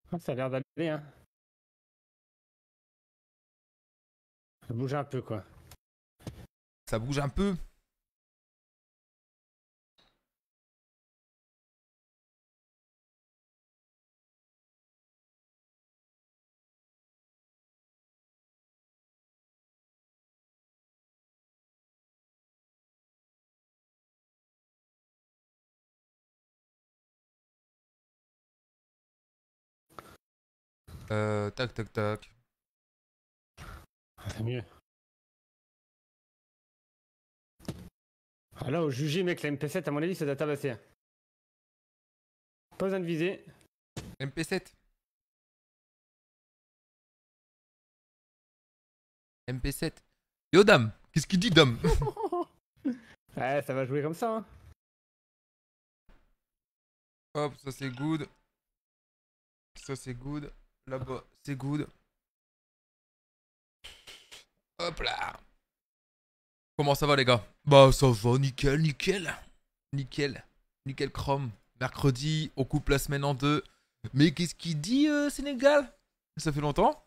Ah, ça a l'air d'aller, hein. Ça bouge un peu, quoi. Ça bouge un peu. Tac, tac, tac. Ah, c'est mieux. Ah, là, au jugé, mec, la MP7, à mon avis, ça doit tabasser. Pas besoin de viser. MP7. MP7. Yo, dame. Qu'est-ce qu'il dit, dame? Ouais, ça va jouer comme ça, hein. Hop, ça c'est good. Ça c'est good. Là-bas, c'est good. Hop là. Comment ça va, les gars? Bah, ça va, nickel, nickel. Nickel. Nickel chrome. Mercredi, on coupe la semaine en deux. Mais qu'est-ce qu'il dit, Sénégal? Ça fait longtemps?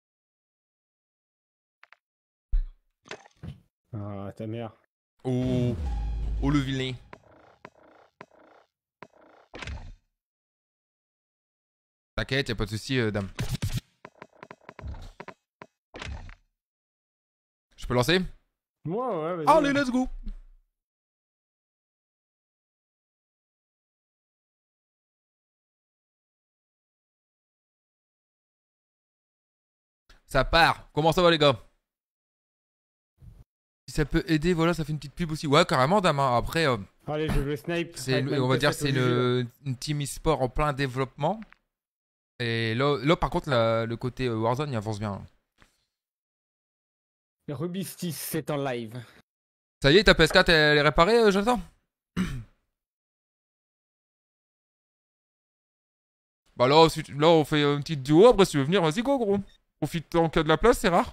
Ah, ta mère. Oh. Oh, le vilain. T'inquiète, y'a pas de soucis, dame. Je peux lancer? Moi, ouais, vas-y. Allez, let's go! Ça part. Comment ça va, les gars? Si ça peut aider, voilà, ça fait une petite pub aussi. Ouais, carrément, dame. Hein. Après, Allez, je veux le snipe. on va dire c'est une team e-sport en plein développement. Et là par contre, le côté Warzone, il avance bien. Rubistis, c'est en live. Ça y est, ta PS4, elle est réparée, Jonathan? Bah là, on fait une petite duo. Après, si tu veux venir, vas-y, go, gros. Profite tant qu'il y a de la place, c'est rare.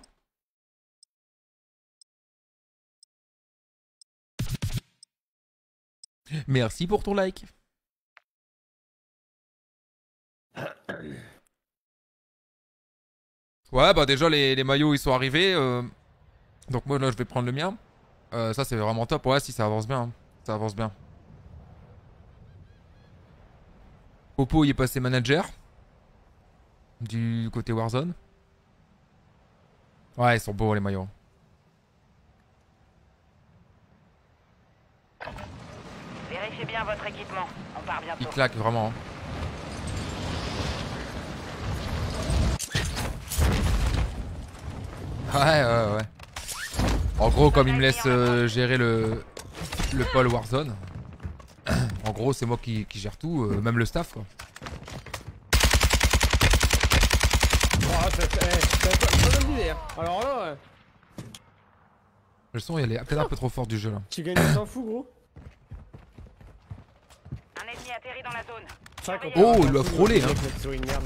Merci pour ton like. Ouais, bah déjà, les maillots, ils sont arrivés. Donc moi, là, je vais prendre le mien. Ça, c'est vraiment top. Ouais, si, ça avance bien. Hein. Ça avance bien. Popo, il est passé manager. Du côté Warzone. Ouais, ils sont beaux, les maillots. Vérifiez bien votre équipement. On part bientôt. Il claque, vraiment. Hein. Ouais. En gros, comme il me laisse gérer le pôle Warzone, en gros, c'est moi qui gère tout, même le staff, quoi. Oh, ça pas bonne idée, hein. Alors là, Le son, il est peut-être un peu trop fort du jeu, là. tu gagnes, tu t'en fous, gros. Un ennemi atterri dans la zone. Ça, quand Oh, on il l'a fout, frôlé, on hein. est sur une merde.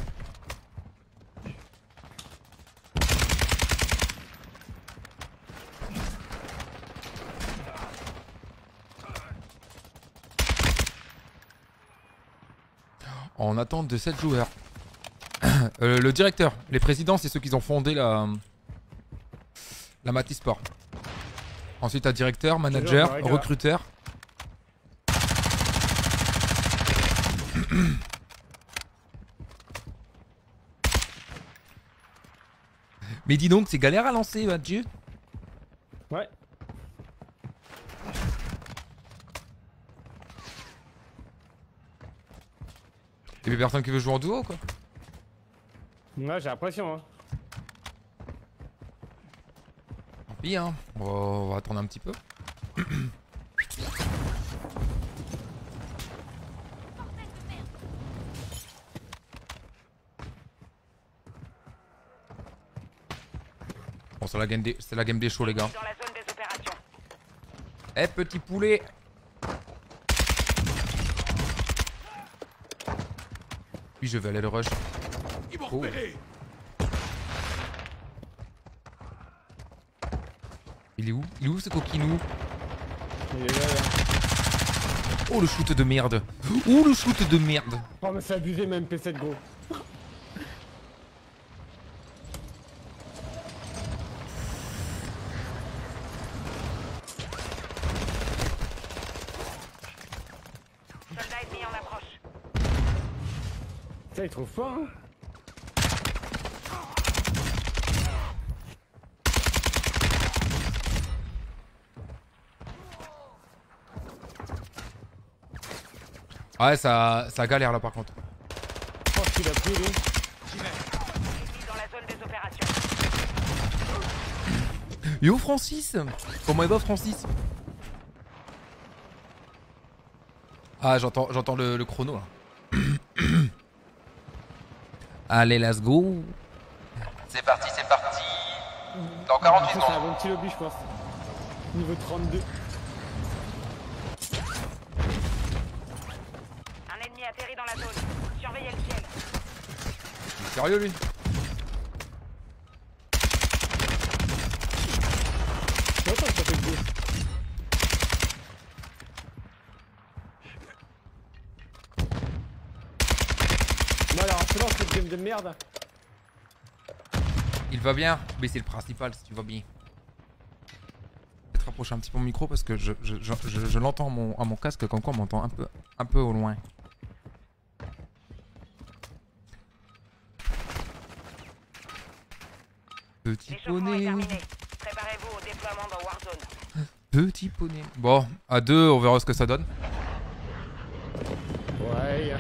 En attente de 7 joueurs. Le directeur, les présidents, c'est ceux qui ont fondé la Matisport. Ensuite, un directeur, manager, recruteur. Mais dis donc, c'est galère à lancer, Mathieu. Ouais. Y'a personne qui veut jouer en duo, quoi. Ouais, j'ai l'impression, hein. Tant pis, hein. On va attendre un petit peu. Bon, c'est la game des shows, les gars. Dans la zone des opérations. Eh, petit poulet. Puis je vais aller le rush. Oh. Il est où? Il est où ce coquinou? Il est là, là. Oh le shoot de merde. Oh le shoot de merde. Oh, mais c'est abusé, même MP7, gros. Soldat ennemi en approche. Ça, il trouve pas, hein. Ouais, ça galère là par contre. Je pense qu'il a pris, lui. Ennemi dans la zone des opérations. Yo Francis, comment il va Francis? Ah, j'entends le chrono là. Allez, let's go. C'est parti, c'est parti. Dans 48 C'est un secondes. bon petit lobby, je pense. Niveau 32. Un ennemi atterri dans la zone. Surveillez le ciel. Il est sérieux lui? C'est longtemps que ça fait le deux. Bon alors, c'est lance cette game de merde. Il va bien, mais c'est le principal si tu vas bien. Je vais te rapprocher un petit peu mon micro parce que je l'entends à mon casque, comme quoi on m'entend un peu au loin. Petit L'échauffement est poney, terminé. Préparez-vous au déploiement dans Warzone. petit poney. Bon, à deux, on verra ce que ça donne. Ouais.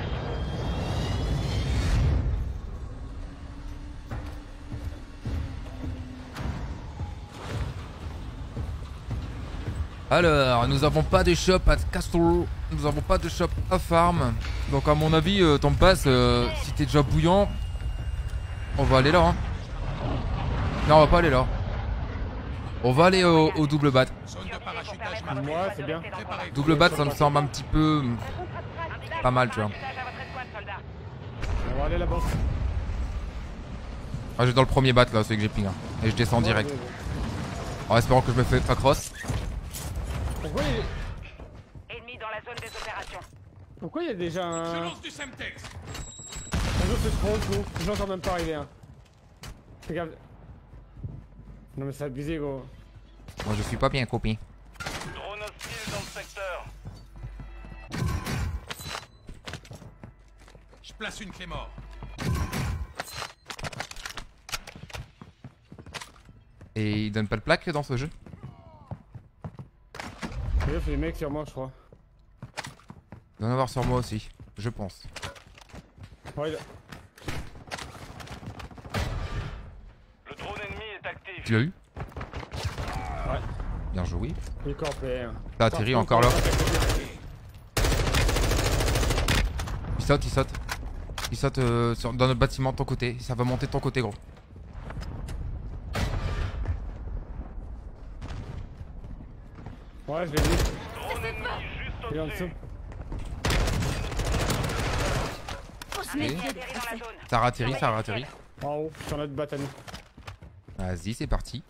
Alors, nous avons pas de shop à Castle, nous avons pas de shop à Farm. Donc à mon avis, t'en passes, si t'es déjà bouillant, on va aller là. Hein. Non, on va pas aller là. On va aller au double bat. Moi, c'est bien. Double bat, ça me semble un petit peu pas mal, tu vois. On va aller là-bas. Ah, j'ai dans le premier bat là, celui que j'ai ping. Hein. Et je descends direct. Ouais. En espérant que je me fais pas cross. Pourquoi il... Ennemi dans la zone des opérations. Pourquoi il y a déjà un... Je lance du Semtex. Un autre se trompe, gros. Je l'entends même pas arriver, hein. Fais gaffe. Non mais c'est abusé, gros. Moi je suis pas bien copie. Drone hostile dans le secteur. Je place une clé mort. Et il donne pas de plaque dans ce jeu? Fais gaffe, les mecs sur moi, je crois. Il doit en avoir sur moi aussi, je pense. Ouais, Le drone ennemi est actif. Tu l'as eu? Ouais. Bien joué. il est campé, hein. T'as atterri encore là. Il saute, il saute. Il saute dans notre bâtiment de ton côté. Ça va monter de ton côté, gros. Ouais, je l'ai vu. Drone ennemi juste Il est en au-dessus. dessous. Ennemi atterri dans la zone. Ça a ratterri, ça a ratterri. En haut, sur notre batte à nous. Vas-y, c'est parti.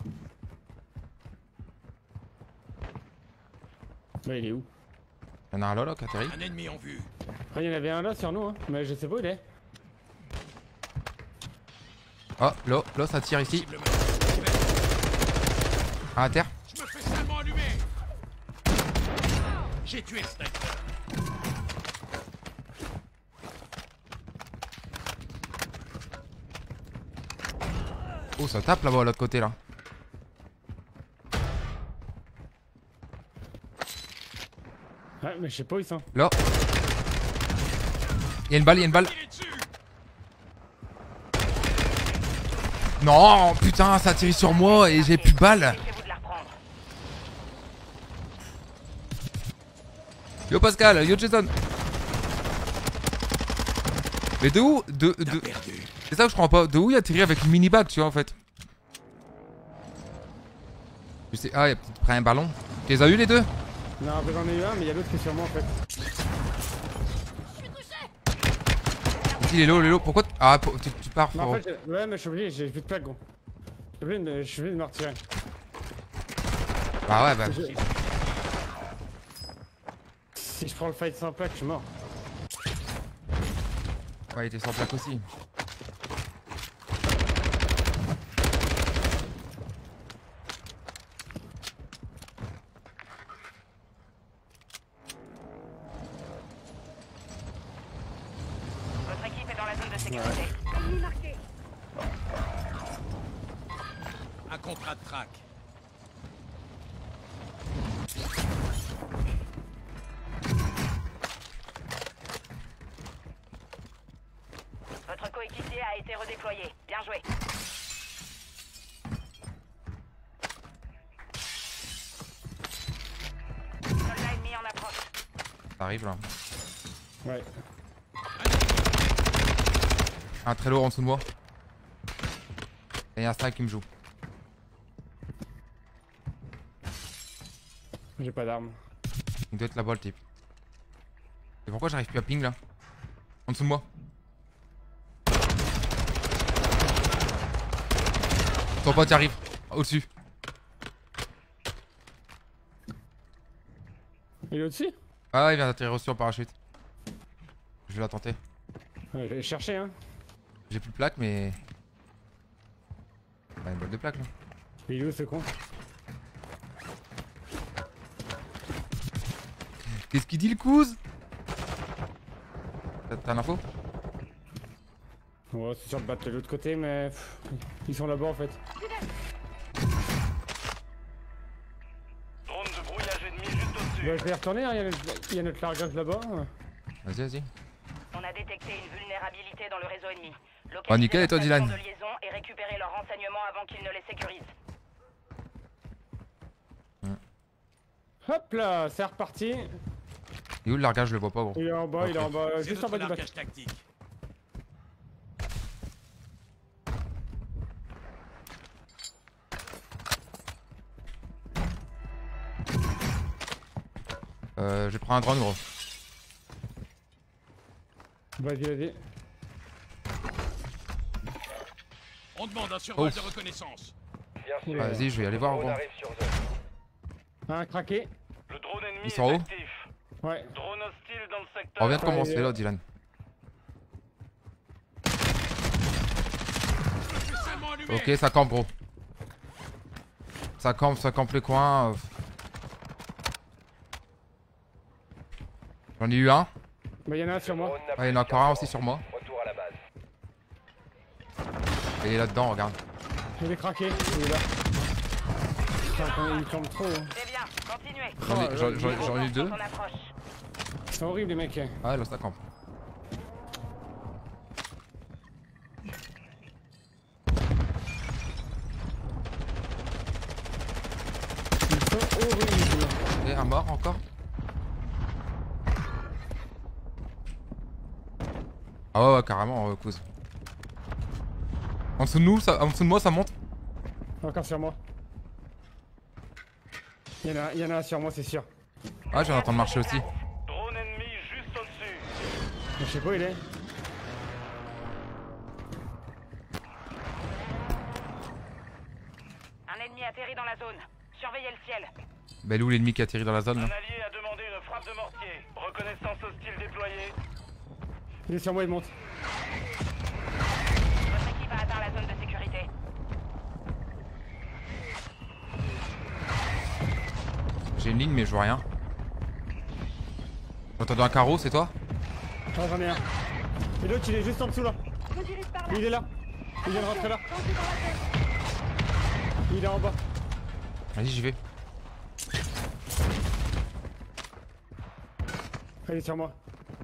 Mais il est où? Il y en a un là, qui a atterri. Un ennemi en vue. Après, il y en avait un là sur nous, hein. Mais je sais pas où il est. Ah, là, ça tire ici. Ah, à terre. Je me fais seulement allumer. J'ai tué le sniper. Oh, ça tape là-bas, de l'autre côté, là. Ouais, mais je sais pas où ils sont. Là. Il y a une balle, il y a une balle. Il est dessus. Non, putain, ça a tiré sur moi et j'ai plus de balles. Laissez-vous de la reprendre. Yo Pascal, yo Jason. Mais de où C'est ça que je comprends pas. De où il a atterri avec une mini-bague, tu vois, en fait. Je sais. Ah, il a peut-être pris un ballon. Tu les as eu les deux? Non, après j'en ai eu un, mais il y a l'autre qui est sur moi en fait. Il est low, pourquoi Ah, tu pars, Mais en frérot. fait, ouais, mais je suis obligé, j'ai plus de plaque, gros. Je suis obligé de me retirer. Ah ouais, bah. Si je prends le fight sans plaque, je suis mort. Ouais, il était sans plaque aussi. sécurité. Un contrat de track. Votre coéquipier a été redéployé. Bien joué. Soldat ennemi en approche. Ça arrive là. Ouais. Un très lourd en dessous de moi. Et il y a un strike qui me joue. J'ai pas d'armes. Il doit être là-bas le type. Et pourquoi j'arrive plus à ping là? En dessous de moi. Ton pote y arrive. Au-dessus. Il est au-dessus? Ah ouais, il vient d'atterrir au-dessus en parachute. Je vais la tenter. Ouais, je vais chercher hein. J'ai plus de plaque mais... Bah une boîte de plaque là. Il est où ce con? Qu'est-ce qu'il dit le couze? T'as l'info? Ouais, c'est sûr de battre de l'autre côté, mais ils sont là-bas en fait. Drone de brouillage ennemi juste au-dessus. Bah, je vais y retourner, hein. Il y a notre largage là-bas. Vas-y, vas-y. On a détecté une vulnérabilité dans le réseau ennemi. Oh, nickel, et toi, Dylan? De liaison et récupérer leurs renseignements avant qu'ils ne les sécurisent. Hop là, c'est reparti. Et où le largage? Je le vois pas gros. Il est en bas, il est en bas, C'est juste en bas notre du bac. largage tactique. Je prends un drone gros. Vas-y, vas-y. On demande un survol Ouf. de reconnaissance. Vas-y, je vais aller voir gros. Un craqué. Le drone ennemi Ils est sont où? actif. Ouais. Drone hostile dans le secteur. On vient de Ouais, commencer il est- là, Dylan. Spécialement allumé. Ok, ça campe gros. Ça campe les coins. J'en ai eu un. Bah, il y en a un sur moi. Ah, il y en a encore un aussi sur moi. Retour à la base. Et il est là-dedans, regarde. Il est craqué. Il est là. Putain, il tombe trop. Hein. C'est bien, continuez. J'en ai eu deux. On approche. C'est horrible les mecs. Ah, là, ça campe. Ils sont horribles. Et un mort encore. Ah ouais, ouais carrément, cause. En dessous de nous, en dessous de moi, ça monte. Encore sur moi. Il y en a un sur moi, c'est sûr. Ah, je viens d'entendre marcher aussi. Drone ennemi juste au-dessus. Je sais pas où il est. Un ennemi atterri dans la zone. Surveillez le ciel. Bah, où l'ennemi qui atterrit dans la zone Un là? allié a demandé une frappe de mortier. Reconnaissance hostile déployée. Il est sur moi, il monte. Votre équipe a atteint la zone de sécurité. J'ai une ligne, mais je vois rien. J'entends un carreau, c'est toi? Ah, j'en ai un. Et l'autre, il est juste en dessous là. Il est là. Il vient de rentrer là. Il est en bas. Vas-y, j'y vais. Il est sur moi.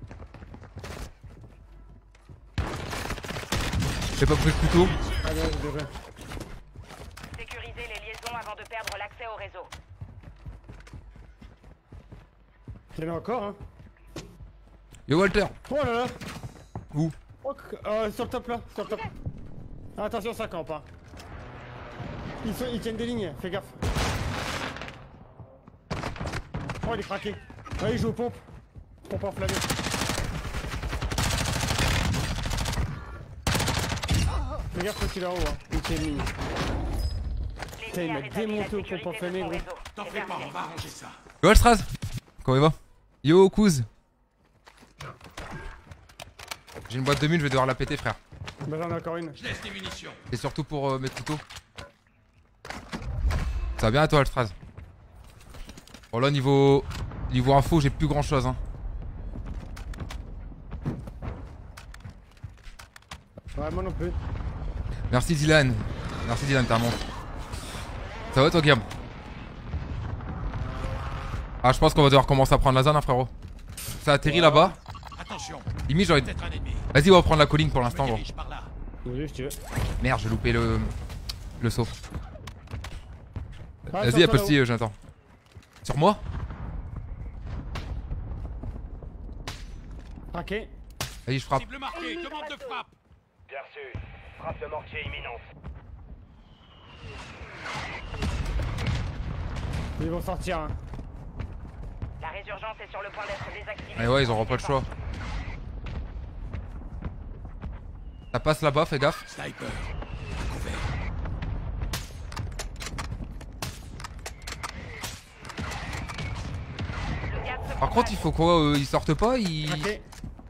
J'ai pas pris le couteau. Ah bien, je devrais. Sécurisez les liaisons avant de perdre l'accès au réseau. Il y en a encore, hein. Yo Walter. Oh là là. Où? Oh, sur le top là, sur le top. Ah, attention, ça campe, hein. Ils tiennent des lignes, fais gaffe. Oh, il est craqué. Ouais, il joue aux pompes. Pompe enflammée. Fais gaffe quand il est en haut, hein. Il tient une ligne. Putain, il m'a démonté aux pompes enflammées, gros. T'en fais pas, on va arranger ça. Yo Alstraz. Comment il va? Yo Kouz. J'ai une boîte de mine, je vais devoir la péter frère. Bah, j'en ai encore une. Je laisse des munitions. Et surtout pour mes couteaux. Ça va bien à toi Alstraz? Bon là niveau info j'ai plus grand chose hein. Ouais, moi non plus. Merci Dylan. Merci Dylan, t'es un monstre. Ça va toi Guillaume? Ah, je pense qu'on va devoir commencer à prendre la zone, hein, frérot. Ça atterrit là-bas. Attention, Limite, j'aurais. peut-être un ennemi. Vas-y, on va prendre la colline pour Je l'instant, me gros. dirige par là. Oui, si tu veux. Merde, j'ai loupé le saut. Ah, Vas-y, attends, y'a pas de attends, soucis, j'attends. Sur moi? Ok. Vas-y, je frappe. Cible marquée, commande de frappe. Bien reçu. Frappe de mortier imminente. Ils vont sortir. Hein. La résurgence est sur le point d'être désactivée. Mais ouais, ils auront pas le choix. Ça passe là-bas, fais gaffe. Sniper. Couvert. Le gaz se Par contre, il faut quoi ils sortent pas Ok.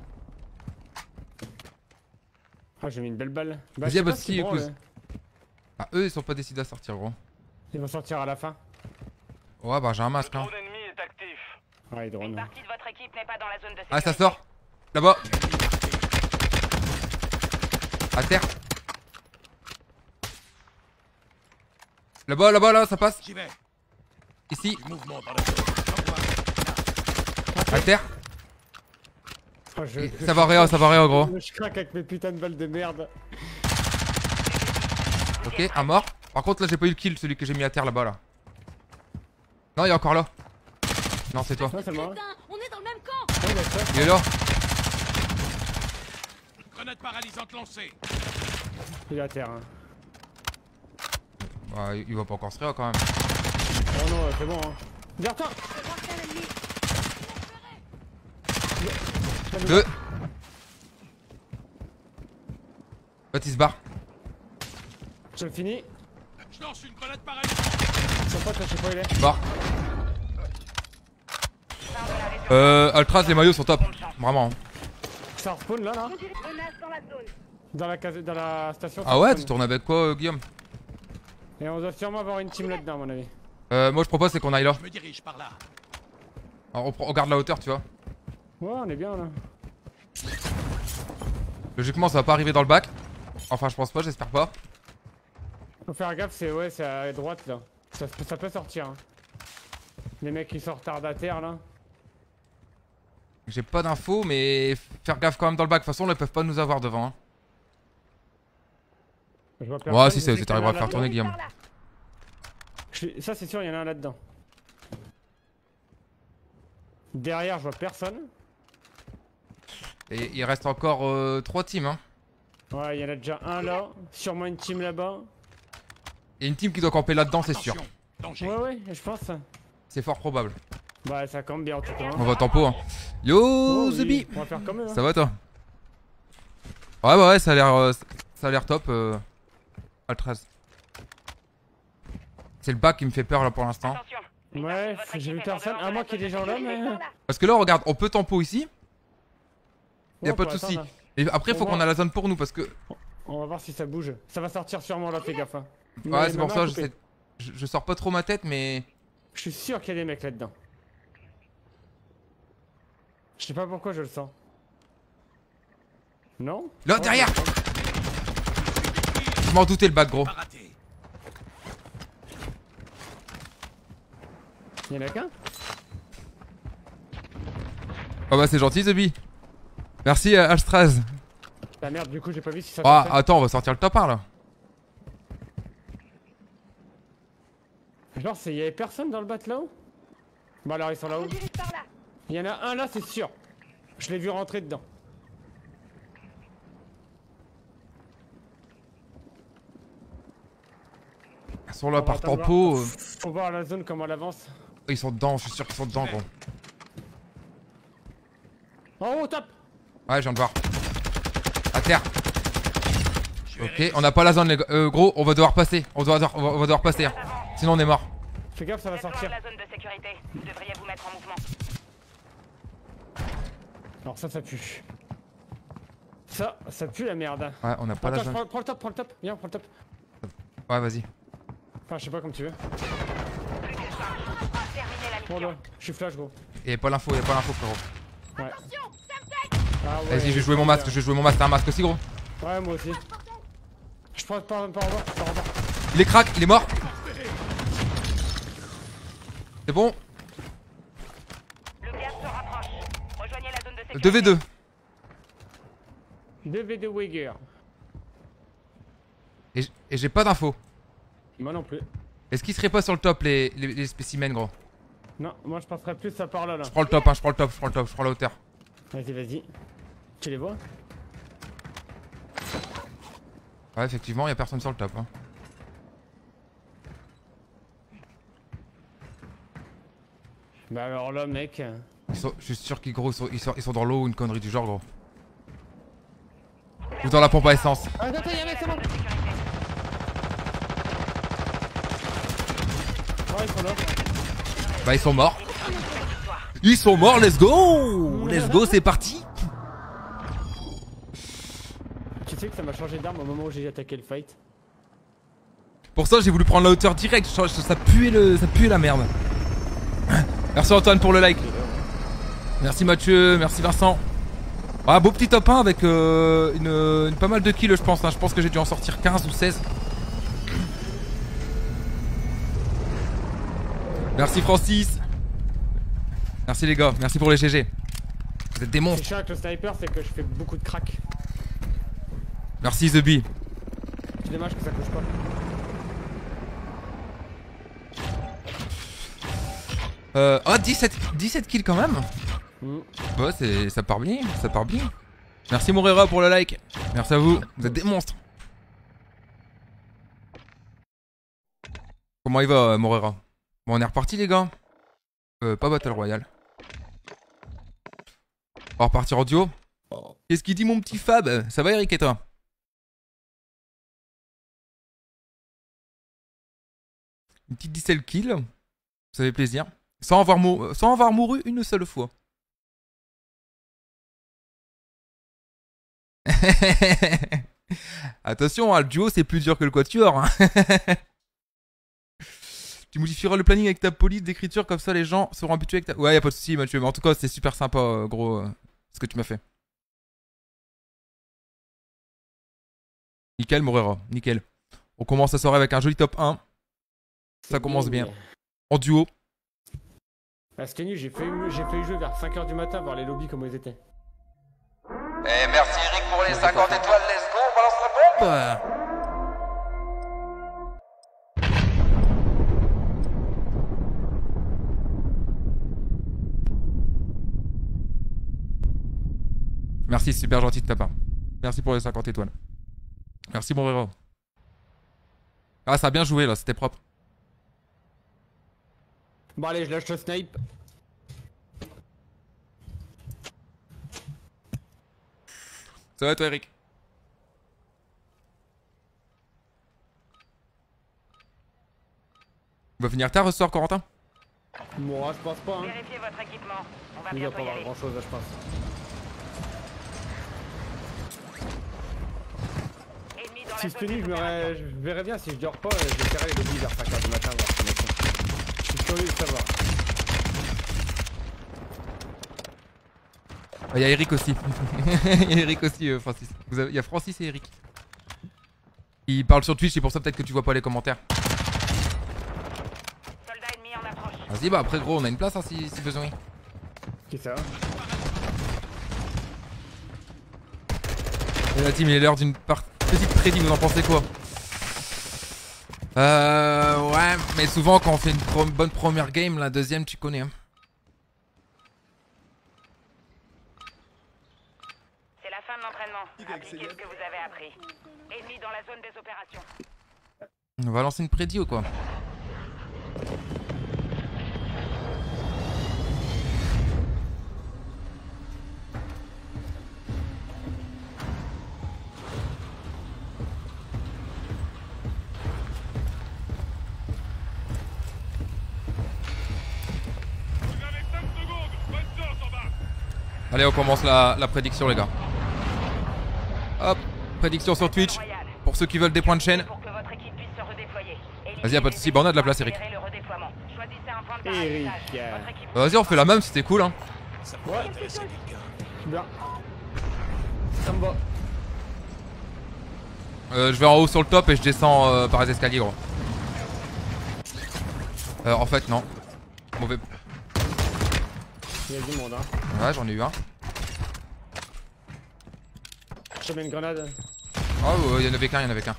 Ah, j'ai mis une belle balle. Bah, Vas-y, je sais bah, pas ce si, qu'ils branlent, écoute. Ah, eux, ils sont pas décidés à sortir, gros. Ils vont sortir à la fin. Ouais, bah, j'ai un Le masque, hein. drone ennemi est actif. Ouais, les Une drones. partie de votre équipe n'est pas dans la zone de sécurité. Ah, ça sort. Là-bas. À terre. Là-bas, là-bas, là, ça passe. J'y vais. Ici, Du mouvement dans la zone. J'envoie. à terre. Oh, Ça va rien, gros. Je craque avec mes putains de balles de merde. Ok, un mort. Par contre, là, j'ai pas eu le kill, celui que j'ai mis à terre là-bas, là. Non, il est encore là. Non, c'est toi. Non, c'est moi. Putain, on est dans le même camp. Ouais, bah, ça. Il est là. Grenade paralysante lancée. Il est à terre. Hein. Ouais, il va pas encore se réa quand même. Oh non, c'est bon. Hein. Derrière toi. Deux. Baptiste barre. Je le finis. Je lance une grenade paralysante. Son pote, je sais pas où il est. Barre. Ultras, les maillots sont top. Vraiment. hein. Ça respawn là, là. Menace dans la zone. Dans la station. Ah ça ouais, tu respawn. tournes avec quoi, Guillaume? Et on doit sûrement avoir une team là-dedans, à mon avis. Moi, je propose c'est qu'on aille là. Je me dirige par là. Alors, on regarde la hauteur, tu vois. Ouais, on est bien là. Logiquement, ça va pas arriver dans le bac. Enfin, je pense pas, j'espère pas. Faut faire gaffe, c'est à droite là. Ça peut sortir. Hein. Les mecs qui sont retardataires là. J'ai pas d'infos, mais faire gaffe quand même dans le bac. De toute façon, là, ils peuvent pas nous avoir devant. Hein. Je vois Ouais, personne, si, je sais tu qu'il y en arriveras a à faire là-dedans. tourner, Guillaume. Ça, c'est sûr, il y en a un là-dedans. Derrière, je vois personne. Et il reste encore 3 teams. Hein. Ouais, il y en a déjà un là. Sûrement une team là-bas. Il y a une team qui doit camper là-dedans, c'est sûr. Attention. Danger. Ouais, je pense. C'est fort probable. Bah, ça campe bien en tout cas. hein. On va tempo. Hein. Yo, Oh, The oui, Bee. on va faire comme eux. Hein. Ça va, toi? Ouais, bah ouais, ça a l'air top. Ultras. C'est le bac qui me fait peur là pour l'instant. Attention. Ouais, j'ai vu personne. À moins qu'il y ait des gens là, mais. Parce que là, regarde, on peut tempo ici. Y a Ouais, pas de pour souci. attendre, Et après, faut On qu'on va- a la zone pour nous parce que. On va voir si ça bouge. Ça va sortir sûrement là, fais gaffe. Hein. Ouais, Mais c'est pour ma ça, main a je, coupé. je sors pas trop ma tête, mais. Je suis sûr qu'il y a des mecs là-dedans. Je sais pas pourquoi je le sens. Non? Là, Ouais, derrière. je le sens. Je m'en doutais le bac, gros. Pas raté. Y'en a qu'un? Oh bah, c'est gentil, The Bee. Merci, Alstraz. Ah merde, du coup, j'ai pas vu si ça Ah, sortait. attends, on va sortir le top 1 là. Genre, il y avait personne dans le bat là-haut? Bah alors, ils sont là-haut. Il y en a un là, c'est sûr. Je l'ai vu rentrer dedans. Ils sont là On va par attendre tempo. voir. Faut voir la zone comment elle avance. Ils sont dedans, je suis sûr qu'ils sont dedans, gros. En haut, top! Ouais, je viens de voir. À terre. Je vais Ok, on n'a pas la zone, les gars. Gros, on va devoir passer. On va devoir passer. Hein. Sinon, on est mort. Fais gaffe, ça va Vous êtes loin sortir. de la zone de sécurité. Vous devriez vous mettre en mouvement. Alors ça pue. Ça pue la merde. Ouais, on n'a pas la Attends, zone. prends le top, prends le top. Viens, prends le top. Ouais, vas-y. Enfin, je sais pas comme tu veux. Terminez la Bon, mission. là, je suis flash, gros. Y'a pas l'info, frérot. Ouais. Ah ouais, Vas-y, je vais jouer mon masque, je vais jouer mon masque. T'as un masque aussi, gros? Ouais, moi aussi. Je prends pas en bas, Il est crack, il est mort. C'est bon. Le gaz se rapproche. Rejoignez la zone de sécurité. 2v2. 2v2 Weiger. Et j'ai pas d'infos. Moi non plus. Est-ce qu'ils seraient pas sur le top les spécimens gros? Non, moi je passerais plus ça par là. Je prends le top, hein, je prends la hauteur. Vas-y, vas-y. Tu les vois? Ouais, effectivement, y a personne sur le top. Hein. Bah alors là, mec. Je suis sûr qu'ils gros, ils sont dans l'eau ou une connerie du genre gros. Ou dans la pompe à essence. Attends, y'a un mec, c'est bon. Oh, ils sont là. Bah ils sont morts. Ils sont morts, let's go. Let's go, c'est parti. Tu sais que ça m'a changé d'arme au moment où j'ai attaqué le fight. Pour ça j'ai voulu prendre la hauteur directe, ça puait la merde. Merci Antoine pour le like. Merci Mathieu, merci Vincent. Ah, beau petit top 1 avec une pas mal de kills je pense. Hein. Je pense que j'ai dû en sortir 15 ou 16. Merci Francis. Merci les gars, merci pour les GG. Vous êtes des C'est monstres. chiant avec le sniper, c'est que je fais beaucoup de crack. Merci The Bee. C'est dommage que ça touche pas. Oh 17 kills quand même. Ouais ça part bien, ça part bien. Merci Morera pour le like. Merci à vous, vous êtes des monstres. Comment il va Morera? Bon on est reparti les gars. Pas Battle Royale. On va repartir en duo. Qu'est-ce qu'il dit mon petit Fab? Ça va Eric et toi? Une petite 17 kills. Ça fait plaisir. Sans avoir mouru une seule fois. Attention, hein, le duo c'est plus dur que le quatuor. Hein. Tu modifieras le planning avec ta police d'écriture, comme ça les gens seront habitués avec ta... Ouais, y'a pas de soucis Mathieu, mais en tout cas c'est super sympa gros ce que tu m'as fait. Nickel Morera, nickel. On commence la soirée avec un joli top 1. Ça commence bien. En duo. Ah, c'était nul, j'ai fait jouer vers 5h du matin, voir les lobbies comment ils étaient. Et merci Eric pour les 50 étoiles, let's go, on balance la bombe. Merci, super gentil de ta part. Merci pour les 50 étoiles. Merci mon héros. Ah ça a bien joué là, c'était propre. Bon allez, je lâche le snipe. Ça va toi Eric? On va finir tard ce soir Corentin? Moi je pense pas hein. Vérifiez votre équipement. On va Il va bientôt pas y avoir aller. grand chose je pense. Ennemi dans Si la c'était zone nul, d'opération. je verrais bien si je dors pas, j'essaierai les lobbies vers 5h du matin voir comment ils sont. Je suis curieux de savoir. Il y a Eric aussi. Il y a Eric aussi Francis. Il y a Francis et Eric. Ils parlent sur Twitch, c'est pour ça peut-être que tu vois pas les commentaires. Soldat ennemi en approche. Vas-y bah après gros on a une place hein, si besoin. Qui ça? Et la team il est l'heure d'une petite prédit, vous en pensez quoi? Ouais mais souvent quand on fait une bonne première game, la deuxième tu connais hein. C'est la fin de l'entraînement. Appliquez ce que vous avez appris. Ennemi dans la zone des opérations. On va lancer une prédit ou quoi? Vous avez 5 secondes. Bonne chance en bas. Allez on commence la prédiction les gars. Hop, prédiction sur Twitch. Royal. Pour ceux qui veulent des points de chaîne. Pour que votre équipe puisse se redéployer. Vas-y, y'a pas de soucis, bah on a de la place, Eric. Accélérer le redéploiement. Choisissez un point de Eric. paramétrage. Votre équipe- Vas-y on fait la même, c'était cool hein. Ça pourrait intéresser quelqu'un. Bien. Ça me va. Je vais en haut sur le top et je descends par les escaliers gros. En fait non. Mauvais. Il y a du monde hein. Ouais j'en ai eu un. Je mets une grenade. Oh il y en avait qu'un, il y en avait qu'un.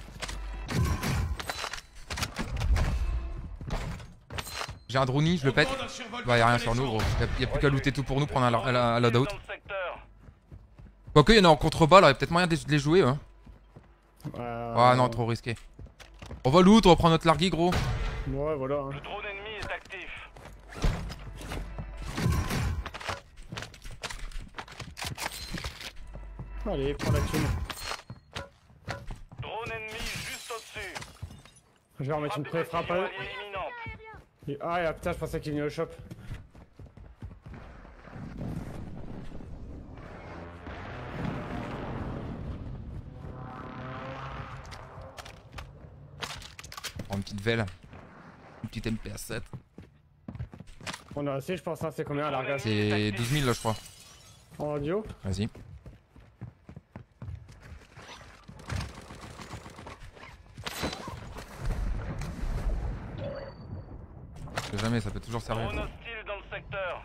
J'ai un drowny, je le pète. Bah y'a rien sur nous gros. Y'a plus qu'à looter tout pour nous, prendre un loadout. Quoique il y en a en contrebas là, y'a peut-être moyen de les jouer hein. Ah non trop risqué. On va loot, on va prendre notre larguy gros. Ouais voilà hein. Le drone ennemi est actif. Allez, prends la thune. Drone ennemi juste au-dessus. Je vais remettre une pré-frappe. Précision alliée imminente. Ah putain, je pensais qu'il venait au shop. Prends une petite velle. Une petite MPA7. On a assez, je pense, hein. C'est combien à largage? C'est 12 000 là je crois. En audio? Vas-y. Je sais jamais, ça peut toujours servir. Drone hostile dans le secteur.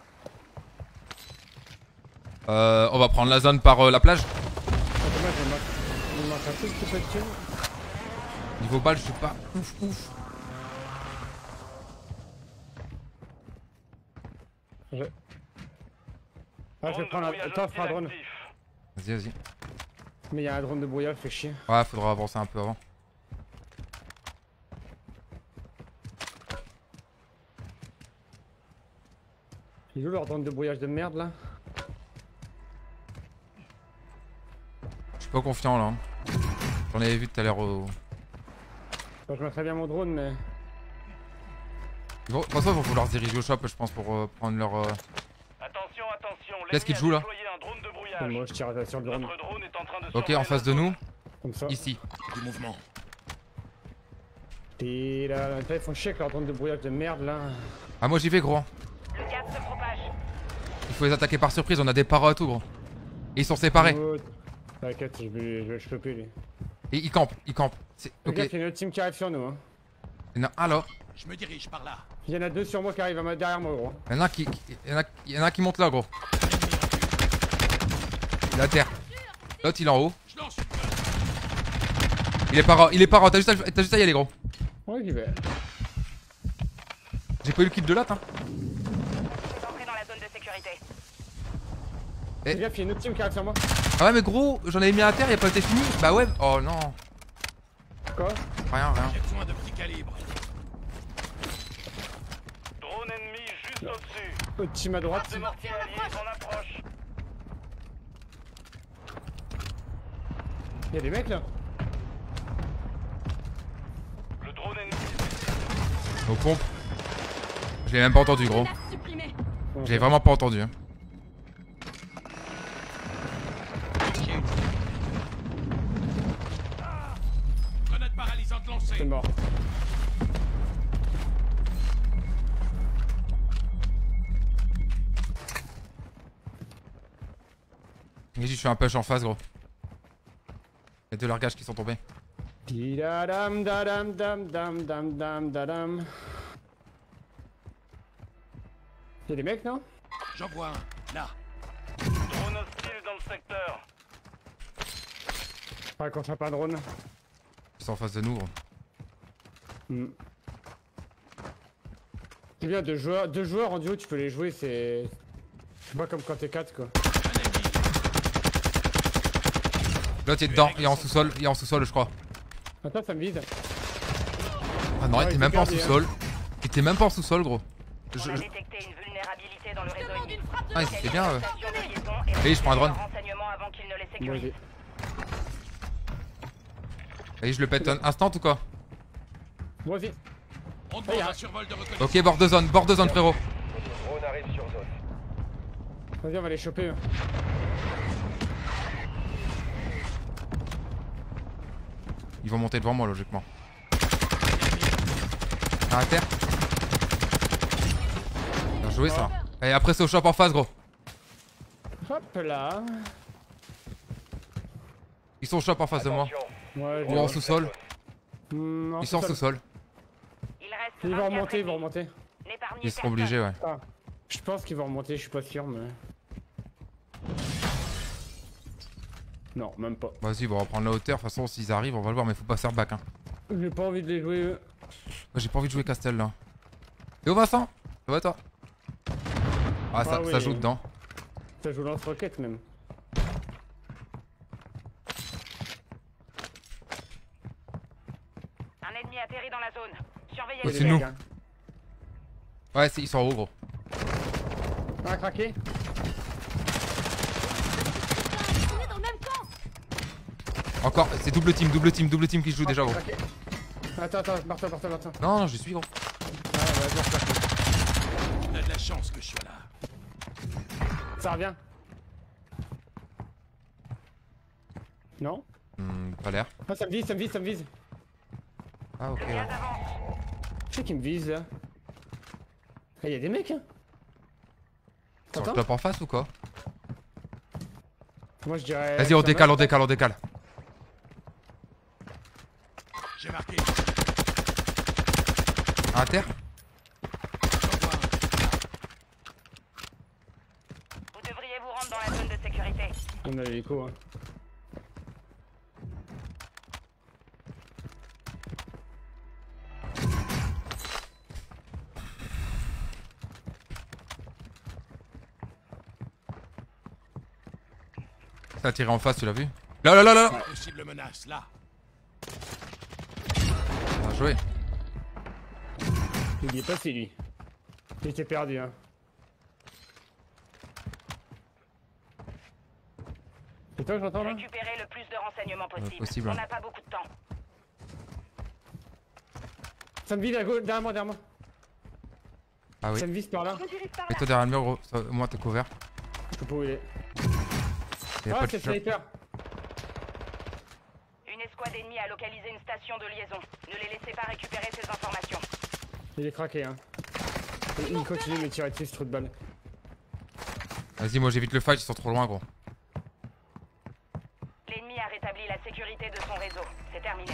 On va prendre la zone par la plage. Attends, moi, il me manque un tout petit peu de thune. Niveau balle, je suis pas ouf. Ah, je vais prendre un. Attends, je prends un drone. Vas-y. Mais il y a un drone de brouillard, fait chier. Ouais, faudra avancer un peu avant. Ils jouent leur drone de brouillage de merde là? Je suis pas confiant là. J'en avais vu tout à l'heure au. Enfin, je mettrais bien mon drone, mais. De toute façon, il va falloir se diriger au shop, je pense, pour prendre leur. Attention. Qu'est-ce qu'il joue là? Un drone de brouillage. Moi, je tire sur le drone. Notre drone est en train de Ok, surveiller en face la de zone. nous. Comme ça. Ici. Du mouvement. Et là, ils font chier avec leur drone de brouillage de merde là. Ah, moi j'y vais gros. Le gaz se propage. Il faut les attaquer par surprise, on a des paras et tout gros. Et ils sont séparés. Oh, t'inquiète, je vais choper lui. Et ils campent. Ok. Ok, il y a une autre team qui arrive sur nous. Hein. Il y en a un là. Je me dirige par là. Il y en a deux sur moi qui arrivent derrière moi, gros. Il y en a un qui monte là gros. Il est à terre. L'autre il est en haut. Je lance une grenade. Il est para, t'as juste à y aller gros. Ouais, j'y vais. J'ai pas eu le kill de l'autre hein. Vous entrez dans la zone de sécurité. Fais gaffe, il y a une autre team qui arrive sur moi. Ah ouais mais gros, j'en avais mis à terre, il a pas été fini. Bah ouais, oh non. Quoi? Rien. J'ai besoin de petit calibre. Drone ennemi juste au-dessus. Autre team à droite. Des mortiers alliés en approche. Il y a des mecs là. Le drone ennemi. Aux pompes. Je l'ai même pas entendu gros. Je l'ai vraiment pas entendu hein. Grenade paralysante lancée. C'est mort. Vas-y, je fais un push en face gros. Il y a deux largages qui sont tombés. Didadam dadam dam dam dam dam dadam. Y'a des mecs non? J'en vois un. Là. Drone hostile dans le secteur. Pas qu'on soit pas un drone. Ils sont en face de nous gros. C'est bien, deux joueurs en duo, tu peux les jouer, c'est pas comme quand t'es 4 quoi. Un ennemi. L'autre il est dedans, il est en sous-sol, je crois. Attends, ça me vide. Ah non, il était même pas en sous-sol. Il était même pas en sous-sol gros. On a détecté une vulnérabilité dans le réseau ennemi. Ah c'est bien ouais. Station de liaison et Allez, je prends un drone. renseignements avant qu'il ne les Moi, sécurise. Allez, je le pète instant ou quoi? Moi aussi. On demande un survol de reconnaissance. Ok, bord de zone frérot. Drone arrive sur zone. Vas-y, on va les choper. Hein. Ils vont monter devant moi logiquement. Ah, à terre. Bien joué ça. Et après c'est au shop en face gros. Hop là. Ils sont au shop en face de moi. Attention, Ouais, Ou en sous-sol. Ils Ils sont en sous-sol. Il reste Ils vont 24 remonter, ils vont ennemis. remonter. N'épargnez Ils seront personne. obligés, ouais. Ah. Je pense qu'ils vont remonter, je suis pas sûr, mais. Non, même pas. Vas-y, on va reprendre la hauteur. De toute façon, s'ils arrivent, on va le voir, mais faut pas faire back. Hein. J'ai pas envie de les jouer eux. Moi, j'ai pas envie de jouer Castel là. Et oh Vincent, ça va toi? Ah, ça, oui. ça joue dedans. Ça joue lance-roquette même. Un ennemi atterri dans la zone. Surveillez Ouais, le c'est Les nous. mecs, hein. Ouais, ils sont en haut, gros. Un craqué. Encore, c'est double team qui se joue déjà, gros. Craqué. Attends, barre-toi. Non, non, je suis gros. Ouais, vas-y, on craque. On a de la chance que je sois là. Ça revient. Non? Pas l'air. Ah, ça me vise. Ah, ok. Ouais. Je sais qu'il me vise là. Il y a des mecs hein. Sur le T'entends? top en face ou quoi? Moi je dirais. Vas-y, on décale. J'ai marqué. À terre? J'en vois un. Vous devriez vous rendre dans la zone de sécurité. On a l'écho hein. Ça a tiré en face, tu l'as vu? Là. Possible menace, là. Bien joué. Il y est passé lui. Il était perdu hein. C'est toi que j'entends là? Récupérez le plus de renseignements possible. possible, On hein. n'a pas beaucoup de temps. Ça me vise à gauche, derrière moi. Ah oui. Ça me vise par là. Mets-toi derrière le mur, gros. Ça, au moins, t'es couvert. Je sais pas où il est. Y'a Ah, pas de c'est shop. sniper. Une escouade ennemie a localisé une station de liaison. Ne les laissez pas récupérer ces informations. Il est craqué hein. Et il continue de me tirer dessus ce trou de balle. Vas-y, moi j'évite le fight, ils sont trop loin, gros. L'ennemi a rétabli la sécurité de son réseau. C'est terminé.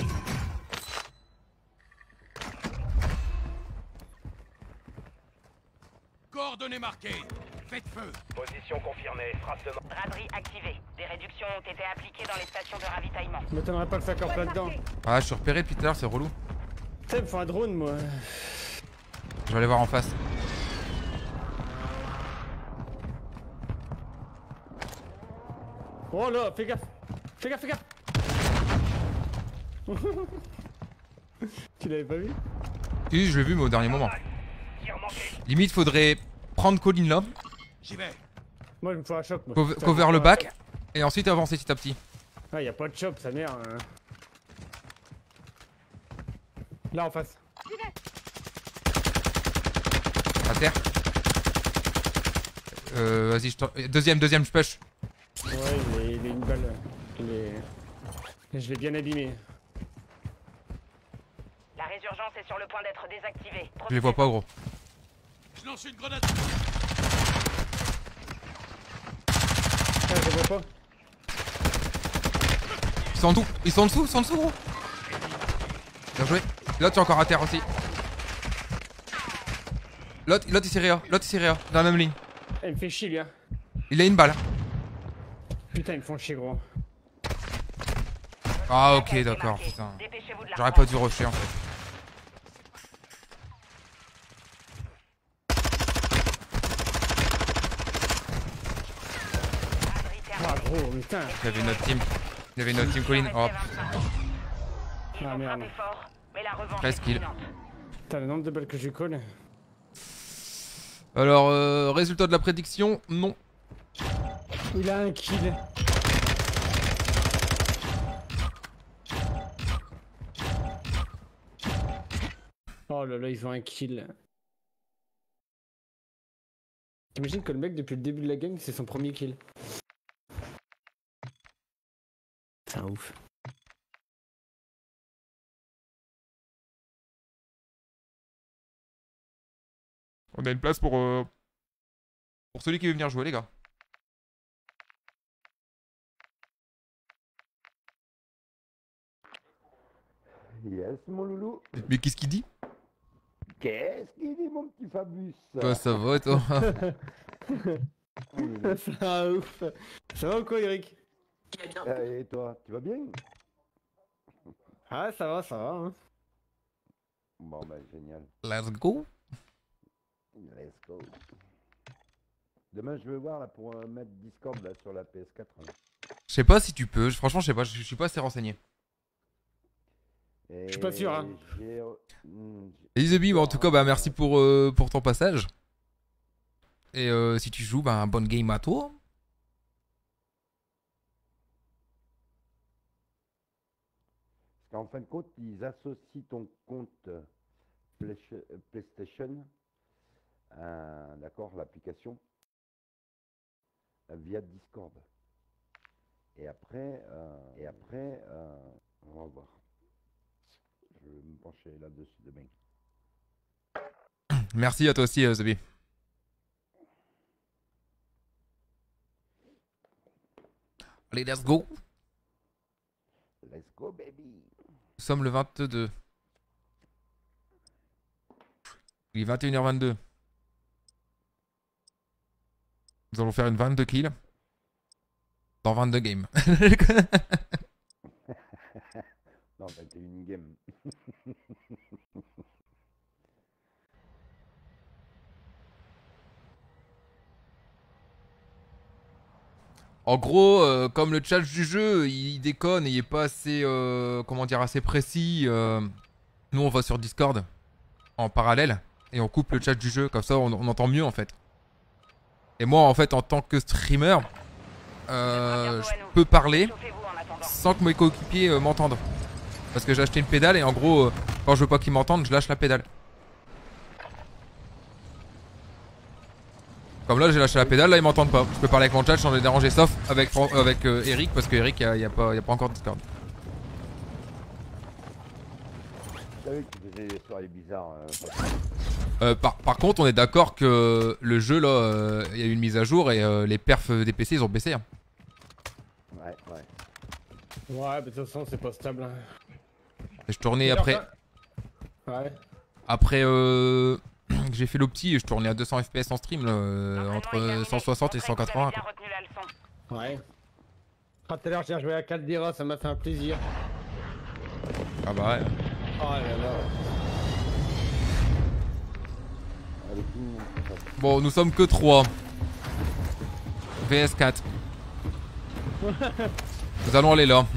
Coordonnées marquées. Faites feu. Position confirmée. Frappe de mort. Braderie activée. Des réductions ont été appliquées dans les stations de ravitaillement. Je m'étonnerais pas le faire là dedans. Ah, je suis repéré depuis tout à l'heure, c'est relou. Tu sais, il me faut un drone moi. Je vais aller voir en face. Oh là, fais gaffe. Tu l'avais pas vu? Oui, je l'ai vu, mais au dernier moment. Tir manqué. Limite, faudrait prendre colline là, J'y vais. Moi il me faut un choc moi. cover le back, et ensuite avancer petit à petit. Ah, y a pas de chop, sa mère. Là en face. À terre. Vas-y, deuxième, je push. Ouais, il est une balle. Je l'ai bien abîmé. La résurgence est sur le point d'être désactivée. Je les vois pas, gros. Je lance une grenade. Ah, je le vois pas. Ils sont en dessous, gros. Bien joué. L'autre, tu es encore à terre aussi. L'autre, il s'est réa, dans la même ligne. Ah, il me fait chier lui hein. Il a une balle. Putain, ils me font chier gros. Ah, ok, d'accord, putain. Dépêchez-vous de la J'aurais pas dû rusher en fait. Ah gros, putain. Il y avait notre team, colline. Hop. Ils Ah, ont merde. frappé fort, mais la revanche 13 est kills. imminente. Putain, le nombre de balles que je lui colle. Alors, résultat de la prédiction, non. Il a un kill. Oh là là, ils ont un kill. T'imagines que le mec, depuis le début de la game, c'est son premier kill. C'est un ouf. On a une place pour celui qui veut venir jouer, les gars. Yes, mon loulou. Mais qu'est-ce qu'il dit? Qu'est-ce qu'il dit, mon petit Fabius? Bah ça va toi. Ça va ouf. Ça va ou quoi, Eric? Et toi, tu vas bien? Ah, ça va, hein. Bon, bah, génial. Let's go. Let's go. Demain, je vais voir là pour mettre Discord là sur la PS4. Hein. Je sais pas si tu peux, franchement je sais pas, je suis pas assez renseigné. Et Je suis pas sûr, hein. Et Isebi, bah, en tout cas, bah merci pour ton passage. Et si tu joues, bah bonne game à toi. En fin de compte, ils associent ton compte PlayStation, d'accord, l'application, via Discord. Et après, on va voir. Je vais me pencher là-dessus demain. Merci à toi aussi, Isebi. Allez, let's go. Let's go, baby. Nous sommes le 22. Il est 21h22. Nous allons faire une 22 kills. Dans 22 games. Non, 21 games. En gros, comme le chat du jeu, il déconne et il est pas assez, comment dire, assez précis. Nous, on va sur Discord en parallèle et on coupe le chat du jeu. Comme ça, on entend mieux en fait. Et moi, en fait, en tant que streamer, je peux parler sans que mes coéquipiers m'entendent. Parce que j'ai acheté une pédale et en gros, quand je veux pas qu'ils m'entendent, je lâche la pédale. Comme là, j'ai lâché la pédale, là ils m'entendent pas. Je peux parler avec mon chat sans les déranger, sauf avec Eric, parce que Eric, il n'y a pas encore Discord. Je savais que tu faisais des soirées bizarres. Par contre, on est d'accord que le jeu, là, il y a eu une mise à jour et les perfs des PC, ils ont baissé. Hein. Ouais. Ouais, mais de toute façon, c'est pas stable. Et je tournais après. Ouais. Après, j'ai fait l'opti et je tournais à 200 FPS en stream, là, entre 160 et 180. Quoi. Ouais. Tout à l'heure, j'ai joué à Caldera, ça m'a fait un plaisir. Ah bah ouais. Oh là là. Bon, nous sommes que 3. VS 4. Nous allons aller là.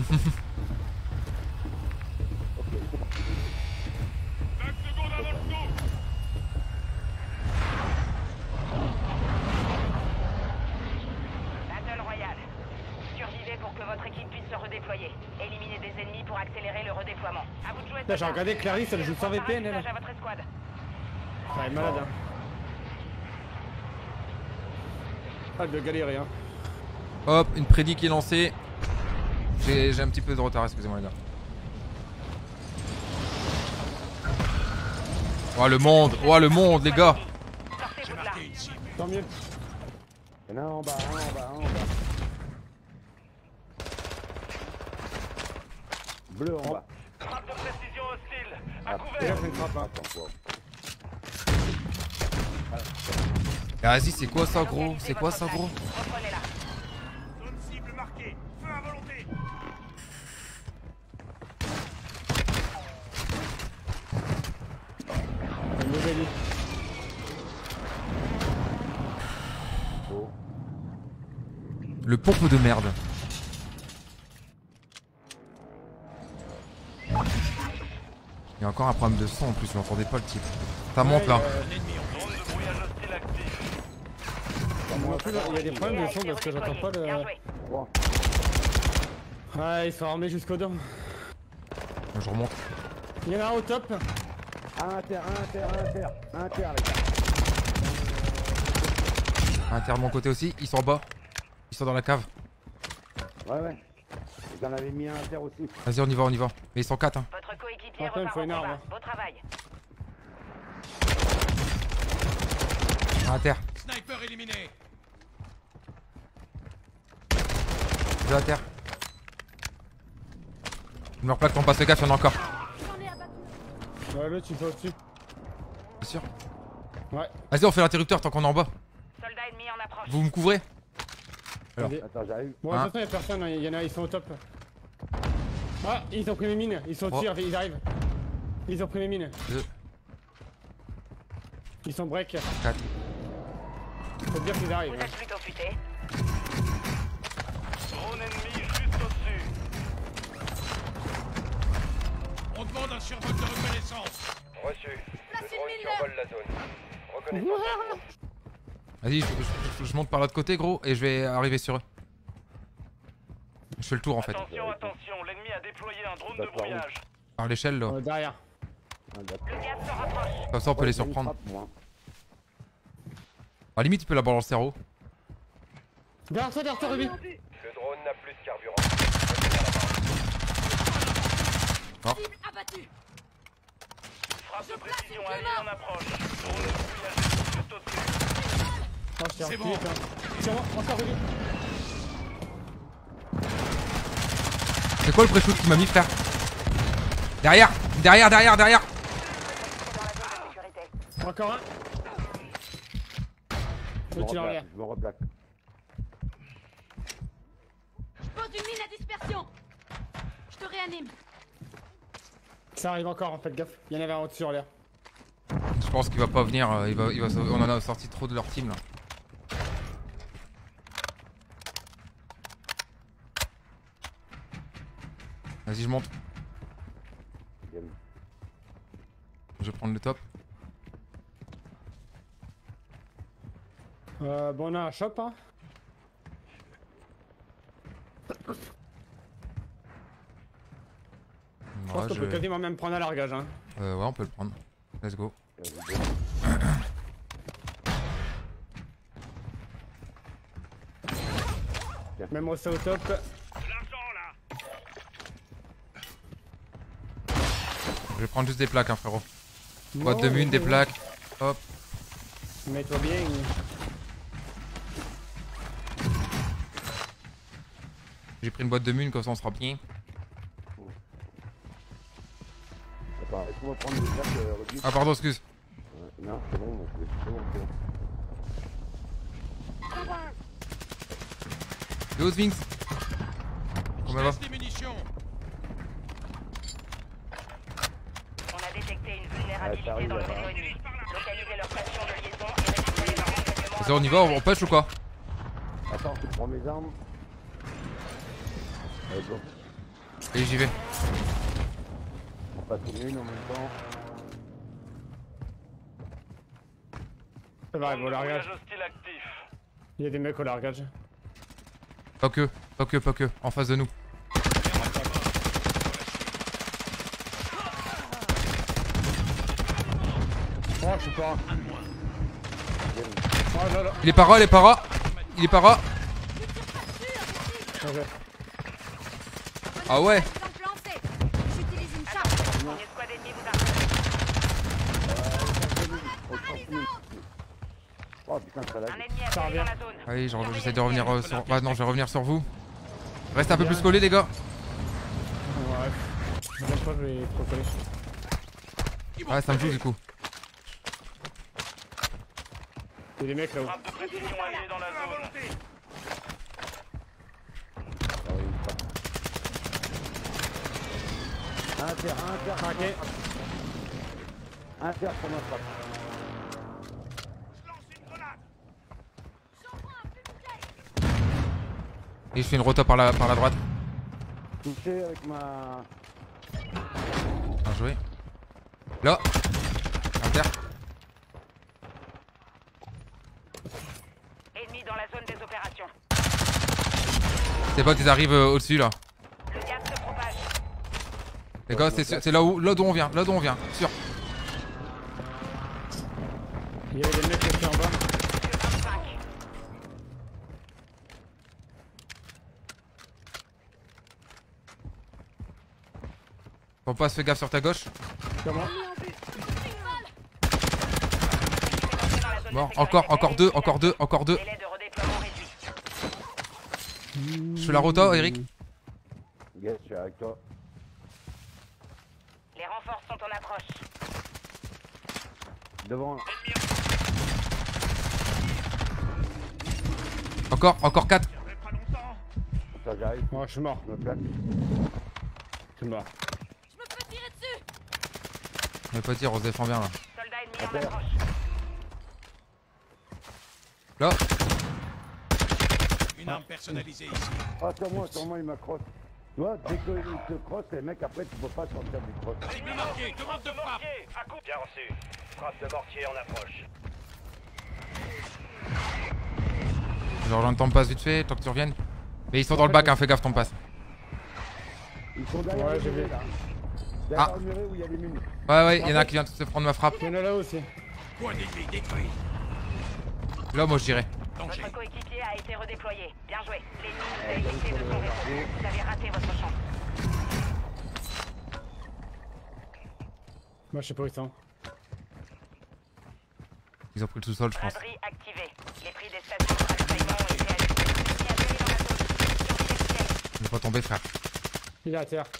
Battle Royale. Survivez pour que votre équipe puisse se redéployer. Éliminez des ennemis pour accélérer le redéploiement. À vous de jouer. Là, j'ai regardé Clarisse, elle joue sans VPN, elle. À votre escouade. Elle est malade, hein. Pas de galérer, hein. Hop, une prédit qui est lancée. J'ai un petit peu de retard, excusez-moi les gars. Oh le monde les gars. J'ai marqué une cible. Tant mieux. Il y en a un en bas. Bleu en bas. Frappe de précision hostile. À Ah, couvert. C'est une frappe, hein. Attends, quoi. Vas-y, c'est quoi ça gros? C'est quoi ça gros? Reprenez-la. Zone cible marquée. Feu à volonté. Une nouvelle île. Oh. Le pompe de merde. Il y a encore un problème de son en plus, je n'entendais pas le type. Ça monte là. Zone de brouillage hostile actif. Moi, en plus, il y a des problèmes de son parce que j'entends pas le. Bien joué. Wow. Ouais, ils sont armés jusqu'aux dents. Je remonte. Il y en a un au top. Un terre, les gars. Un terre de mon côté aussi, ils sont en bas. Ils sont dans la cave. Ouais. Ils en avaient mis un à terre aussi. Vas-y, on y va. Mais ils sont 4 hein. Votre coéquipier Attends, il repart faut au une arme, combat. hein. Beau travail. Un à terre. Sniper éliminé. Deux à terre. Je me replaque pour passer gaffe, il y en a encore. Ouais, l'autre, tu peux au-dessus. Bien sûr. Ouais. Vas-y, on fait l'interrupteur tant qu'on est en bas. Soldat ennemi en approche. Vous me couvrez? Alors. Vas-y. Attends, j'arrive. Bon, de toute façon, y'a personne, hein. Y en a, ils sont au top. Ah, ils ont pris mes mines. Ils sont au-dessus, ils arrivent. Ils ont pris mes mines. 2, Ils sont break. 4. Faut dire qu'ils arrivent. Vous êtes plutôt futé. Drone ennemi juste au-dessus. On demande un survol de reconnaissance. Reçu. Le drone survole la zone. Reconnaissance. Vas-y, je monte par l'autre côté, gros, et je vais arriver sur eux. Je fais le tour en fait. Attention, attention, l'ennemi a déployé un drone de D'accord. brouillage. Par l'échelle là. Derrière. Ah, d'accord. Le gaz se rapproche. Comme ça, on peut Ouais, les j'ai une surprendre. frappe, moi. À la limite, il peut l'avoir dans le cerveau. Derrière toi, Ruby. Le drone n'a plus de carburant. Abattu. Frappe de précision alliée en approche. Drone de brouillage juste au-dessus. Oh, je t'ai C'est reculé, bon. putain. Sur moi, encore Ruby. C'est quoi le pré-shoot qui m'a mis, frère? Derrière! Derrière, derrière, derrière! Encore un. Je me L'autre, il est en l'air. replaque, je me replaque. Je pose une mine à dispersion. Je te réanime. Ça arrive encore, en fait, gaffe. Il y en avait un au-dessus en l'air. Je pense qu'il va pas venir. On en a sorti trop de leur team là. Vas-y, je monte. Je vais prendre le top. Bon, on a un shop, hein. Je pense Ouais, qu'on peut quasiment même prendre à largage, hein. ouais, on peut le prendre. Let's go. Même au top. L'argent là. Je vais prendre juste des plaques, hein, frérot. Boîte de mine, des plaques. Hop. Mets-toi bien. J'ai pris une boîte de mine, comme ça on sera bien. Attends, laisse-moi prendre des plaques, Ruby. Ah, pardon, excuse. Non, c'est bon, c'est bon, c'est bon. Yo, Sphinx. Je Comment elle va? laisse des munitions. On a détecté une Ouais, ça vulnérabilité arrive, dans le là-bas. réseau ennemi. Localisez leur station de liaison et récupérez leurs renseignements. Vas-y, on y va, on push ou quoi? Attends, je prends mes armes. Allez, go. Allez, j'y vais. On passe une en même temps. Ça va, Drone au de largage. brouillage hostile actif. Il y a des mecs au largage. Pas que, pas que, pas que. En face de nous. Oh, je sais pas. Oh là là. Il est para, il est para. Il est para. Ok. Ah ouais. Exemple lancé. J'utilise une charge. Une escouade ennemie vous harcèle. Oh putain, ça lag. Un ennemi Ça atterri dans revient. la zone. Allez, j'essaie de revenir sur... Ah non, je vais revenir sur vous. Reste un peu plus collé, les gars. Ouais. La prochaine fois, je vais trop coller. Ouais, ça me joue du coup. Il y a des mecs là-haut. Frappe de précision alliée dans la zone. Ah oui, une frappe. Inter, Craqué. inter pour ma frappe. Et je fais une rota par la droite. Touché avec ma... Bien joué. Là. Inter. Ennemi dans la zone des opérations. Tes potes, ils arrivent au-dessus là. Le gaz se propage. Les gars, c'est là d'où on vient. Là d'où on vient. Sûr. Il y avait des mecs aussi en bas. Que 25. On passe, fais gaffe sur ta gauche. Comment? Dans la zone Mort. de sécurité. Encore deux, encore deux, encore deux. Délai de redéploiement réduit. Je fais la rota, Eric. Yes, je suis avec toi. Les renforts sont en approche. Devant. Encore 4. Ça, j'arrive. Oh, je suis mort. Je me place. Je suis mort. Je me fais tirer dessus. On va pas dire, on se défend bien là. Soldat ennemi en Terre. approche. Là, Une arme personnalisée ici. Ah, sur moi, il m'accroche. Tu vois, dès qu'il te crosse, les mecs, après, tu peux pas sortir du cross. Cible marquée, demande de frappe. Mortier, à coup. Bien reçu. Frappe de mortier en approche. je rejoins ton passe vite fait, tant que tu reviennes. Mais ils sont dans le bac, hein, fais gaffe ton passe. Ils sont derrière Ouais, le j'ai muret, vu. là. Derrière Ah. le muret où il y a les mines. Ouais, il y en a qui vient de se prendre ma frappe. Il y en a là aussi. Point d'ennemi détruit. Là, moi je dirais. Danger. Votre coéquipier a été redéployé. Bien joué. L'ennemi nous a éjecté de son réseau. Vous avez raté votre chance. Moi, je sais pas où ils sont. Ils ont pris le sous-sol, je pense. Braderie activée. Les prix des stations de ravitaillement ont été ajustés. Bienvenue dans la zone. Surveillez le ciel. Je vais pas tomber, frère. Il est à terre.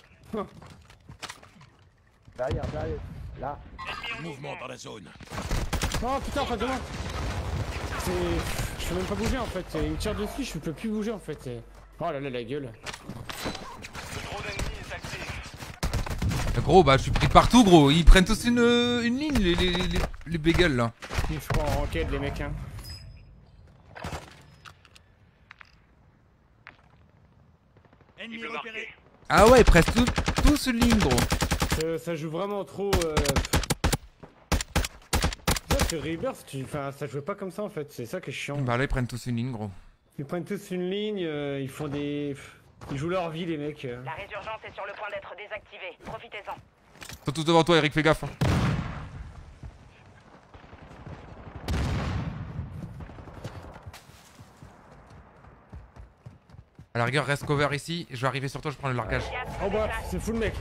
Derrière. Là. Mouvement dans la zone. Oh putain, en face de moi. Je peux même pas bouger en fait. Il me tire dessus, je peux plus bouger en fait. Oh là là, la gueule. Le drone ennemi est actif. Gros, bah je suis pris partout, gros. Ils prennent tous une ligne, les bagels là. Ils se prennent en enquête, les mecs. Hein. Ennemi repéré. Ah ouais, ils prennent tous une ligne, gros. Ça joue vraiment trop. Ça, c'est Rebirth, enfin, ça jouait pas comme ça en fait. C'est ça qui est chiant. Bah là, ils prennent tous une ligne, gros. Ils prennent tous une ligne, ils font des. Ils jouent leur vie, les mecs. La résurgence est sur le point d'être désactivée. Profitez-en. Ils sont tous devant toi, Eric, fais gaffe. Hein. À la rigueur, reste cover ici. Je vais arriver sur toi, je prends le largage. Oh bah, c'est fou le mec.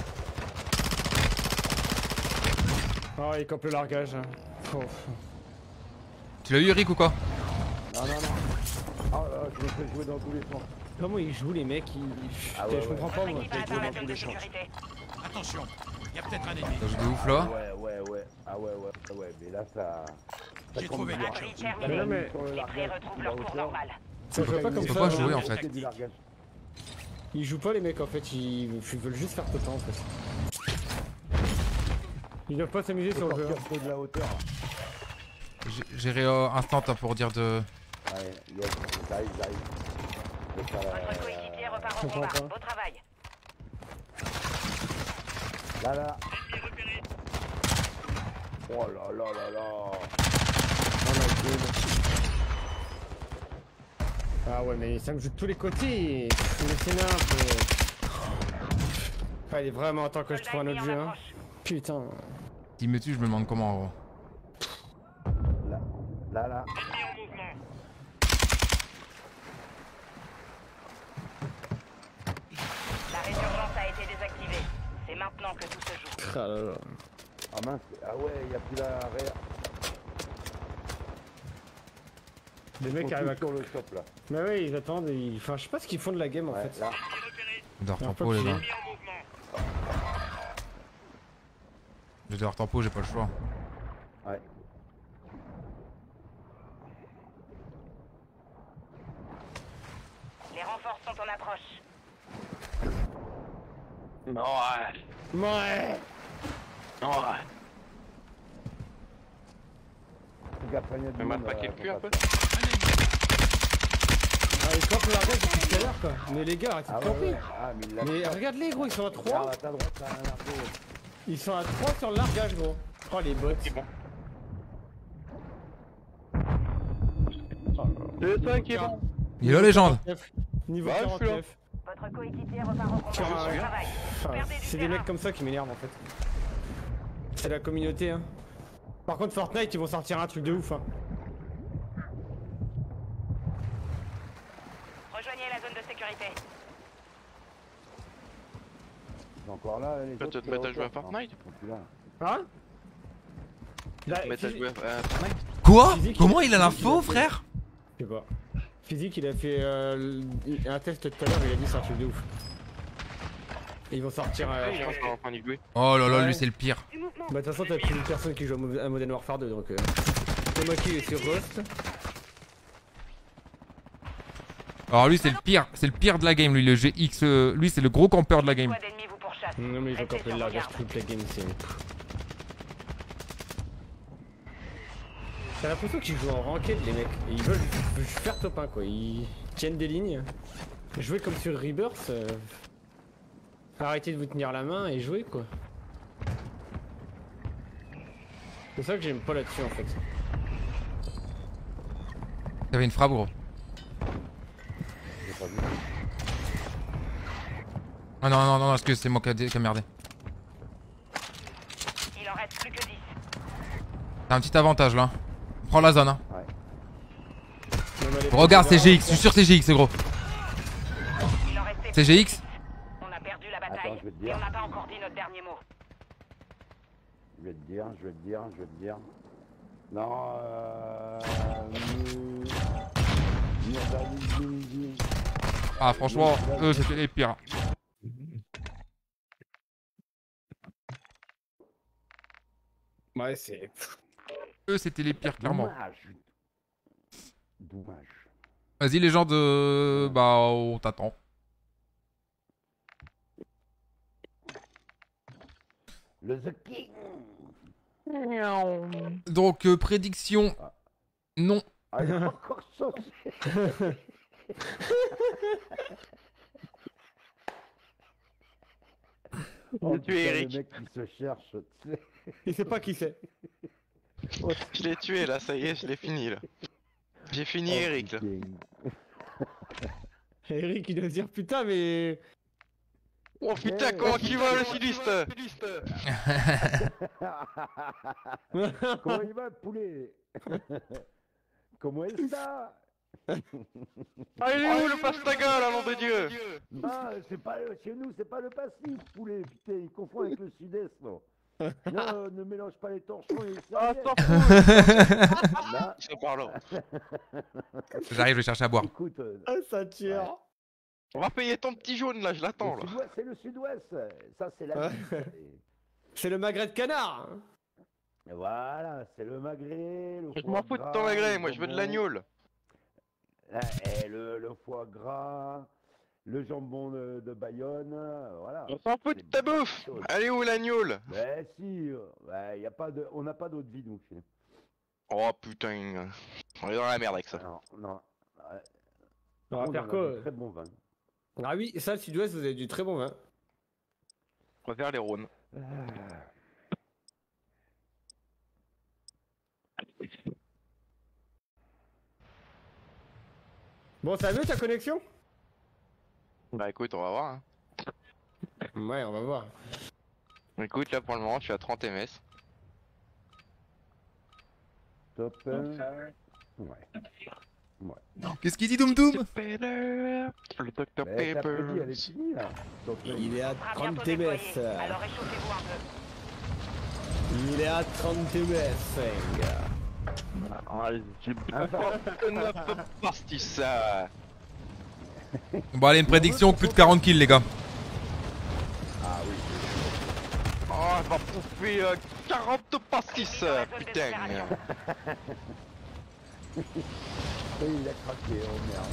Oh, il campe le largage. Hein. Oh. Tu l'as eu, Eric, ou quoi? Non. Ah, je me fais jouer dans tous les sens. Comment ils jouent, les mecs Ah ouais, je comprends pas Votre moi. équipe a atteint la zone de sécurité. Attention, il y a peut-être un ennemi. Ça joue de ouf là. Ouais. Ah ouais, mais là, ça... J'ai trouvé comble quelque Braderie chose. Mais non, terminée. mais sur le Les prix largage, retrouvent la leur cours hauteur. normal. ça joue pas comme peut ça. pas hein. jouer en fait. C'est du largage. Ils jouent pas, les mecs en fait. Ils veulent juste faire tout le temps en fait. Ils doivent pas s'amuser sur le jeu. Sortir peu de la hauteur. J'irai instant hein, pour dire de. Ouais, yes, j'arrive. Je vais faire la- Votre coéquipier repart Je au combat. comprends pas. Beau travail. Là. Oh là. Ah ouais, mais ça me joue de tous les côtés. Le scénar, fallait vraiment temps que je trouve un autre jeu. Hein. Putain. S'il me tue, je me demande comment, gros. Là. Ennemi en mouvement. La résurgence a été désactivée. C'est maintenant que tout se joue. Ah là là. Ah mince, ah ouais, il n'y a plus l'arrière. Les mecs Ils sont arrivent à. tous sur le top là. Mais ouais, ils attendent. Enfin, je sais pas ce qu'ils font de la game en Ouais, fait. là. Je dois Alors, tempo, les pas gars. Ennemi en mouvement. Je dois tempo, j'ai pas le choix. Ouais. Les renforts sont en approche. Ouais. Fais gaffe, il y a du monde, Ah, ils campent le largage depuis tout à l'heure quoi. Mais les gars, arrêtez de camper. Ah, mais il l'a Mais regarde-les gros, ils sont à 3. Ah, à ta droite, t'as un argot. Ils sont à 3 sur le largage gros. Oh les bots. C'est bon. Le 5 est bon. Il est là, légende. Niveau Ouais, je suis là. 49. Votre coéquipier repart au combat. Tiens, Beau ouais. travail. Enfin, Perdez du c'est des terrain. mecs comme ça qui m'énervent en fait. C'est la communauté hein. Par contre Fortnite ils vont sortir un truc de ouf hein. Rejoignez la zone de sécurité. C'est encore là, les Tu vas autres, te mettre à jouer à non, Fortnite? ils sont plus là. Hein Là, Mettre à jouer à Fortnite? Quoi? Physique, Comment il a physique, l'info, il a fait- frère? Je sais pas. Physique il a fait un test tout à l'heure, il a dit c'est un truc de ouf. Ils vont sortir. Je pense qu'on va enfin y jouer. Oh là là, Ouais. lui c'est le pire. Bah de toute façon t'as plus une personne qui joue à Modern Warfare 2 donc c'est moi qui est sur Ghost. Alors lui c'est le pire de la game, lui le GX, lui c'est le gros campeur de la game. Squad ennemi vous pourchasse. Non mais ils ont Restez campé sur le vos largage gardes. toute la game c'est... T'as l'impression qu'ils jouent en ranked les mecs, et ils veulent faire top 1 quoi, ils tiennent des lignes. Jouer comme sur Rebirth, arrêtez de vous tenir la main et jouer quoi. C'est ça que j'aime pas là-dessus en fait. T'avais une frappe gros. J'ai pas vu. Ah non non non, parce que c'est moi qui a merdé. Il en reste plus que 10. T'as un petit avantage là. Prends la zone hein. Ouais. Non, mais les Regarde mecs, c'est GX, je suis sûr c'est GX c'est gros. Il en restait C'est plus que GX 10. On a perdu la bataille, Attends, je vais te mais dire. on n'a pas encore dit notre dernier mot. Je vais te dire. Non, Ah franchement, eux c'était les pires. Ouais c'est... Eux c'était les pires clairement. Dommage. Vas-y les gens de... Bah on t'attend. Le The King. Donc prédiction... Non. Ah, il a encore sauté. J'ai tué putain, Eric. Le mec qui se cherche, tu sais. Il sait pas qui c'est. Je l'ai tué là, ça y est, je l'ai fini là. J'ai fini Oh, Eric là. King. Eric il doit se dire putain mais... Oh putain, comment tu vas le sudiste? Comment il va, le poulet? Comment est ça? Ah, il est où le pastaga là, nom de Dieu? Ah, c'est pas chez nous, c'est pas le passif, poulet. Putain, il confond avec le sud-est, non. Non, ne mélange pas les torchons et les Ah, serviettes. t'en fous! Là, Ça parle. J'arrive, je vais chercher à boire. écoute, Ah ça tire. Ouais. On va payer ton petit jaune là, je l'attends là. c'est le sud-ouest. Ça, c'est la Ouais. Suisse. C'est le magret de canard hein. Et voilà, c'est le magret, le Je foie m'en fous de gras, ton magret, le moi je veux de jambon. l'agneau. Et le foie gras, le jambon de Bayonne, voilà. On s'en fout de ta bouffe. Allez où l'agneau? Ben si, y a pas de, on n'a pas d'autre vie nous. chez nous. Oh putain, on est dans la merde avec ça. Non, non. On va faire quoi Très bon vin. Ah oui, ça le sud-ouest vous avez du très bon vin. On préfère les Rhônes. Bon ça va mieux ta connexion? Bah écoute, on va voir. Hein. Ouais on va voir. Écoute, là pour le moment, je suis à 30 ms. Top 1. Ouais. Qu'est-ce qu'il dit Doom Doom? Le Dr Ben, t'as prédit, elle est Pepper. finie là. Top 1. Il est à On sera 30 bientôt ms. déployé, alors réchauffez-vous un peu. Il est à 30 ms. Ah, j'ai pas parti ça. Bon allez, une prédiction, plus de 40 kills les gars. Ah oui. Oh, elle va bouffer 40 pastis, putain. Il a craqué, oh merde.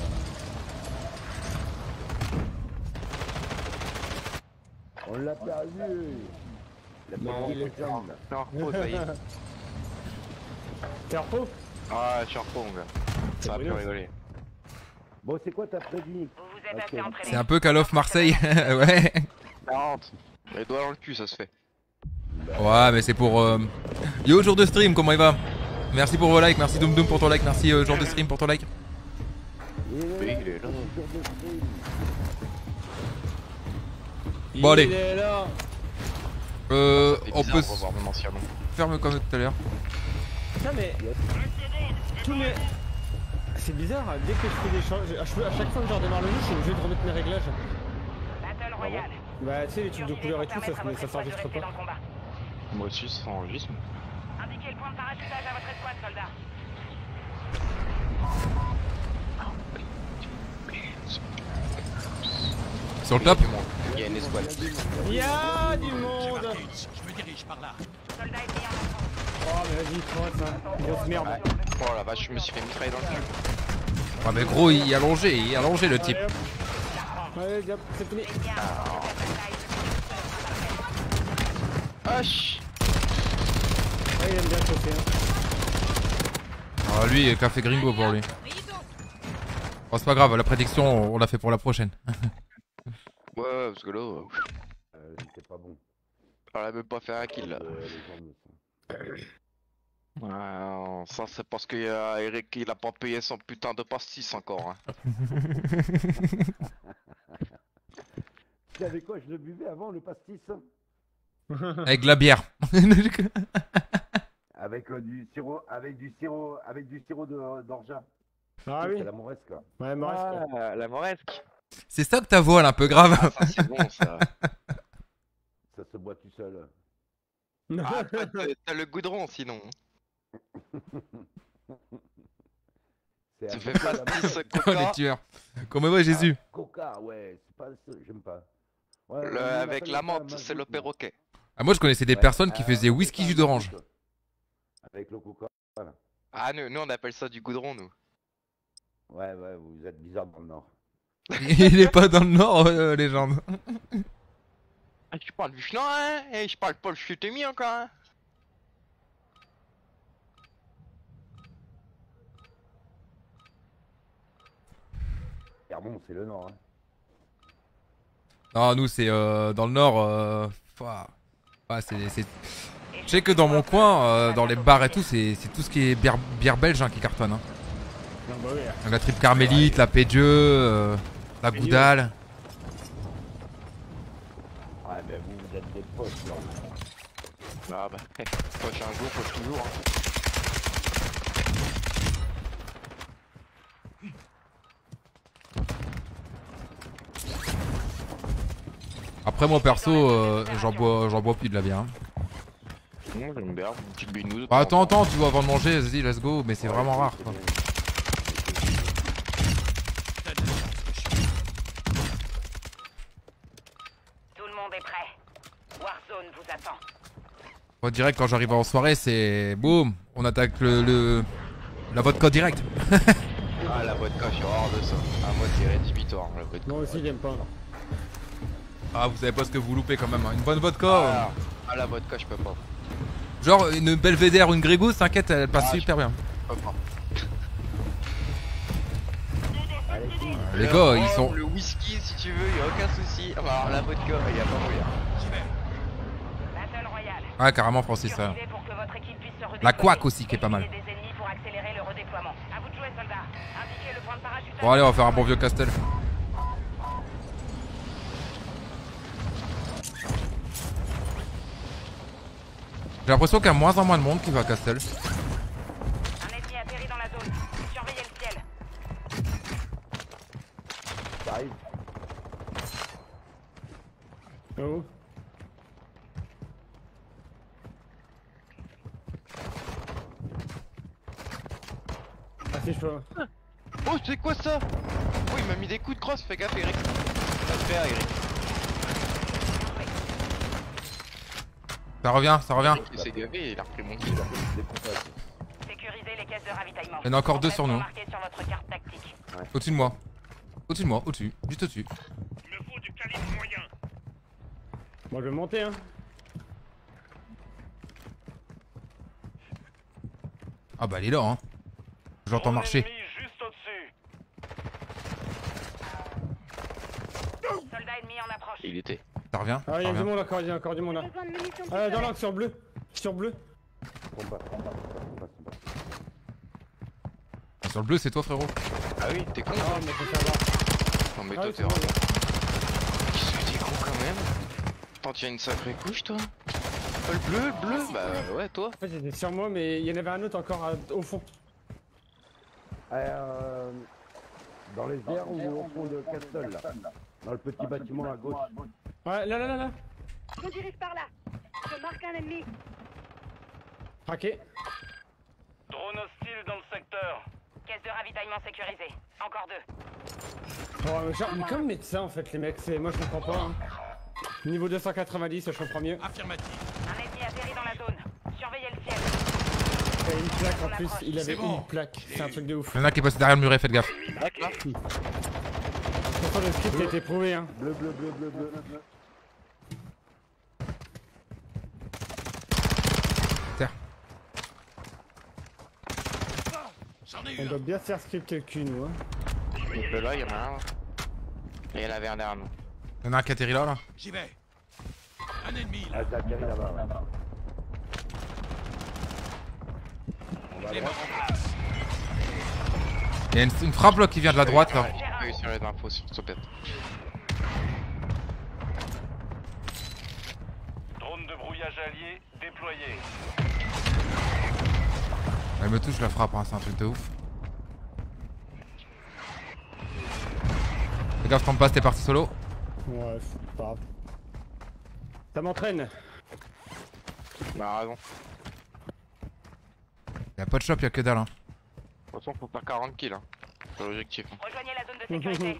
On l'a perdu. Non, il est- Je suis en repos, ça y est. T'es en repos? Ah, je suis en repos, mon gars. Ça va plus brillant, rigoler. Bon, c'est quoi ta prédit? Vous vous êtes Ok. assez entraîné. C'est un peu Call of Marseille, ouais. 40. Les doigts dans le cul, ça se fait. Ouais, mais c'est pour... Yo, jour de stream, comment il va? Merci pour vos likes, merci Doom Doom pour ton like, merci jour de stream pour ton like. Il Oui, il est là. Bon, allez. Il est là. On peut se revoir mon ancien nom. faire comme tout à l'heure. Putain mais... Tous mes... C'est bizarre, dès que je fais des changements... À chaque fois que je redémarre le jeu, je suis obligé de remettre mes réglages. Battle Royale. Bah tu sais, les trucs de couleur et tout, ça s'enregistre pas. Moi aussi, ça s'enregistre. Indiquez le point de parachutage à votre escouade, soldat. Sur le top. Il y a une escouade. Il y a du J'ai monde. marqué une. Je me dirige par là. Soldat ennemi en approche. Oh mais vas-y, crotte ça. Grosse merde. Oh la vache, je me suis fait mitrailler dans le cul. Ouais, mais gros, il est allongé le type. Allez, hop, c'est fini. Ennemi à Hush. Ouais, il aime bien sauter. Hein. Ah, lui, café gringo pour lui. Oh, c'est pas grave, la prédiction, on l'a fait pour la prochaine. Ouais, parce que là, C'est pas bon. on a même pas fait un kill là. Les gens me sont- Ouais, ça c'est parce que Eric il a pas payé son putain de pastis encore. Hein. Tu savais quoi, je le buvais avant le pastis? Avec la bière. Avec du sirop d'orgeat. Ah oui. C'est la mauresque quoi. Ouais, Moresque. La moresque. C'est ça que ta voix, là, un peu grave. Ah, ça c'est bon ça. Ça se boit tout seul. Ah, t'as le goudron sinon. C'est Tu un fais coca, la pastis Oh, les coca tueurs. Comment va Jésus? Coca, ouais, c'est pas ça, j'aime pas. Ouais, le- on avec appelle la ça menthe, mazout, c'est le moi. perroquet. Ah, moi, je connaissais des Ouais, personnes qui faisaient on appelle whisky ça jus un d'orange. mazout. Avec le coca. Ah nous on appelle ça du goudron nous. Ouais, vous êtes bizarre dans le nord. Il est pas dans le nord, légende. Ah tu parles du chinois hein? Et je parle pas le chutémi encore hein? Clermont, c'est le nord. Hein. Non, nous, c'est dans le nord. Ouais, c'est. Je sais que dans mon coin, dans les bars et tout, c'est tout ce qui est bière belge hein, qui cartonne. Hein. Non, bah oui. La triple carmélite, la Pédieu, la Goudale. Ouais, mais vous êtes des poches, là. Ah bah, poche un jour, poche toujours. Hein. Après, moi perso, j'en bois plus de la bière. Hein. Moi j'aime bien, une petite binouse. Bah, attends, tu vois, avant de manger, vas-y, let's go, mais c'est vraiment rare quoi. Tout le monde est prêt. Warzone vous attend. Moi, direct, quand j'arrive en soirée, c'est boum, on attaque la vodka direct. Ah la vodka, je suis hors de ça. Ah moi c'est rédhibitoire la vodka. Moi aussi, j'aime pas. Ah, vous savez pas ce que vous loupez quand même. Hein. Une bonne vodka. Ah la vodka je peux pas. Genre une Belvédère ou une Grégousse, t'inquiète, elle passe super bien. Je peux pas. Les gars, ils sont. Le whisky si tu veux, y a aucun souci. Ah, bah, alors la vodka, y a pas moyen. Battle Royale. Ah, carrément, Francis. Ça. Survivez pour que votre équipe puisse se redéployer. La couac aussi qui est pas mal. Éliminez des ennemis pour accélérer le redéploiement. À vous de jouer, soldats. Indiquez le point de parachutage. Bon, allez, on va faire un bon vieux Castel. J'ai l'impression qu'il y a moins en moins de monde qui va à Castel. Un ennemi atterri dans la zone. Surveillez le ciel. Ça arrive. Oh. Ah, c'est chaud. Oh c'est quoi ça? Oh il m'a mis des coups de crosse, fais gaffe Eric. Fais Eric. Ça revient, ça revient. Il s'est gavé, il a repris mon kill. Sécurisez les caisses de ravitaillement. Il y en a encore deux sur nous. Marqué sur votre carte tactique. Au-dessus de moi. Au-dessus de moi, au-dessus. Juste au-dessus. Il me faut du calibre moyen. Moi, je vais monter, hein. Ah bah, elle est là, hein. J'entends marcher. Ennemi juste au-dessus. Soldat ennemi en approche. Il était. Ça revient, Ah, ça il y a du revient. monde encore, il y a encore du monde là. Dans l'axe sur bleu. Sur bleu. Ah, sur le bleu, c'est toi, frérot. Ah oui, t'es con. Ah, mais faut savoir. Non mais Ah, toi oui, t'es c'est bon, vraiment. Qu'est-ce que t'es con quand même? Attends, tu as une sacrée couche toi? Le bleu? Bah ouais, toi. En fait, j'étais sur moi, mais il y en avait un autre encore au fond. Dans les airs ou au fond de Castle, là. Dans le petit bâtiment à gauche. Ouais, là. Je me dirige par là. Je marque un ennemi. Traqué. Drone hostile dans le secteur. Caisse de ravitaillement sécurisée. Encore deux. Oh, genre, mais comment mettre ça en fait les mecs, moi je comprends pas. Hein. Niveau 290, je comprends mieux. Affirmatif. Un ennemi atterri dans la zone. Surveillez le ciel. Il avait une plaque en plus, il avait une plaque, c'est un truc de ouf. Il y en a qui passent derrière le muret, faites gaffe. Pourtant le script a été prouvé hein. Bleu, bleu, bleu, bleu, bleu. J'en ai On eu doit un. bien se faire scripter le cul nous hein. De là, il y en a un. Et il y en avait un derrière nous. Il y en a un qui atterrit là. J'y vais. Un ennemi là. Ah, ça atterrit là-bas. Ouais. On va à Je les droite. remplace. Il y a une frappe là qui vient de la droite là. J'ai eu sur les infos sur Topette. Drone de brouillage allié déployé. Elle me touche la frappe, hein, c'est un truc de ouf. Fais gaffe, tombe pas, t'es parti solo. Ouais, c'est pas grave. Ça m'entraîne. Bah raison. Y'a pas de shop, y'a que dalle. Hein. De toute façon, faut faire 40 kills. Hein. C'est l'objectif. Hein. Rejoignez la zone de sécurité.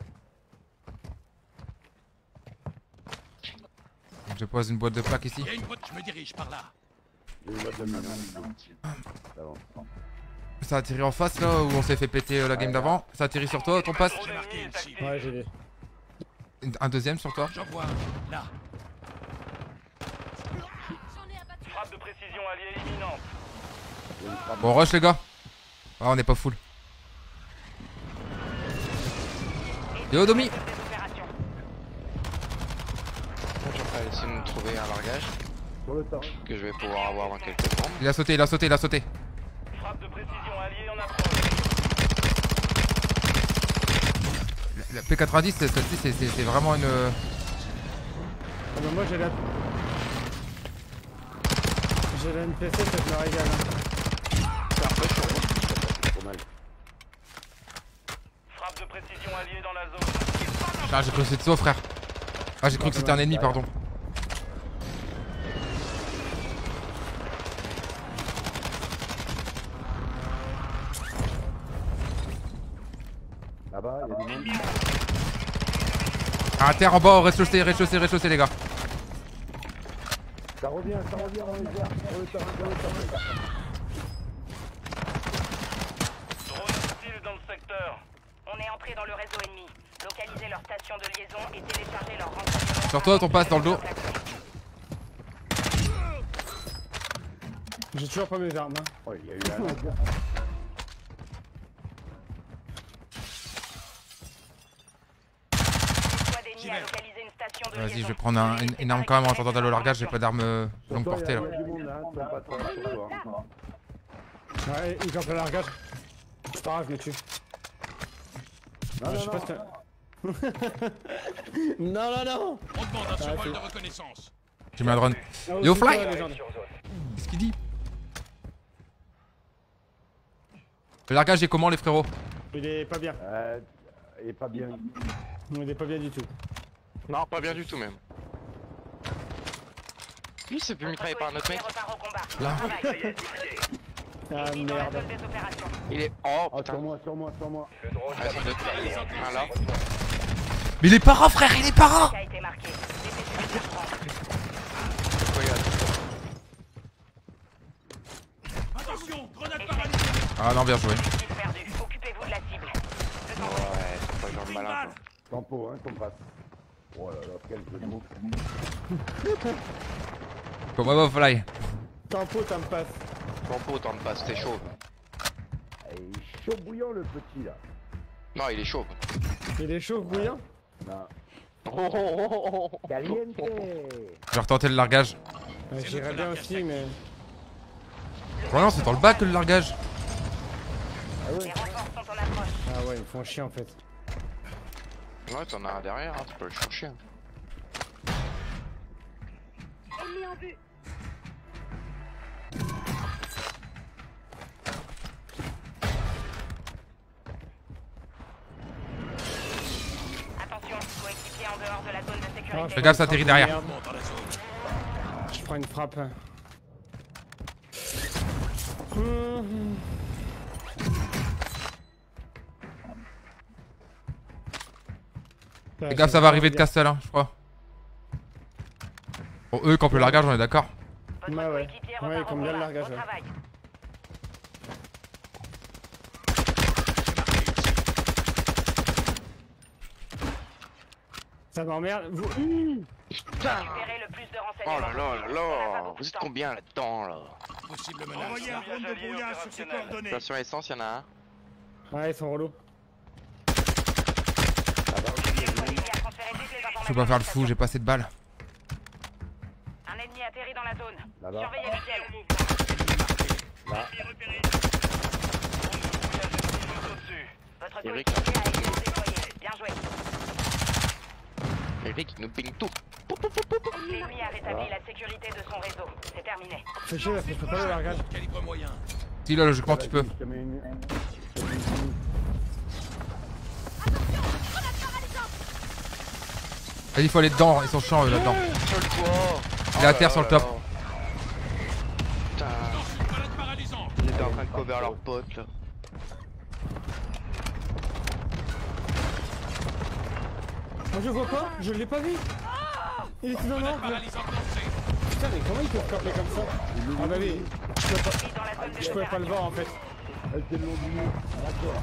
Je pose une boîte de plaques ici. Il y a une boîte, je me dirige par là. J'ai une boîte de main. Ça va. Ça atterrit en face là où on s'est fait péter la game d'avant. Ça atterrit sur toi, ton passe. J'ai marqué une cible. Ouais, j'ai vu. Un deuxième sur toi. J'en vois un. Là. J'en ai abattu. Frappe de précision alliée imminente. Bon, rush les gars. Ah, on est pas full. Yo, Domi. Des opérations. Je vais essayer de me trouver un largage Sur le temps. que je vais pouvoir avoir dans quelques secondes. Il a sauté, il a sauté, il a sauté. Frappe de précision alliée en approche. La P90, celle-ci, c'est vraiment une. Ah bah moi j'ai la... J'ai la NPC, ça me régale. Hein. C'est un peu sur moi. Pas mal. Frappe de précision alliée dans la zone. Ah, j'ai cru que c'était toi, frère. Ah, j'ai cru que c'était un ennemi, pardon. Là-bas, il y a du monde. Ah, terre en bas, au rez-de-chaussée, rez-de-chaussée, rez-de-chaussée, les gars. Ça revient dans les airs. Sur le terrain, sur le terrain. Drone hostile dans le secteur. On est entré dans le réseau ennemi. Localisez leur station de liaison et téléchargez leur renseignements. Sur toi, ton passe dans le dos. J'ai toujours pas mes armes. Hein. Oh, il y a eu un. Squad ennemi a localisé une station de liaison. Vas-y, je vais prendre une arme quand même en attendant d'aller au largage. J'ai pas d'arme longue Sur toi, portée là. Il y a du monde là, sur le patron, sur toi. Ouais, il campe le largage. C'est pas grave, je me tue. Non, Je non, sais pas non. si t'as... Non, non, non. On demande un survol c'est- de reconnaissance. J'ai mis un drone. Ah, Yo, aussi, fly. toi, légende. Qu'est-ce qu'il dit? Le largage est comment, les frérots? Il est pas bien. Il est pas bien. Il est pas bien du tout. Non, pas bien du tout même. Lui, c'est plus mitraillé par un autre mec. Repart au combat. Là. Travail. Ah Ennemi dans la merde. zone des opérations. Il est. Oh Oh, putain. sur moi, sur moi, sur moi. Ah, c'est deux. Un là. Mais il est para, frère, il est para! Qui a été marqué. Dépêchez-vous de faire prendre. Regarde. Attention, grenade paralysée. Ah non, bien joué. Objectif perdu. Occupez-vous de la cible. Le temps de- Ouais, c'est pas le genre de malin. quoi. Tempo, hein, qu'on passe. Oh là là, quel jeu de mots. Comment va, fly? Tempo, ça me passe. Tempo, t'en pas, c'était chaud. Il est chaud bouillant le petit là. Non, il est chaud. Il est chaud, bouillant. Non. Oh, oh, oh, oh, oh. Caliente. Je vais retenter le largage. Ouais, j'irais bien aussi, mais... Ouais, non, c'est dans le bac le largage. Les renforts sont en approche. Ah ouais, ils me font chier en fait. Ouais, t'en as un derrière, hein, tu peux le chercher. Hein. Ennemi en vue. Attention, coéquipier en dehors de la zone de Ah, sécurité. Fais gaffe, ça atterrit derrière. Merde. Dans la zone. Je prends une frappe. Fais gaffe, ça va arriver de Castle, hein, je crois. Bon, eux, campent le largage, on est d'accord. Votre Ouais, ouais. coéquipier Ouais, repart comme au bien le combat. largage, Bon ouais. travail. Ça m'emmerde. Vous... Récupérez le plus de Oh renseignements. là là là possible. On n'a pas là. beaucoup Vous de êtes temps. combien là-dedans là? Possible menace. Envoyez un drone de brouillage sur ces coordonnées. Station essence, y'en a un. Ouais, ils sont relous. Ennemi a transféré toutes les informations. Je peux pas faire le fou, j'ai pas assez de balles. Un ennemi atterrit dans la zone. Là-bas. Surveillez le ciel. Là. Votre Eric. coéquipier a été déployé. Bien joué. Eric, il nous ping tout. L'ennemi a rétabli la sécurité de son réseau. C'est terminé. C'est chier parce que je peux pas le largage. Calibre moyen. Si, là, logiquement, tu peux. Je te mets une... Vas-y, il faut aller dedans, ils sont chiants, eux, là-dedans. Sur le toit. Il est à terre sur le top. Putain, Balade paralysante. ils étaient en train de cover leurs potes là. Moi je vois pas, je l'ai pas vu. Il était dans l'angle. Paralysante lancée. Putain, mais comment il peut camper comme ça? Ah bah oui, Lui dans la zone de je pouvais pas le voir en fait. Elle était le long du mur. D'accord.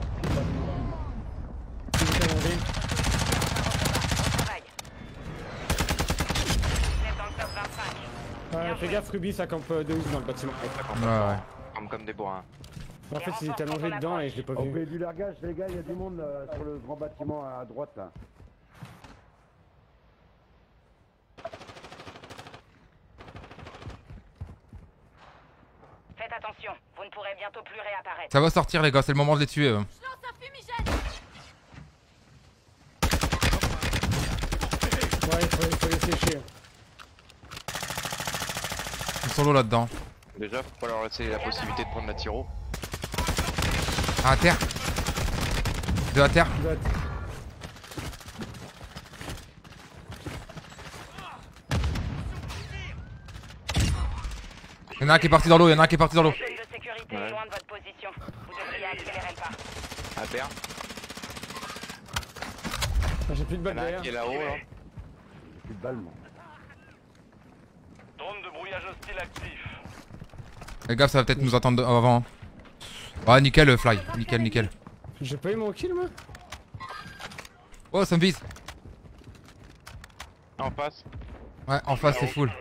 Il était allongé. Bon travail. Vous êtes dans le top 25. Ouais, fais gaffe, Ruby, ça campe de ouf dans le bâtiment. Ouais, ouais. Comme des bois. En fait, il était allongé dedans et je l'ai pas On vu. fait du largage, les gars, il y a du monde sur le grand bâtiment à droite là. Faites attention, vous ne pourrez bientôt plus réapparaître. Ça va sortir, les gars, c'est le moment de les tuer. Je lance un fumigène. Ouais, il faut les sécher. Ils sont lourds là-dedans. Déjà, faut pas leur laisser la possibilité de prendre la tiro. Ah, à terre. Deux à terre. Il doit être- Il y en a un qui est parti dans l'eau, il y en a un qui est parti dans l'eau. La zone de sécurité est loin de votre position. Vous devriez accélérer le pas. À terre. J'ai plus de balles Y'en a un derrière. qui est là-haut là. J'ai plus de balles, moi. Drone de brouillage hostile actif. Les gars, ça va peut-être nous attendre avant. Ah, nickel, Fly. Nickel, nickel. J'ai pas eu mon kill moi. Oh, ça me vise. En face. Ouais, en face, c'est full.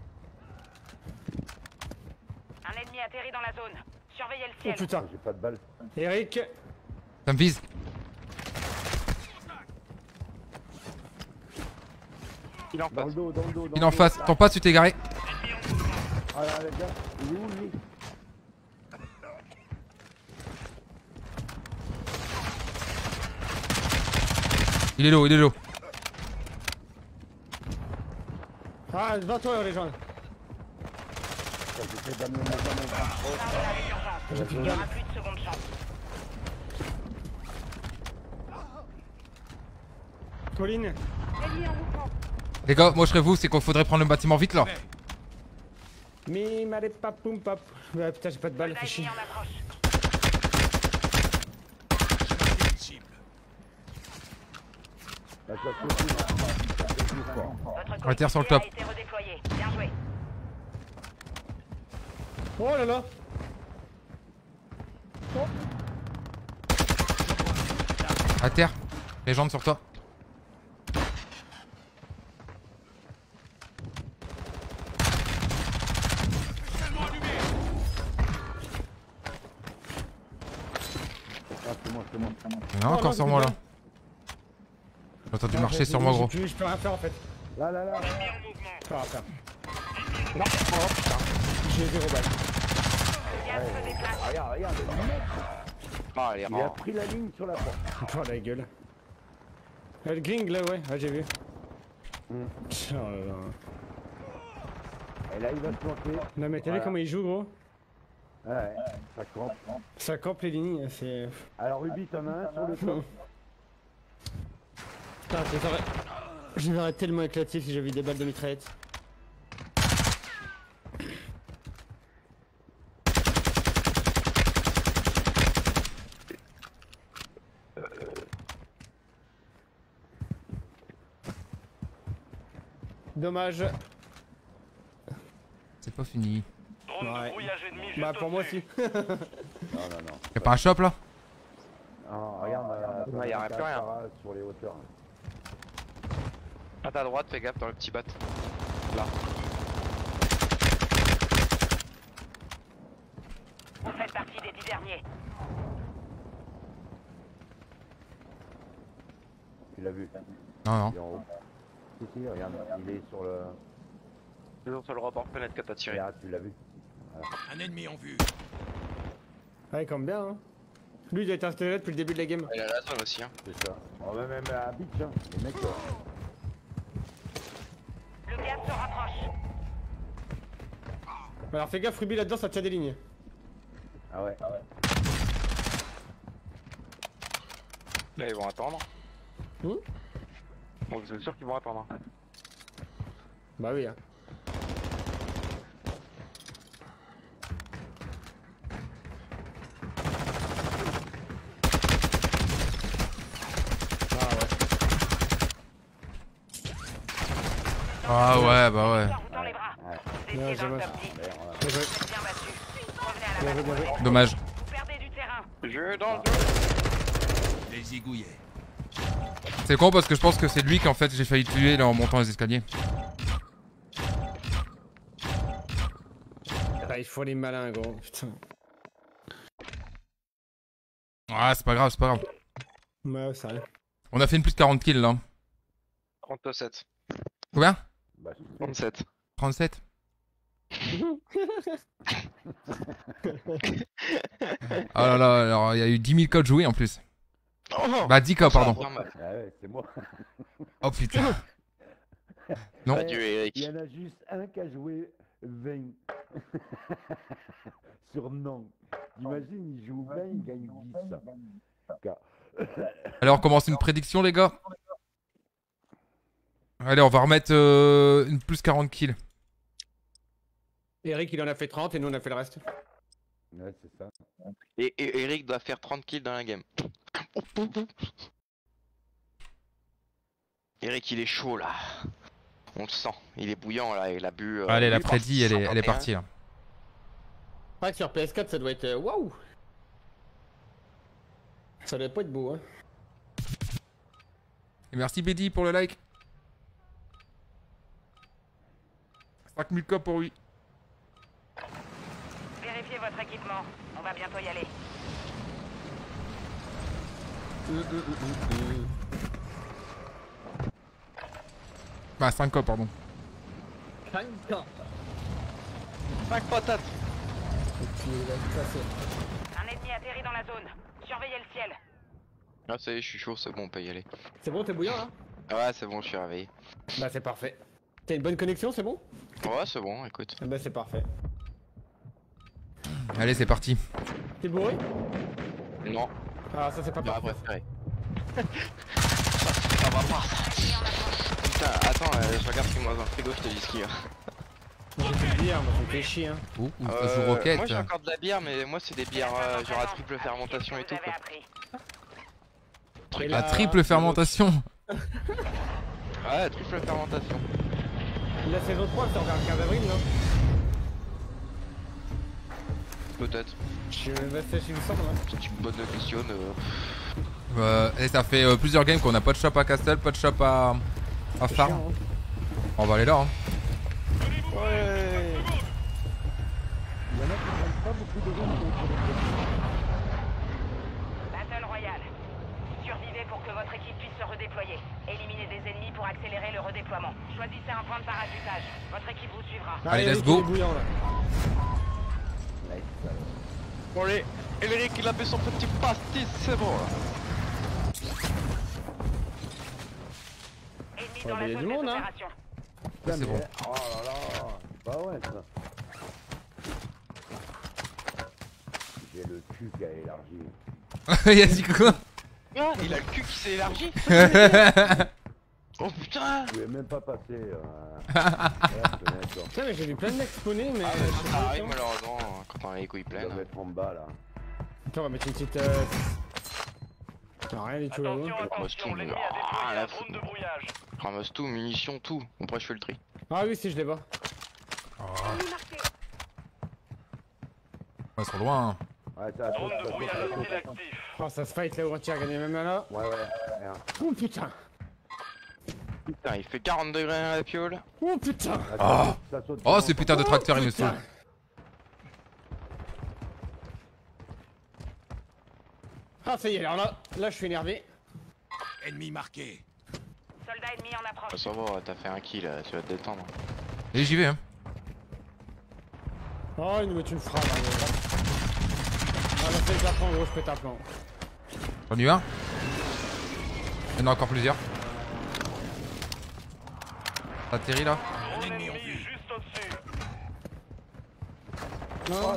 Un ennemi atterrit dans la zone. Surveillez le Oh ciel. putain. J'ai pas de balles. Eric, Ça me vise. Il est en Dans face. le dos, dans le dos. Il est en face. T'en passes, tu t'es garé. Ah là, les gars, il est où lui? Il est low, il est low. ah, devant toi, les gens. J'essaie d'amener mes gamins. J'ai plus de Il n'y balles. aura plus de seconde chance. Colline. Les gars, moi je serais vous, c'est qu'il faudrait prendre le bâtiment vite là. Mais m'allez pas poum pop. Ouais, putain, j'ai pas de balles, Soldat fais chier. ennemi en approche. Une cible. La classe aussi. C'est plus fort. Votre On va terre sur le coéquipier top. a été redéployé. Bien joué. Oh là là. À terre. Légende sur toi. Ah, c'est moi, c'est moi. Il y en a Oh encore non, sur j'ai moi plus là. de J'ai entendu Ah, marcher j'ai- sur moi, gros. Je peux rien faire en fait. Là, là, là. Je peux rien faire. Non, oh putain. J'ai 0 balles. Gaz se déplace. Regarde, regarde. Le mec, Ah, il est il a mort. pris la ligne sur la porte. Oh la gueule. Le gring là, ouais, j'ai vu. Hmm. Oh là là. Et là, il va se planter. Non mais t'as vu Voilà. comment il joue gros? Ouais, ça campe. Ça campe les lignes, c'est... Alors, Ruby, t'en as un sur le top. Putain, je les aurais tellement éclaté si j'avais eu des balles de mitraillette. Dommage. C'est pas fini. Drone Ouais. de brouillage ennemi juste Bah pour moi au-dessus. aussi. Non, non, non. Y'a pas un shop là? Ah, regarde, Ouais, y a plus rien. sur les hauteurs. À ta droite, fais gaffe dans le petit bat. Là. Vous faites partie des 10 derniers. Tu l'as vu? Non, non. Il est en haut. Si, regarde, il est sur le. Toujours sur le rebord fenêtre que t'as tiré. Regarde, tu l'as vu? Un ennemi en vue. Ouais, comme bien, hein. Lui, il a été installé depuis le début de la game. Il a la zone aussi, hein. C'est ça. On va même à Beach, hein. Les mecs. Le gaz se rapproche. Alors fais gaffe, Ruby là-dedans, ça tient des lignes. Ah ouais. Là, ils vont attendre. Hmm. Bon, c'est sûr qu'ils vont attendre. Bah oui, hein. Ah ouais, bah ouais. Sors-vous dans les bras. Vous Ouais, étiez dans le dommage. top 10. Merde, voilà. Bien joué. Vous êtes bien battu. Revenez à la Bien joué, bien base. joué. Dommage. Vous perdez du terrain. Jeu dans le Les zigouillets. C'est con parce que je pense que c'est lui qu'en fait j'ai failli tuer là en montant les escaliers. Ah, il faut les malins, gros. Putain. Ah, c'est pas grave, c'est pas grave. Ouais, ça arrive. On a fait une plus de 40 kills là. 37. Combien? Bah, 37. 37. Oh là là, alors il y a eu 10 000 codes joués en plus. Oh Bah 10 codes, pardon. ah ouais, c'est moi. Oh putain. Non. Adieu Eric. Il y en a juste un qui a joué 20. Sur non. T'imagines, il joue 20, il gagne 10. Allez, on commence une prédiction les gars. Allez, on va remettre une plus 40 kills. Eric, il en a fait 30 et nous, on a fait le reste. Ouais, c'est ça. Et Eric doit faire 30 kills dans la game. Eric, il est chaud là. On le sent. Il est bouillant là. Il a bu. Allez, la lui, prédit, elle est partie là. Ouais, sur PS4, ça doit être. Waouh! Ça doit pas être beau, hein. Et merci Bédi pour le like. 5000 codes pour lui. Vérifiez votre équipement. On va bientôt y aller. Bah 5 codes, pardon. 5 patates. Un ennemi atterrit dans la zone. Surveillez le ciel. Ah, ça y est, je suis chaud, c'est bon, on peut y aller. C'est bon, t'es bouillant là? Ouais, c'est bon, je suis réveillé. Bah, c'est parfait. T'as une bonne connexion, c'est bon? Ouais, c'est bon, écoute. Bah, c'est parfait. Allez, c'est parti. T'es bourré? Non, Ah, ça, c'est pas j'aurais parfait. préféré. Ça va pas. Putain, attends, je regarde ce qu'il me reste dans le frigo, je te dis ce qu'il y a. J'ai fait de bière, moi, ça me fait chier, hein. Ouh, ça joue roquette. Moi j'ai encore de la bière, mais moi c'est des bières genre à triple fermentation et tout quoi. Et La là, triple fermentation. Ouais, triple fermentation. La saison 3, c'est envers le 15 avril, non? Peut-être. Je sais même pas si il me semble, hein. Si tu me bonnes la question. Et ça fait plusieurs games qu'on a pas de shop à Castle, pas de shop à Farm. Chiant, hein. On va aller là. Hein. Ouais. Il y en a qui prennent pas beaucoup de gens pour Battle Royale. Survivez pour que votre équipe puisse se redéployer. Éliminez des ennemis pour accélérer le redéploiement. Choisissez un point de parachutage. Votre équipe vous suivra. Allez, let's Eric, go. il est bouillant, là. Bon allez, Eric il a fait son petit pastis, c'est bon là. Ennemis Ouais, dans mais la y a zone du monde, hein. d'opération. C'est bon. Oh là là, c'est pas ouais ça. J'ai le cul qui a élargi. Il a dit quoi? Ah, il a le cul qui s'est élargi. Oh putain. Je pouvais même pas passer. Putain, mais j'ai vu plein de mecs spawner, mais. Ah, je sais ça pas arrive où. malheureusement quand on a les couilles Je pleines. dois mettre en bas là. Attends, on va mettre une petite. Non, rien du tout là-haut. Attention, Ramasse tout. attention, l'ennemi a Ah, déployé la un drone de brouillage. Ramasse tout, munitions, tout. Après, je fais le tri. Ah oui, si, je les vois. Ennemi marqué. Ils sont loin. Ouais, ça Drone de brouillage hostile actif. Oh, ça se fight là où on tire à gagner même là. Ouais, rien. Oh putain. Putain, il fait 40 degrés à la piole. Oh putain. Ah. Ça saute Oh, ce putain de tracteur, il me Putain. saoule. Ah, ça y est, alors là, je suis énervé. Ennemi marqué. Soldat ennemi en Ah, approche. ça va, t'as fait un kill, tu vas te détendre. Et j'y vais, hein. Oh, il nous met une frappe. Ah, là, c'est la prendre, gros, je pète un plan. J'en ai eu un. Il y en a encore plusieurs. Ça atterrit là. Drone ennemi en ennemi vue. juste au-dessus. Non,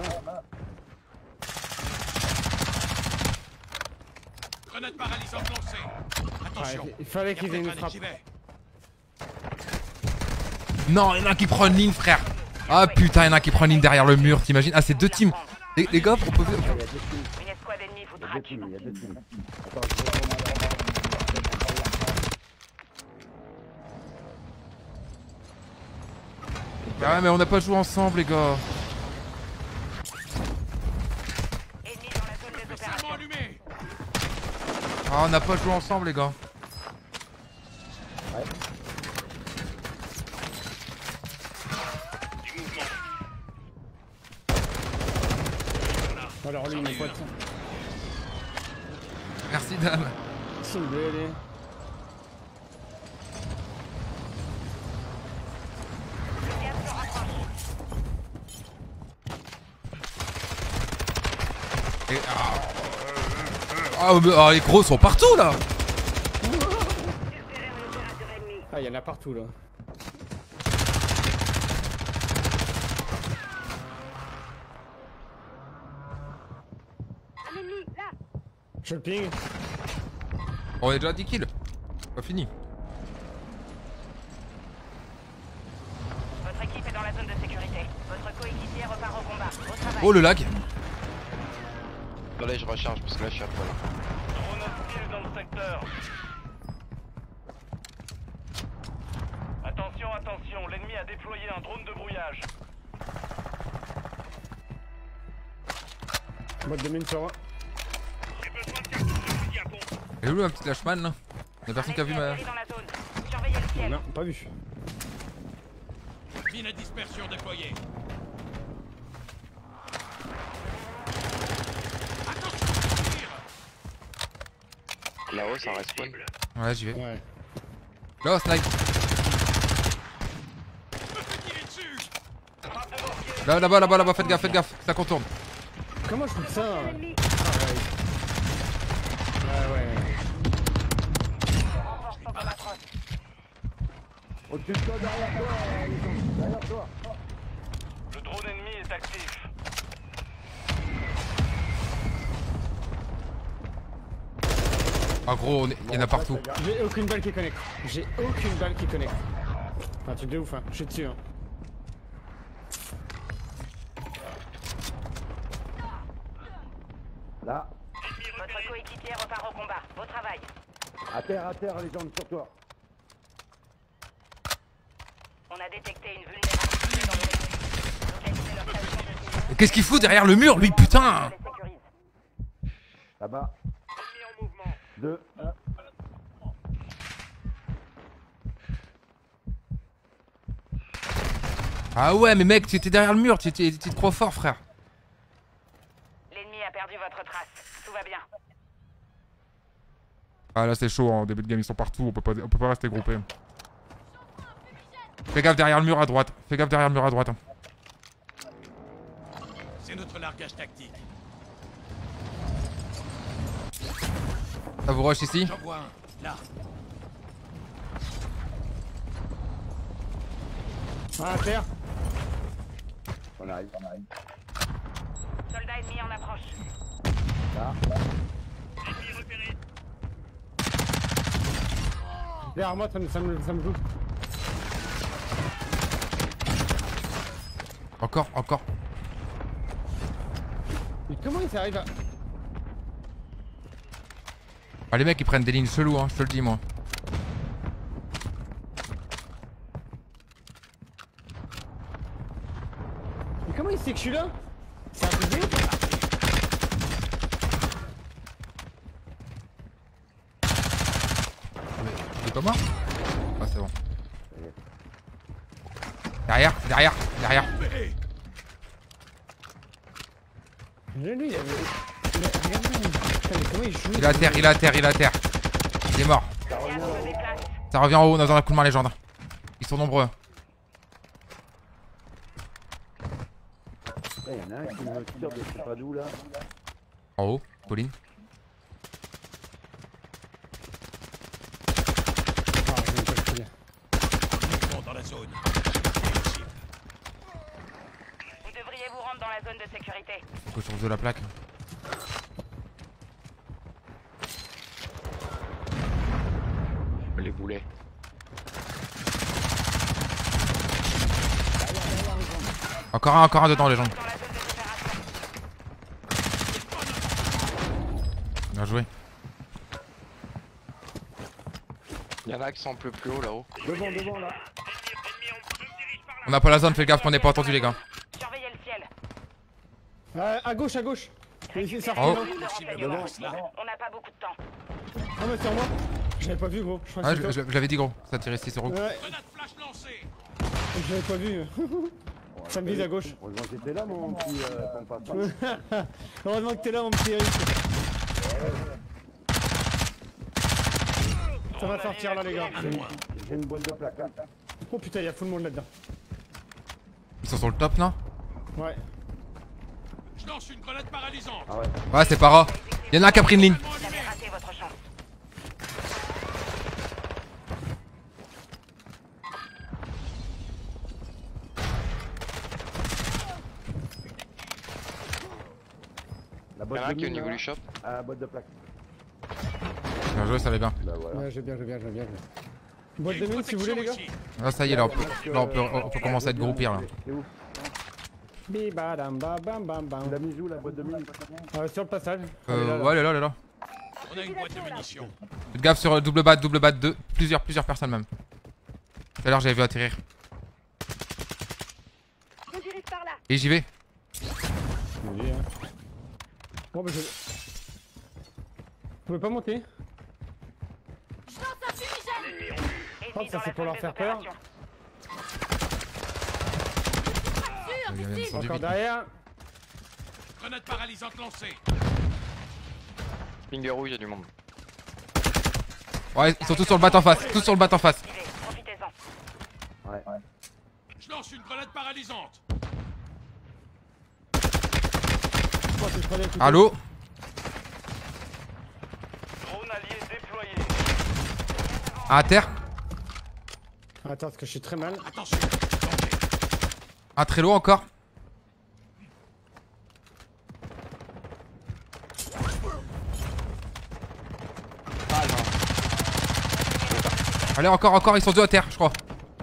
Grenade paralysante lancée. Attention. il fallait qu'ils aient une frappe. J'y vais. Non, il y en a un qui prend une ligne, frère. Ah putain, il y en a un qui prend une ligne derrière le mur, t'imagines? Ah, c'est deux teams. Les gars, on peut. Une escouade ennemie vous traque. Il y a deux teams. Ah, mais on n'a pas joué ensemble, les gars. Ennemi dans la zone des opérations. Serment allumé. Ah, on n'a pas joué ensemble, les gars. Alors lui, il me pote. Merci, dame. C'est une BD. Le gaz se rapproche. Et, mais, les gros sont partout là. Ah, il y en a partout là. Un ennemi, là. Je le ping. On est déjà à 10 kills. Pas fini. Votre équipe est dans la zone de sécurité. Votre coéquipier repart au combat. Au travail. Oh le lag. Attendez, je recharge parce que là, je suis à poil. Drone hostile dans le secteur. Attention, attention, l'ennemi a déployé un drone de brouillage. Boîte de mine sur moi. Et où un petit lashman là? Y'a personne qui a vu ma. Ennemi dans la zone. Surveillez le ciel. Non, pas vu. Mine à dispersion déployée. Attention, tire. Là-haut, ça respawn. Ouais, j'y vais. Ouais. Là, snipe. Je me fais tirer dessus. Là, là-bas, faites gaffe, ça contourne. Comment je fais ça? Un ennemi. Ouais. Renforce ton approche. Au-dessus de toi, derrière toi, les gens. Derrière toi. Le drone ennemi est actif. Ah gros, il y en a partout. J'ai aucune balle qui connecte. J'ai aucune balle qui connecte. Un truc de ouf, hein. Je suis dessus, hein. Là. Votre coéquipier repart au combat. Au travail. À terre, les gens, sur toi. On a détecté une vulnérabilité dans le réseau. Localisez leur station de signal. Qu'est-ce qu'il fout derrière le mur, lui, putain? Les sécurise. Là-bas. Ennemi en mouvement. 2, 1. Ah ouais, mais mec, tu étais derrière le mur, tu étais trop fort, frère. L'ennemi a perdu votre trace. Tout va bien. Ah là, c'est chaud, en début de game, ils sont partout, on peut pas rester groupés. Fais gaffe derrière le mur à droite. Hein. C'est notre largage tactique. Ça vous rush ici? J'en vois un. Là. Ah, à terre. On arrive. Soldat ennemi en approche. Là. Derrière moi, ça me joue. Encore. Mais comment il s'arrive à... Ah, les mecs ils prennent des lignes cheloues, hein, je te le dis moi. Mais comment il sait que je suis là? C'est un truc de ouf. Il est pas mort? Ah c'est bon. Derrière, derrière, derrière. Lui, il avait... Regarde-moi. Putain, mais comment il joue? Il est à terre, il est à terre, il est à terre. Il est mort. Ça revient en haut, on a dans la coup de main légende. Ils sont nombreux. Il y en a un qui me tire de je sais pas d'où là. En haut, Pauline. Ah, je vais pas le tirer. Mouvement dans la zone. Vous devriez vous rendre dans la zone de sécurité. Faut sur de la plaque. Les boulets. Encore un dedans légende. Dans la zone de séparation. Bien joué. Il y en a qui sont un peu plus haut là-haut. Devant là. On a pas la zone, fais gaffe qu'on n'est pas entendu les gars. Surveillez le ciel. À gauche, à gauche. Ça Oh. recule, hein. Renseignements. On n'a pas beaucoup de temps. Ah, mais c'est en moi. J'avais pas vu, gros. Je crois Ah, que c'est toi. je l'avais dit gros, ça tirait 6 euros. Ouais, Grenade flash lancée. j'avais pas vu. Ça me vise à gauche. Heureusement que t'étais là, mon petit ton papa. Heureusement que t'es là, mon petit Eric. Ça va sortir là, les gars. J'ai une boîte de plaques. Hein. Oh putain, il y a full monde là-dedans. Ils sont sur le top là. Ouais. Je lance une grenade paralysante. Ah ouais. Ouais, c'est pas rare. Il y en a un qui a pris une ligne. Vous avez raté votre chance. La Il y boîte en a de un qui est au mine, niveau là. du shop. Ah, la boîte de plaques. Bien joué, ça allait bien. Bah voilà. Ouais, je viens. Boîte de mine si vous voulez, les gars. Ah, ça y est là, on peut commencer à être groupir là. C'est où? Bibadam bam bam bam Tu bam. l'as mis où la boîte de mine? Sur le passage. Elle est là, là. Ouais, elle est là. On a une boîte de munitions. Faites gaffe sur double bat 2. Plusieurs personnes même. Tout à l'heure j'avais vu atterrir. Je dirige par là. Et j'y vais. Oui, hein. Bon, bah je. Vous pouvez pas monter? Je lance un fumigène. Ennemi ça, dans c'est la pour leur zone faire des peur. opérations. Sûr, Ils missile. sont du Encore vide. derrière. Grenade paralysante lancée. Pingaroo, il y a du monde. Ouais, ils sont tous sur le bat en face. Activez. Profitez-en. Ouais. Je lance une grenade paralysante. Je crois que je prenais le couteau. Allô? Drone allié déployé. À terre. Attends, parce que je suis très mal. Attention. Un très lourd encore. Ah non. Allez, encore, ils sont 2 à terre, je crois.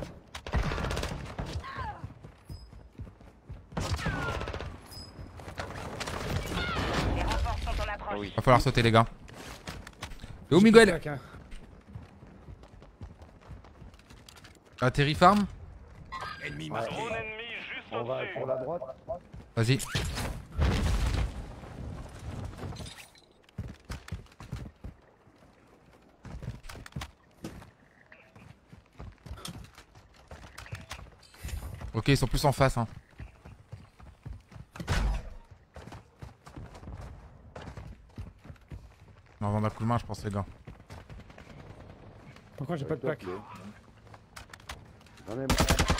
Les renforts sont en approche. Ah oui. Va falloir sauter, les gars. Et où Miguel? Plaque, hein. La Terry Farm. Ennemi marqué. Drone ennemi juste On va au-dessus. pour la droite. Vas-y. Ok, ils sont plus en face. Hein. On va vendre un coup de main, je pense, les gars. Pourquoi j'ai pas de plaque? J'en ai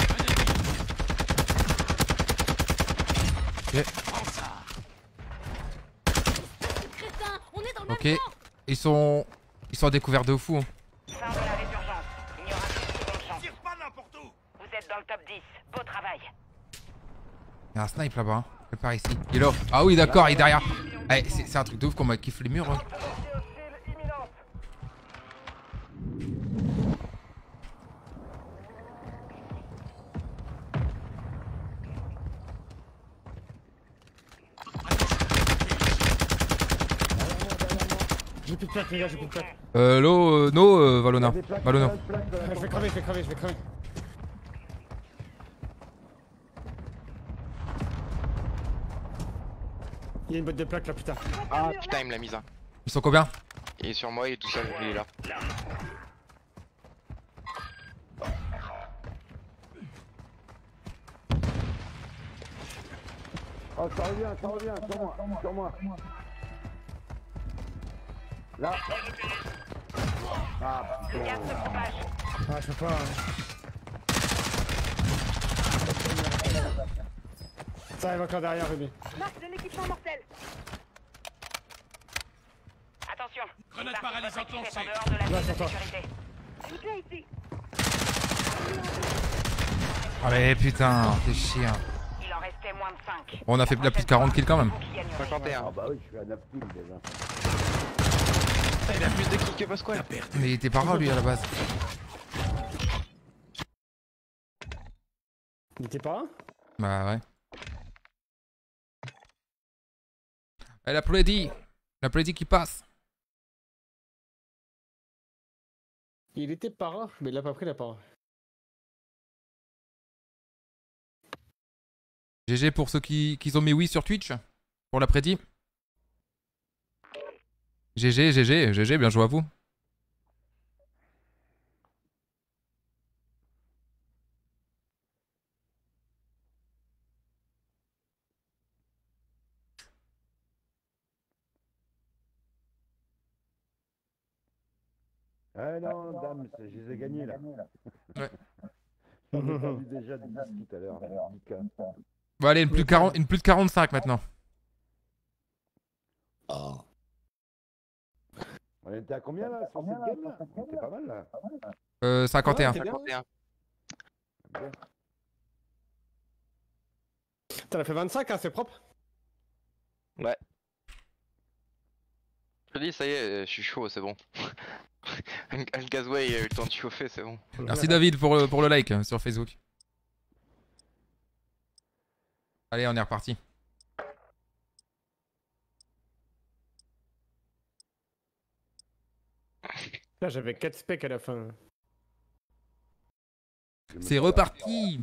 Crétin, on est dans le Ok. même camp. Ils sont à découvert de fou. Hein. Fin de la résurgence. Il n'y aura plus de seconde chance. Tire pas n'importe où. Vous êtes dans le top 10. Beau travail. Il y a un snipe là-bas. Hein. C'est par ici. Il est là. Ah oui, d'accord, il est derrière. Eh, c'est un truc de ouf qu'on m'a kiffé les murs. Hein. plus de plaques les gars, j'ai plus de plaques. No, Valona. Des plaques, Valona. plaques, plaques, Je vais crever, je vais crever, je vais crever. Il y a une boîte de plaques là, putain. Ah putain, il me l'a mise. Hein. Ils sont combien? Il est sur moi, il est tout seul, il est là. Oh, ça revient, sur moi. Là. Ah, putain. Garde ce propage. Ah, je peux pas. Ça arrive encore derrière, Ruby. Marque de l'équipement mortel. Attention. Grenade Une partie de paralysante votre équipe est lancée. en dehors de la Là, zone sur de toi. sécurité. Une clé ici. Ah mais putain, t'es chiant. Il en restait moins de 5. On a fait plus de 40 kills quand même. 51. Ah bah oui, je suis à 9 kills déjà. Putain, il a plus de kills que Pasquale. Mais il était pas rare lui à la base. Il était pas là? Bah ouais. Et la Preddy qui passe. Il était pas rare, mais il l'a pas pris la parole. GG pour ceux qui ont mis oui sur Twitch. Pour la Preddy. GG, bien joué à vous. Ah non, dame, je les ai gagnés là. Ouais. J'en ai perdu déjà 10 tout à l'heure. 10K. Bon allez, une plus de 45 maintenant. On était à combien là sur cette game là? C'était pas mal là. 51. Ouais, 51. T'en as fait 25, hein, c'est propre. Ouais. Je te dis, ça y est, je suis chaud, c'est bon. Le gazway il a eu le temps de chauffer, c'est bon. Merci David pour le like sur Facebook. Allez, on est reparti. Là, j'avais 4 specs à la fin. C'est reparti.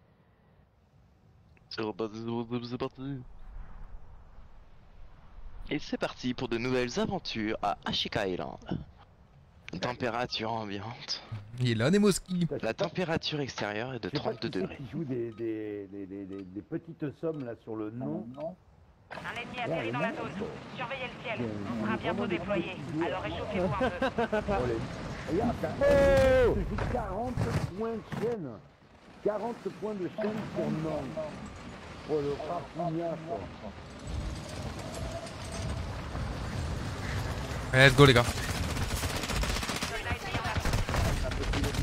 C'est parti. Et c'est parti pour de nouvelles aventures à Ashika Island. Température ambiante. Il est là, Nemoski. La température extérieure est de Je sais pas 32 qui c'est degrés. qui joue des petites sommes là sur le nom. Un ennemi atterri dans la zone. Surveillez le ciel. On sera bientôt déployé. Alors réchauffez-vous un peu. Regarde, oh, je joue 40 points de chaîne. 40 points de chaîne pour non. Oh le rapougnat quoi. Allez, let's go les gars. Soldat ennemi en action.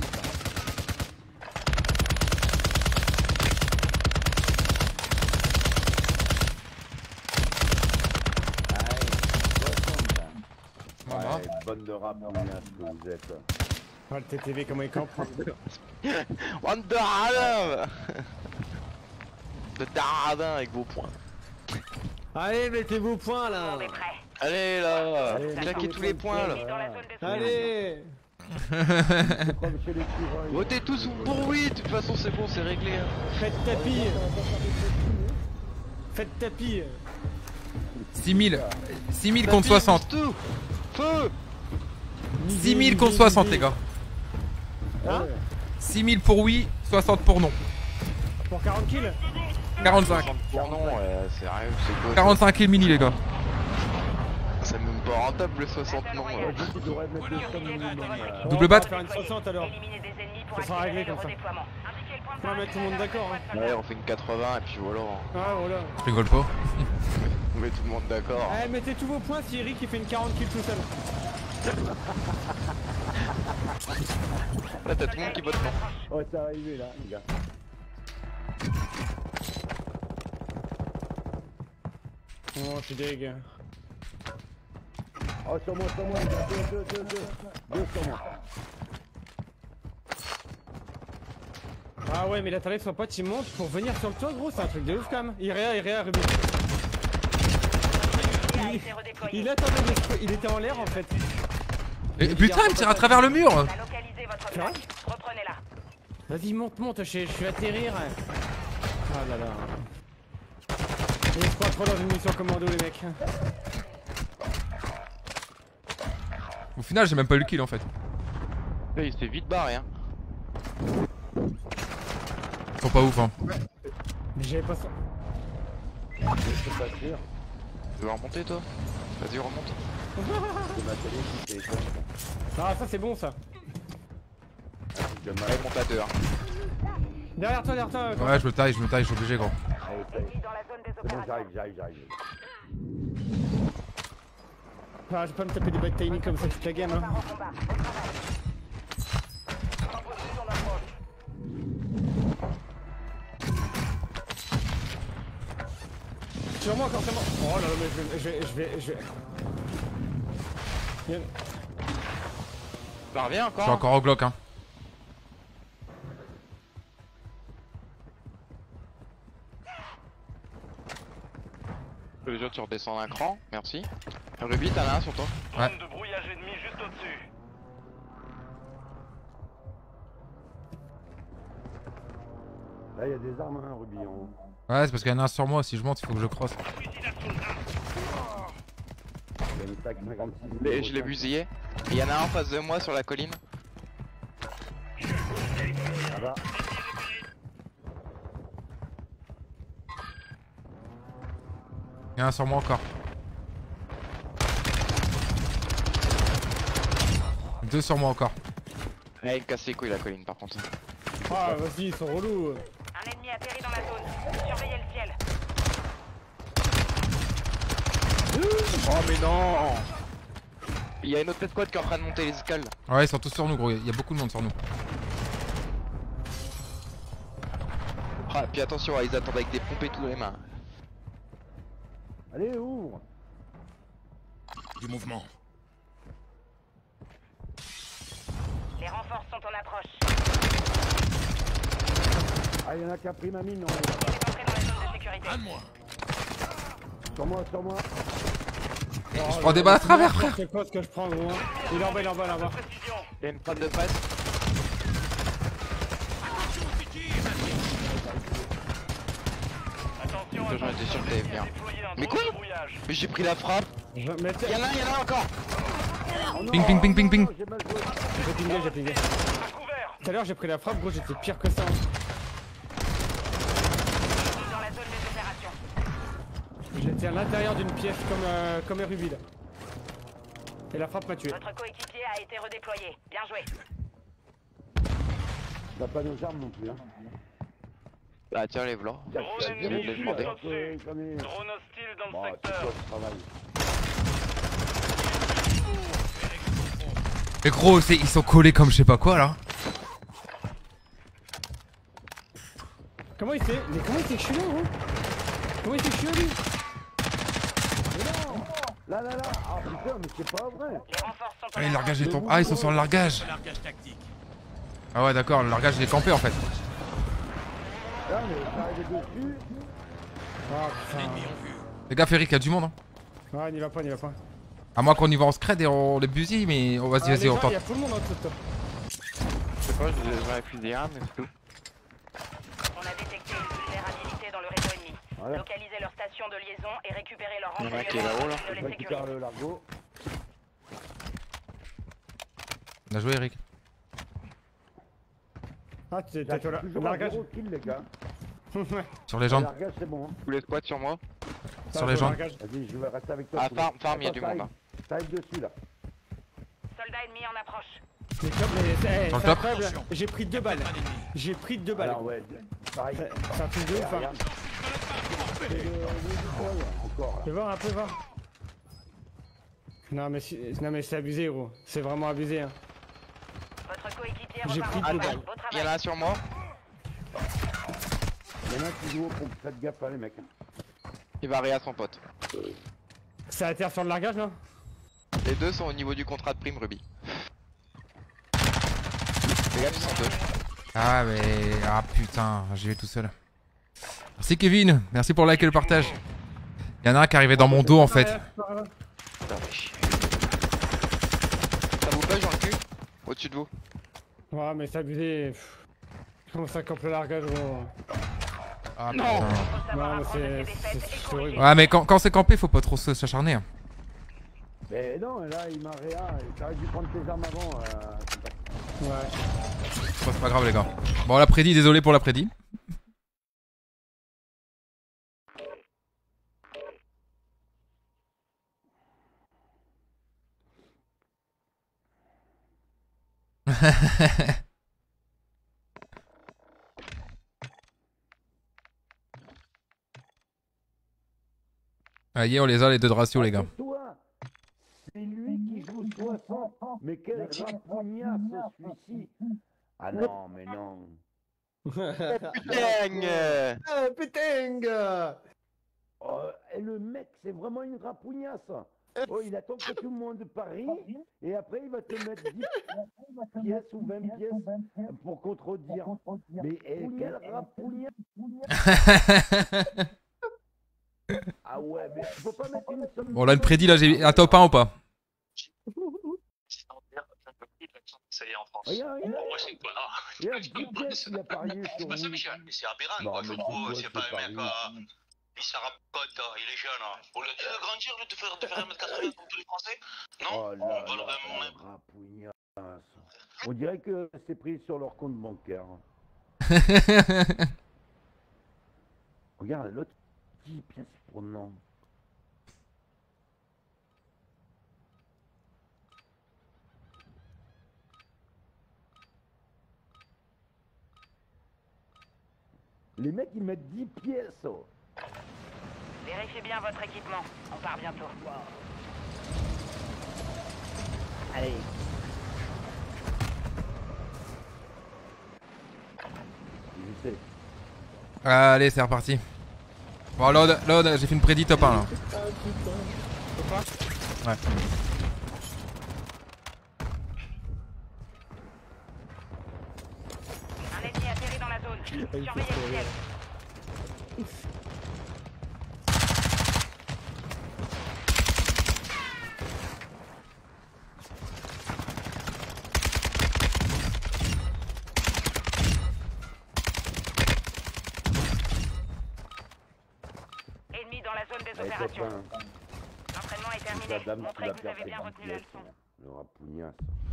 Maman. Ouais, bonne de rapougnat que vous êtes. Ah, le TTV, comment il campe. Wonder de Daradin avec vos points. Allez, mettez vos points Tout le là. monde est prêt. Allez là, Allez, claquez tous les points Ennemi là. dans la zone de Allez. Comme chez les écureuils. Votez tous pour oui, de toute façon c'est bon, c'est réglé. Hein. Faites tapis. Faites tapis. 6000 contre 60. Tout. Feu. 6000 contre 60 les gars. Hein? 6000 pour oui, 60 pour non. Pour 40 kills. 45. Bon non, c'est rien, c'est quoi 45 kills mini les gars. C'est même pas rentable le 60 non. Tu devrais mettre des sommes minimum, là. Double On bat. va faire une 60 alors. Éliminez des ennemis pour Ça sera accélérer réglé le comme ça. redéploiement. Indiquez le point de On va mettre tout le monde d'accord. Hein. Ouais, on fait une 80 et puis voilà. Ah voilà. Je rigole pas. On met tout le monde d'accord. Allez, mettez tous vos points si Eric il fait une 40 kills tout seul. Là t'as tout le monde qui vote non. Oh, c'est arrivé là, les gars. Oh, je suis deg. Oh, sur moi, les gars. Deux sur moi. Ah ouais, mais là t'arrives son pote il monte pour venir sur le toit, gros, c'est un truc de ouf quand même. Iréa, Ruby. Il a été redéployé. redéployer. Il attendait il était en l'air en fait. Et putain, il me tire à travers le mur. On a localisé votre C'est vrai plaque. Reprenez-la. Vas-y, monte, je vais atterrir. Ah là là. Il se croit trop dans une mission commando, les mecs. Au final, j'ai même pas eu le kill en fait. Il s'est vite barré, hein. Ils sont pas ouf, hein. Mais j'avais pas ça. Je suis pas sûr. Tu veux remonter, toi? Vas-y, remonte. C'est ma télé qui fait éteindre. Ah, ça c'est bon ça. De mal. Allez, monte à 2, hein. Derrière toi. Ouais, je me taille, je suis obligé, gros. Allez, Ennemi dans la zone des c'est bon, opérations. j'arrive. Ah, je vais pas me taper des bad timing comme ça toute la game. Hein. Part au combat. Au travail. En position d'approche. Sur moi encore, c'est moi. Oh là là, mais je vais. Viens. Bah, reviens Je suis encore. encore au Glock, hein. Déjà, tu redescends un cran, merci. Ruby, t'en as un sur toi. Ouais. Zone de brouillage ennemi juste au-dessus. Là, il y a des armes, hein, Ruby. Ouais, c'est parce qu'il y en a un sur moi. Si je monte, il faut que je crosse. Il y a une TAC 56. Je l'ai busillé. Il y en a un en face de moi sur la colline. Ça va. Il y en a un sur moi encore. Deux sur moi encore. Ouais, il casse les couilles la colline par contre. Ah, vas-y, ils sont relous. Un ennemi atterri dans la zone. Surveillez le ciel. Oh mais non! Il y a une autre squad qui est en train de monter les escales. Ouais, ils sont tous sur nous, gros. Il y a beaucoup de monde sur nous. Ah, puis attention, ils attendent avec des pompes et tout dans les mains. Allez, ouvre. Du mouvement. Les renforts sont en approche. Ah, il y en a qui a pris ma mine. Non. Il est entré dans la zone de sécurité. Un de moins. Sur moi. Je prends des balles à travers, frère. C'est quoi ce que je prends, gros? Il est en bas, là-bas. Précision. Il y a une panne de face. Attention Putain, j'en étais sûr que t'allais venir. déployer un Mais drone quoi de brouillage. Mais j'ai pris la frappe. Mais Il y en a encore. Ping, ping, ping, ping, ping. J'ai mal joué. j'ai pingé. À couvert. Tout à l'heure, j'ai pris la frappe, gros, j'étais pire que ça. Hein. Dans la zone des opérations. J'étais à l'intérieur d'une pièce comme un rubis là. Et la frappe m'a tué. Votre coéquipier a été redéployé. Bien joué. T'as pas nos armes non plus, hein. Bah tiens, lève-la. Drone Je viens de ennemi les juste demander. au-dessus. J'en ai- Drone hostile dans Bon, le c'est secteur. quoi ce travail? Mais gros, ils sont collés comme je sais pas quoi là. Comment il sait? Mais comment il sait que je suis là, gros? Comment il sait que je suis là, lui? Là. Ah putain, mais c'est pas vrai. Les renforts sont en Ah, le approche. largage est tombé. Ah, ils sont sur le largage. Largage tactique. Ah ouais, d'accord, le largage il est campé en fait. Là, mais ça arrive dessus. Ah putain. Ennemis en vue. Les gars, Ferric, il y a du monde. Hein. Ah, n'y va pas. À moins qu'on y va en scred et on les busille, mais oh, vas-y, Ah, vas-y, on il tente. y a tout le monde en dessous de toi. Je sais pas, j'aurais fusillé un, mais c'est tout. On a détecté une vulnérabilité dans le réseau ennemi. Voilà. Localisez leur station de liaison et récupérez leur Il y en a un qui est là-haut, là. de Je les récupère sécuriser. le largo. Bien joué, Eric. Ah, t'es J'ai toi là. toujours un Largage. gros kill, les gars. Sur les Le jambes. largage, c'est bon. Hein. Tous les squads sur moi. Sur les jambes. Vas-y, je vais rester avec toi. Ah, Poulet. farm, il y a Attends, du monde. Hein. Ça arrive dessus, là. Soldat ennemi en approche. Mais top, mais c'est Dans le c'est top. incroyable. J'ai pris 2 balles. J'ai pris 2 balles. Alors, ouais, pareil. C'est un truc de ouf, hein. Regarde. C'est encore, là. Fais voir un peu, voir. Non mais c'est abusé, gros. C'est vraiment abusé, hein. Votre coéquipier J'ai repart pris au deux combat. balles. Beau Il y en a travail. un sur moi. Il y en a un qui joue au pompe. Faites gaffe, hein, les mecs. Il va réa son pote. C'est à terre sur le largage, là? Les deux sont au niveau du contrat de prime Ruby. Les gars, ils sont deux. Ah, mais. Ah putain, j'y vais tout seul. Merci Kevin, merci pour le like et le partage. Il y en a un qui arrivait dans mon dos en fait. Putain, fais chier. Ça vous pêche dans le cul? Au-dessus de vous. Ouais, mais ça faisait. Comment ça campe le largage, gros? Ah, Non. putain. Non, mais c'est horrible. Ouais, mais quand c'est campé, faut pas trop s'acharner. Hein. Mais non, là, il m'a réa. T'aurais dû prendre tes armes avant. Ouais. Bon, c'est pas grave, les gars. Bon, l'après-midi, désolé pour l'après-midi. Allez, on les a les deux de ratio, les gars. Toi, c'est lui qui joue 60. Mais quel rapognasse celui-ci. Ah non, mais non. Putain. Ah, putain. Oh, et le mec, c'est vraiment une rapognasse. Oh, il attend que tout le monde parie. Et après, il va te mettre 10 pièces ou 20 pièces pour contredire. Mais quel rapognasse. Ah ouais, mais tu peux pas mettre une somme. Bon, là, le prédit, là, j'ai un top 1 ou pas? Ça y est en France. Regarde, Bon, moi c'est quoi là? Regarde, 10 pièces, il a parié sur C'est vous. Michel, mais c'est aberrant Non, quoi. mais Je trouve, dis-toi, c'est pas c'est un mec. pareil. Il s'en raconte, il est jeune. Au lieu de grandir, de faire 1m80 comme tous les Français. Non? Oh On là va le là, même. rapognasse. On dirait que c'est pris sur leur compte bancaire. Regarde, l'autre 10 pièces pour non. Les mecs, ils mettent 10 pièces. Oh. Vérifiez bien votre équipement. On part bientôt. Allez. Je sais. Allez, c'est reparti. Bon, Lod, j'ai fait une prédit top 1 là. Ouais. Un ennemi atterri dans la zone. Surveillez le ciel. Ennemi dans la zone des Allez, opérations. copain, L'entraînement est terminé. la dame, tu Montrez vas que vous faire avez tes bien 20 retenu la pièces. leçon. Le rapognasse.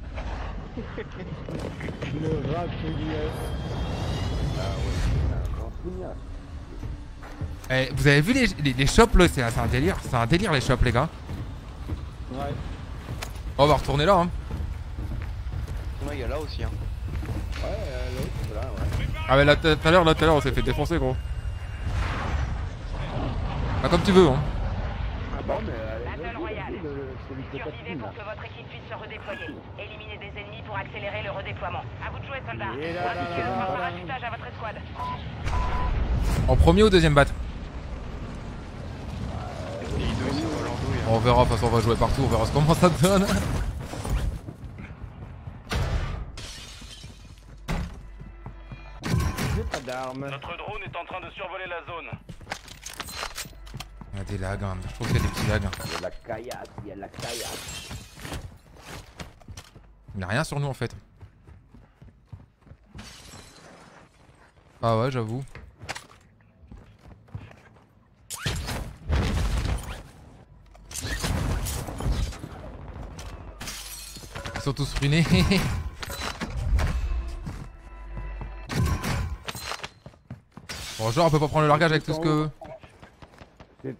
Le rapognasse. Ah ouais, c'est un rapognasse. Eh, vous avez vu les shops là? C'est un délire. C'est un délire les shops, les gars. Ouais. On va retourner là. Hein. Ouais, il y a là aussi. Hein. Ouais, l'autre, là, ouais. Ah, mais là, tout à l'heure, on s'est fait défoncer, gros. Bah, comme tu veux, hein. Ah bon, mais Battle Royale. celui que t'as Survivez pris, pour là. que votre équipe puisse se redéployer. Éliminez des ennemis pour accélérer le redéploiement. À vous de jouer, soldats. Et là, là, Indiquez là, le là, point de là. parachutage à votre escouade. En premier ou deuxième bat? On verra, de toute façon on va jouer partout, on verra comment ça donne. J'ai pas d'armes. Notre drone est en train de survoler la zone. Il y a des lags, hein. Je trouve qu'il y a des petits lags. Il y a la caillasse, il y a la caillasse. Il n'y a rien sur nous en fait. Ah ouais, j'avoue. Ils sont tous ruinés. Bon, genre, on peut pas prendre le largage avec tout ce que. C'est...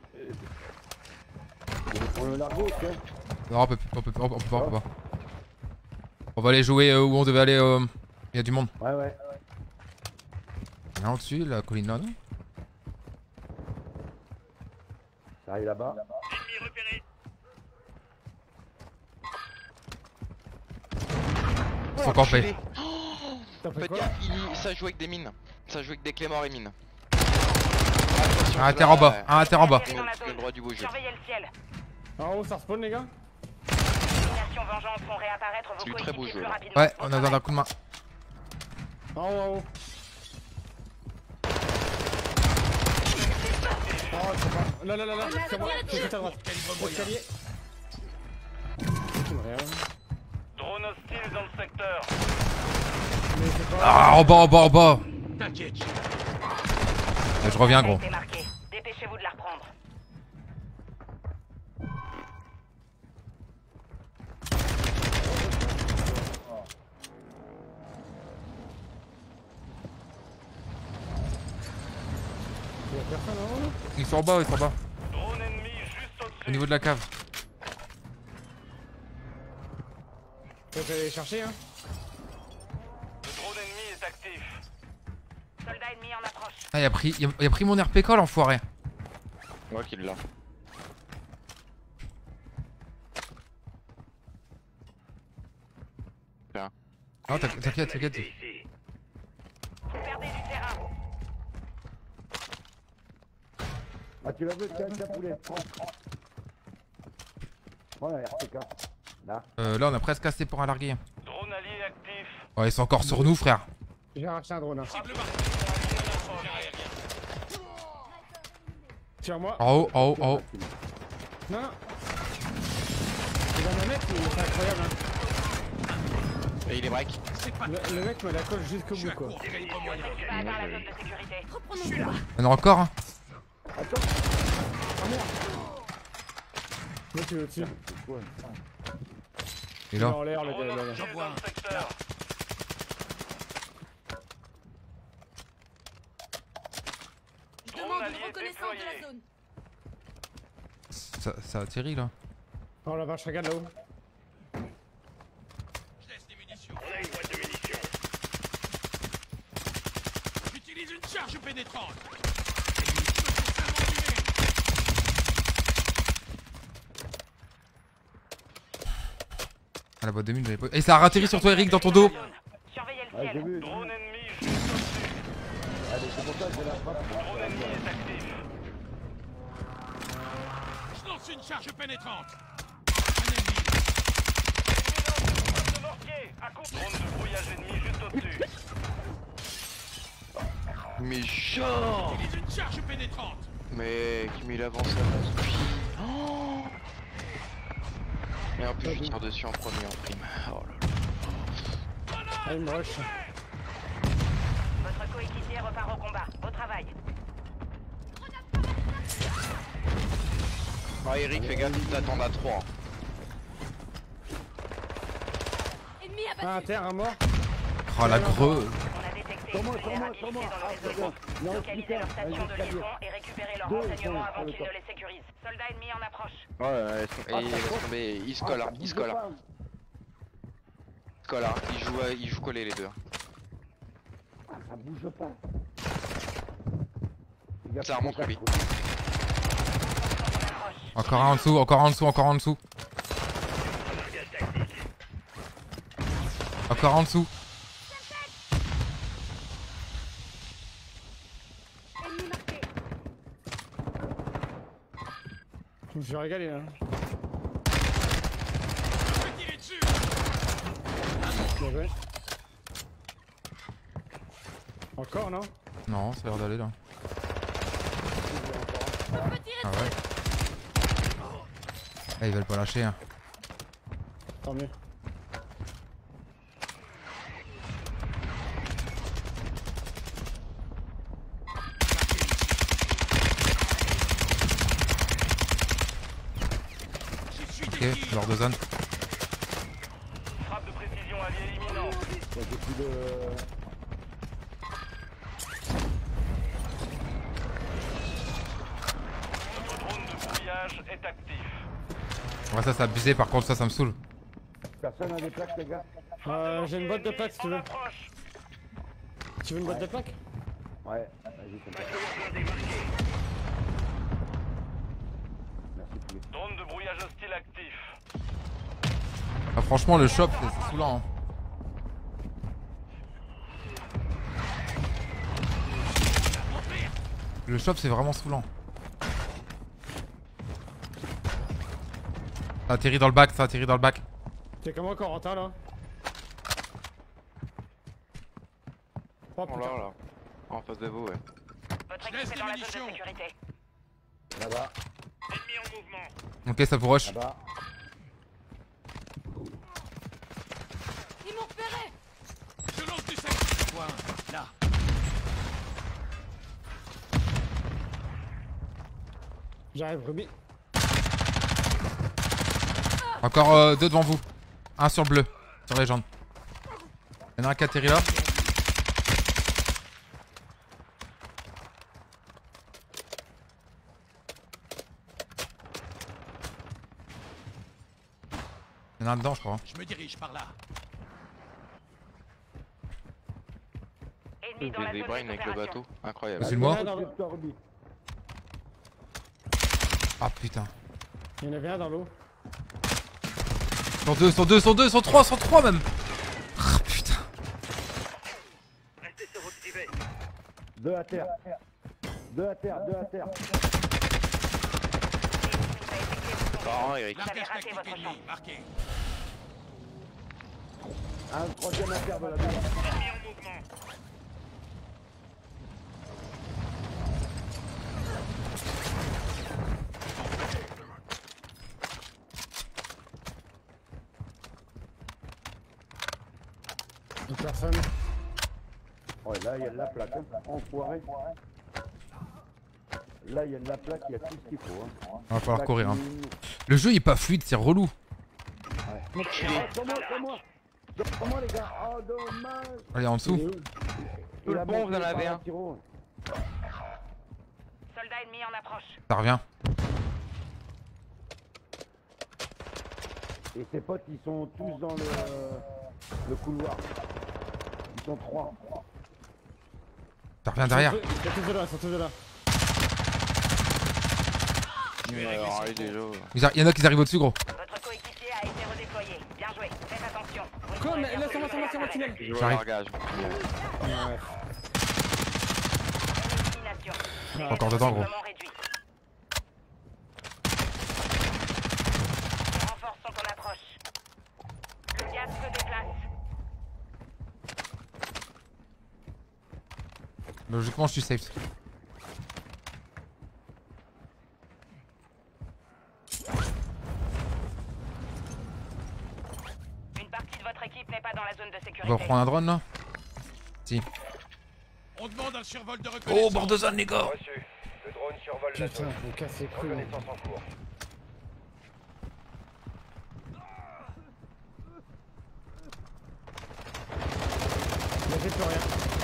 On prend le largo, tiens. Non, on peut pas. On va aller jouer où on devait aller. Il y a du monde. Ouais. Il y en a au-dessus, la colline là, non? Ça arrive là-bas. Ennemi repéré. Ils sont campés. T'as fait Faites quoi? gaffe, ça joue avec des mines. Ça joue avec des clés morts et mines. Un terre en bas, un terre en bas. Atterri dans la Le zone. droit du bouger. Surveillez le ciel. En haut, ça respawn, les gars? Élimination vengeance font réapparaître C'est vos du très beau coéquipiers jeu, plus là. rapidement. Ouais, Bon on a besoin d'un coup de main. En haut. Oh, c'est pas. Là, sur moi, tout à droite. Escalier. rien. Drone hostile dans le secteur. Mais c'est pas... Ah, en bas, en bas, en bas. T'inquiète. Je reviens, gros. C'est marqué. Dépêchez-vous de la reprendre. Y'a personne en haut là? Ils sont en bas, ils sont en bas. Drone ennemi juste Au au-dessus. niveau de la cave. Faut que j'aille les chercher hein. Le drone ennemi est actif. Soldat ennemi en approche. Ah, il a pris mon RPK, l'enfoiré. Moi qui l'a. Là. Non, t'inquiète, t'inquiète. Vous perdez du terrain. Ah, tu la veux, tiens, poulet. Prends la RPK. Là. Là, on a presque assez pour un larguer. Drone allié actif. Ouais, ils sont encore sur nous, frère. J'ai arraché un drone hein. Tire-moi. En haut, en haut, en haut. Non, non. Il a un mec, c'est incroyable hein. Et il est break. Le mec me la colle jusqu'au bout quoi. Pas atteint la zone de sécurité. Il y en a encore, hein. Attends. Oh merde. Là tu le tires. Il est Il est là. en l'air le Drone gars là. hostile dans le secteur. Je demande une reconnaissance de la zone. Ça atterrit, là. Oh la vache, regarde là-haut. Je laisse des munitions. On a une boîte de munitions. J'utilise une charge pénétrante. Ah, la boîte de mine, j'avais pas. Et ça a ratterri sur toi, Eric, dans ton dos. Surveillez le Ouais, j'ai ciel. vu. Drone ennemi juste au-dessus. Allez, c'est pour ça que je la frappe. Drone ennemi est actif. Je lance une charge pénétrante. Drone de mortier. À contre. Drone de brouillage ennemi juste au-dessus. Mais genre. J'utilise une charge pénétrante. Mec, mais il avance à mon pied. Oh. Et en plus, je tire dessus en premier en prime. Oh là là. Ah il me rush. Votre coéquipier repart au combat. Au travail. Oh, Eric, fais gaffe, il t'attend à 3. Ennemi Ah, abattu. à terre, un mort. Oh, la greu. On a détecté Sur moi, une sur moi, vulnérabilité sur moi. dans le Ah, réseau. c'est bon. Non, Localisez leur station de expliquez. liaison et récupérez leurs Deux, renseignements ouais, avant ouais, qu'ils ouais. ne les sécurisent. Soldats ennemis en approche. Ouais, laisse tomber, il se colle, hein, il se colle. Hein. Il se colle, hein. Il joue collé les deux. Ah, ça bouge pas. Ça remonte lui. Encore un en dessous, encore un en dessous, encore en dessous. Encore en dessous. Ennemi marqué. Je me suis régalé là. Je vais tirer dessus. Bien joué. Encore non? Non, ça a l'air d'aller là. On peut tirer Ah ouais. Ah, ils veulent pas lâcher, hein. Tant mieux. Ok, leur de zone. Frappe de précision alliée imminente. J'ai plus de... Votre drone de brouillage est actif. Ouais, ça c'est abusé, par contre, ça me saoule. Personne n'a des plaques, les gars? J'ai une boîte de plaques si tu En veux. approche. Tu veux une boîte de plaques? Ouais, vas-y, c'est bon. Merci, poulet. Drone de brouillage hostile actif. Ah, franchement, le shop, c'est saoulant. Hein. Le shop, c'est vraiment saoulant. Ça atterrit dans le bac, ça atterrit dans le bac. T'es comment Corentin là? Oh Oh putain. là là. En face de vous, ouais. Votre laisse équipe est des dans la zone munitions. de sécurité. Là-bas, Ennemi en mouvement. Ok, ça vous rush. là-bas. vois un. Là. J'arrive, Ruby. Encore deux devant vous. Un sur le bleu. Sur légende. Il y en a un qui atterrit là. Il y en a un dedans, je crois. Je me dirige par là. Ennemi dans la Des zone brains avec le d'opération. bateau. Incroyable. C'est moi. Sur Ruby. Ah putain. Il y en avait un dans l'eau. Sur deux, sur deux, sur deux, sur trois même. Ah putain. Restez sur votre civet. Deux à terre. Deux à terre, deux à terre. Bon, Eric. Vous avez Largage raté tactique votre chance. ennemi, marqué. Un troisième à terre de la baie. Ennemi en mouvement. Une personne. Oh, là, il y a de la plaque. Hein. Enfoiré. Là, il y a de la plaque, il y a tout ce qu'il faut. Hein. On va falloir courir. Hein. Platine. Le jeu il est pas fluide, c'est relou. Oh, c'est moi. C'est moi, les gars. Oh, dommage. Allez, en dessous. Tout le pont, vous en avez un. Soldat ennemi en approche. Ça revient. Et ses potes, ils sont tous dans le couloir. Ils sont trois. Ça revient derrière. Ils sont tous de là, ils sont tous de là. Alors, allez, déjà. Il y en a qui arrivent au-dessus, gros. Votre coéquipier a été redéployé. Bien joué. Faites attention. Vous ne Quoi, pourrez mais faire là, que c'est moi, le c'est moi, tunnel. tunnel. Je vois J'arrive. le largage. Ouais. Élimination. Délai Encore de dedans, gros. recouvrement réduit. Les renforts sont en approche. Le gaz se déplace. Logiquement, je suis safe. Une partie de votre équipe n'est pas dans la zone de On sécurité. va reprendre un drone là. Si. On demande un survol de reconnaissance. Oh, bord de zone, les gars. Reçu. Le drone survole la Putain, zone. faut casser les couilles. Reconnaissance en cours. Il a fait plus rien.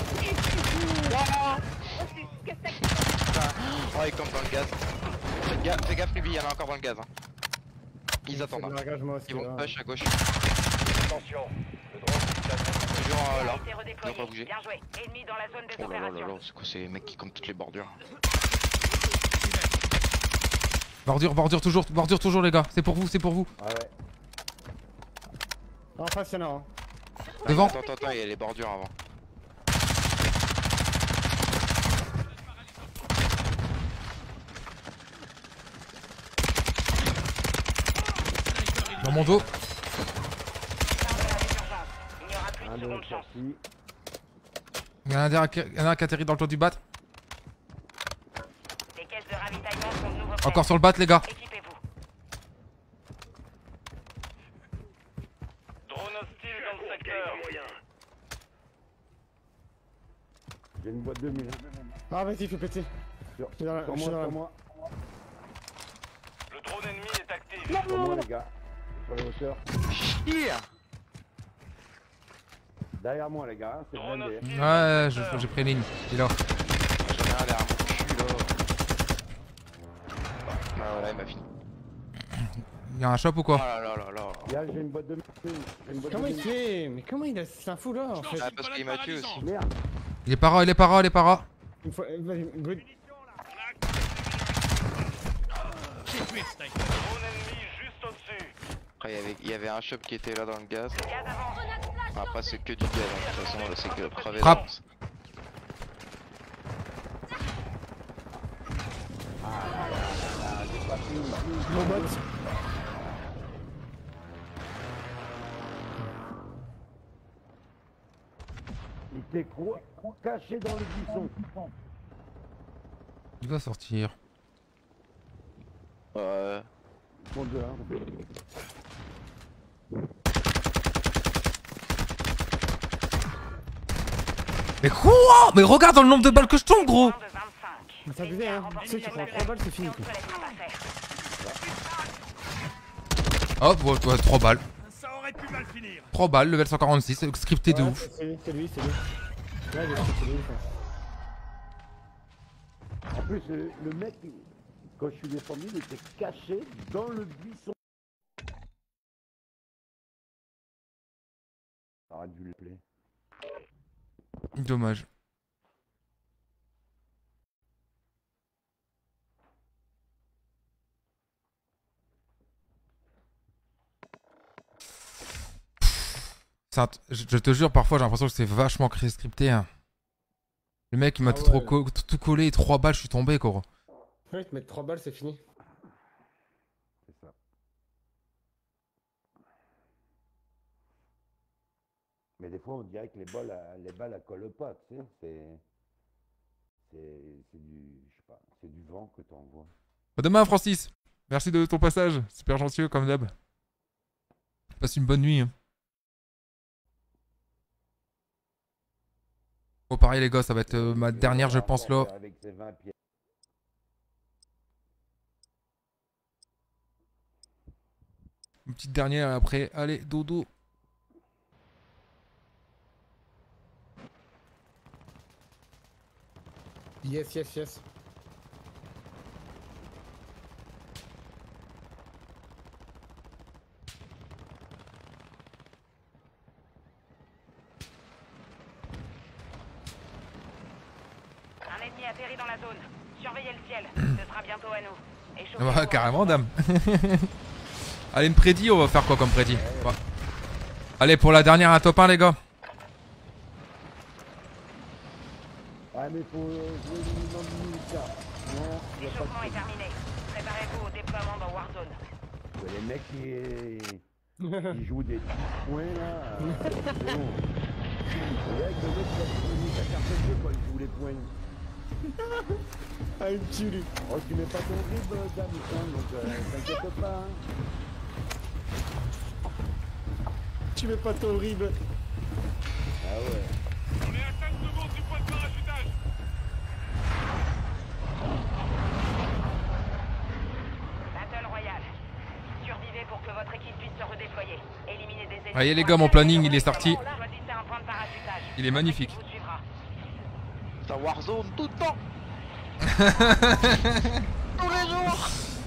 Oh, il tombe dans le gaz. Fais gaffe, Ruby, il y en a encore dans le gaz. Hein. Ils attendent. C'est de Hein. largage, moi aussi, Ils vont là. push à gauche. Attention. Le drone se Toujours A là. été Ils ont redéployé. pas bougé. Bien joué. Ennemi dans la zone des Oh là là là opérations. là, c'est quoi ces mecs qui comptent toutes les bordures? Bordure toujours, les gars. C'est pour vous, c'est pour vous. Ah ouais. En face, il y en a un. Devant. Attends, il y a les bordures avant. Dans mon dos. Il n'y aura plus Un de de seconde chance. sortie. Il y en a un qui atterrit dans le toit du bat. Les caisses de ravitaillement sont de nouveau prêtes. Encore sur le bat, les gars. Équipez-vous. Drone hostile dans le secteur. J'ai une boîte de mille. Ah, vas-y, fais péter. Sur Je suis dans la- sur je suis moi, dans la- sur moi. Le drone ennemi est actif. Sur moi, les gars. Sur les hauteurs. Derrière moi, les gars. C'est Drone blindé. hostile. Ouais, j'ai pris une ligne. Il est là. J'en ai un derrière mon cul là. Ah voilà, il m'a fini. Il y a un shop ou Oh quoi? là là là là. Là, j'ai une boîte de mille. J'ai une boîte Comment de il mille. fait? Mais comment il a cette info là en fait? Ah, parce qu'il m'a tué aussi. Merde. Il est para, il est para, il est para. Une fois, vas-y, brut. J'ai tué le sniper. Drone ennemi juste au-dessus. Après, il y avait un shop qui était là dans le gaz. Gaz avant. Après, c'est que du gaz. Hein. De toute façon, c'est que crever Frappe. d'avance. Mon bot. Il était caché dans le buisson. Il va sortir. Ouais. Mon dieu, hein. Mais quoi? Mais regarde dans le nombre de balles que je tombe, gros. Mais ça faisait, hein. Tu sais, tu prends 3 balles, c'est fini, quoi. Hop, ouais, 3 balles. Ça aurait pu mal finir. 3 balles, level 146, scripté de Ouais, ouf. C'est lui. Là, il est scripté de ouf. Hein. En plus, le mec, quand je suis descendu, il était caché dans le buisson. Ça aurait dû le plaire. Dommage. Je te jure, parfois j'ai l'impression que c'est vachement scripté. Hein. Le mec il m'a tout collé, 3 balles, je suis tombé, quoi. Ouais, te mettre 3 balles, c'est fini. C'est ça. Mais des fois, on dirait que les balles, elles collent pas, tu sais. C'est du, je sais pas, c'est du vent que tu envoies. À demain, Francis. Merci de ton passage. Super gentil, comme d'hab. Passe une bonne nuit. Hein. Oh, pareil, les gars, ça va être ma dernière, je pense, là. Avec ses 20 pieds. Une petite dernière après. Allez, dodo. Yes. Un ennemi atterrit dans la zone. Surveillez le ciel. Ce sera bientôt à nous. Échauffez-vous. Ouais, carrément, dame. Allez, une prédit, on va faire quoi comme prédit? Ouais. Allez, pour la dernière, un top 1, les gars. Ah, mais faut jouer le minimum de minutes, là. Non, il y a pas L'échauffement est terminé. Préparez-vous au déploiement dans Warzone. de... Les mecs qui jouent des petits points, là. C'est bon. Il y a que le mec qui a fini sa carte de jeu quand il joue les points. Ah, il me tue, lui. Oh, tu mets pas ton rib, dame, donc t'inquiète pas. Hein. Tu mets pas ton rib. Ah ouais. On est à 5 secondes du point de parachutage. Battle Royale. Survivez pour que votre équipe puisse se redéployer. Éliminez des ennemis. Allez, les gars, mon planning, il est sorti. Choisissez un point de parachutage. Il est magnifique. Votre équipe vous suivra. T'as Warzone tout le temps. Tous les jours.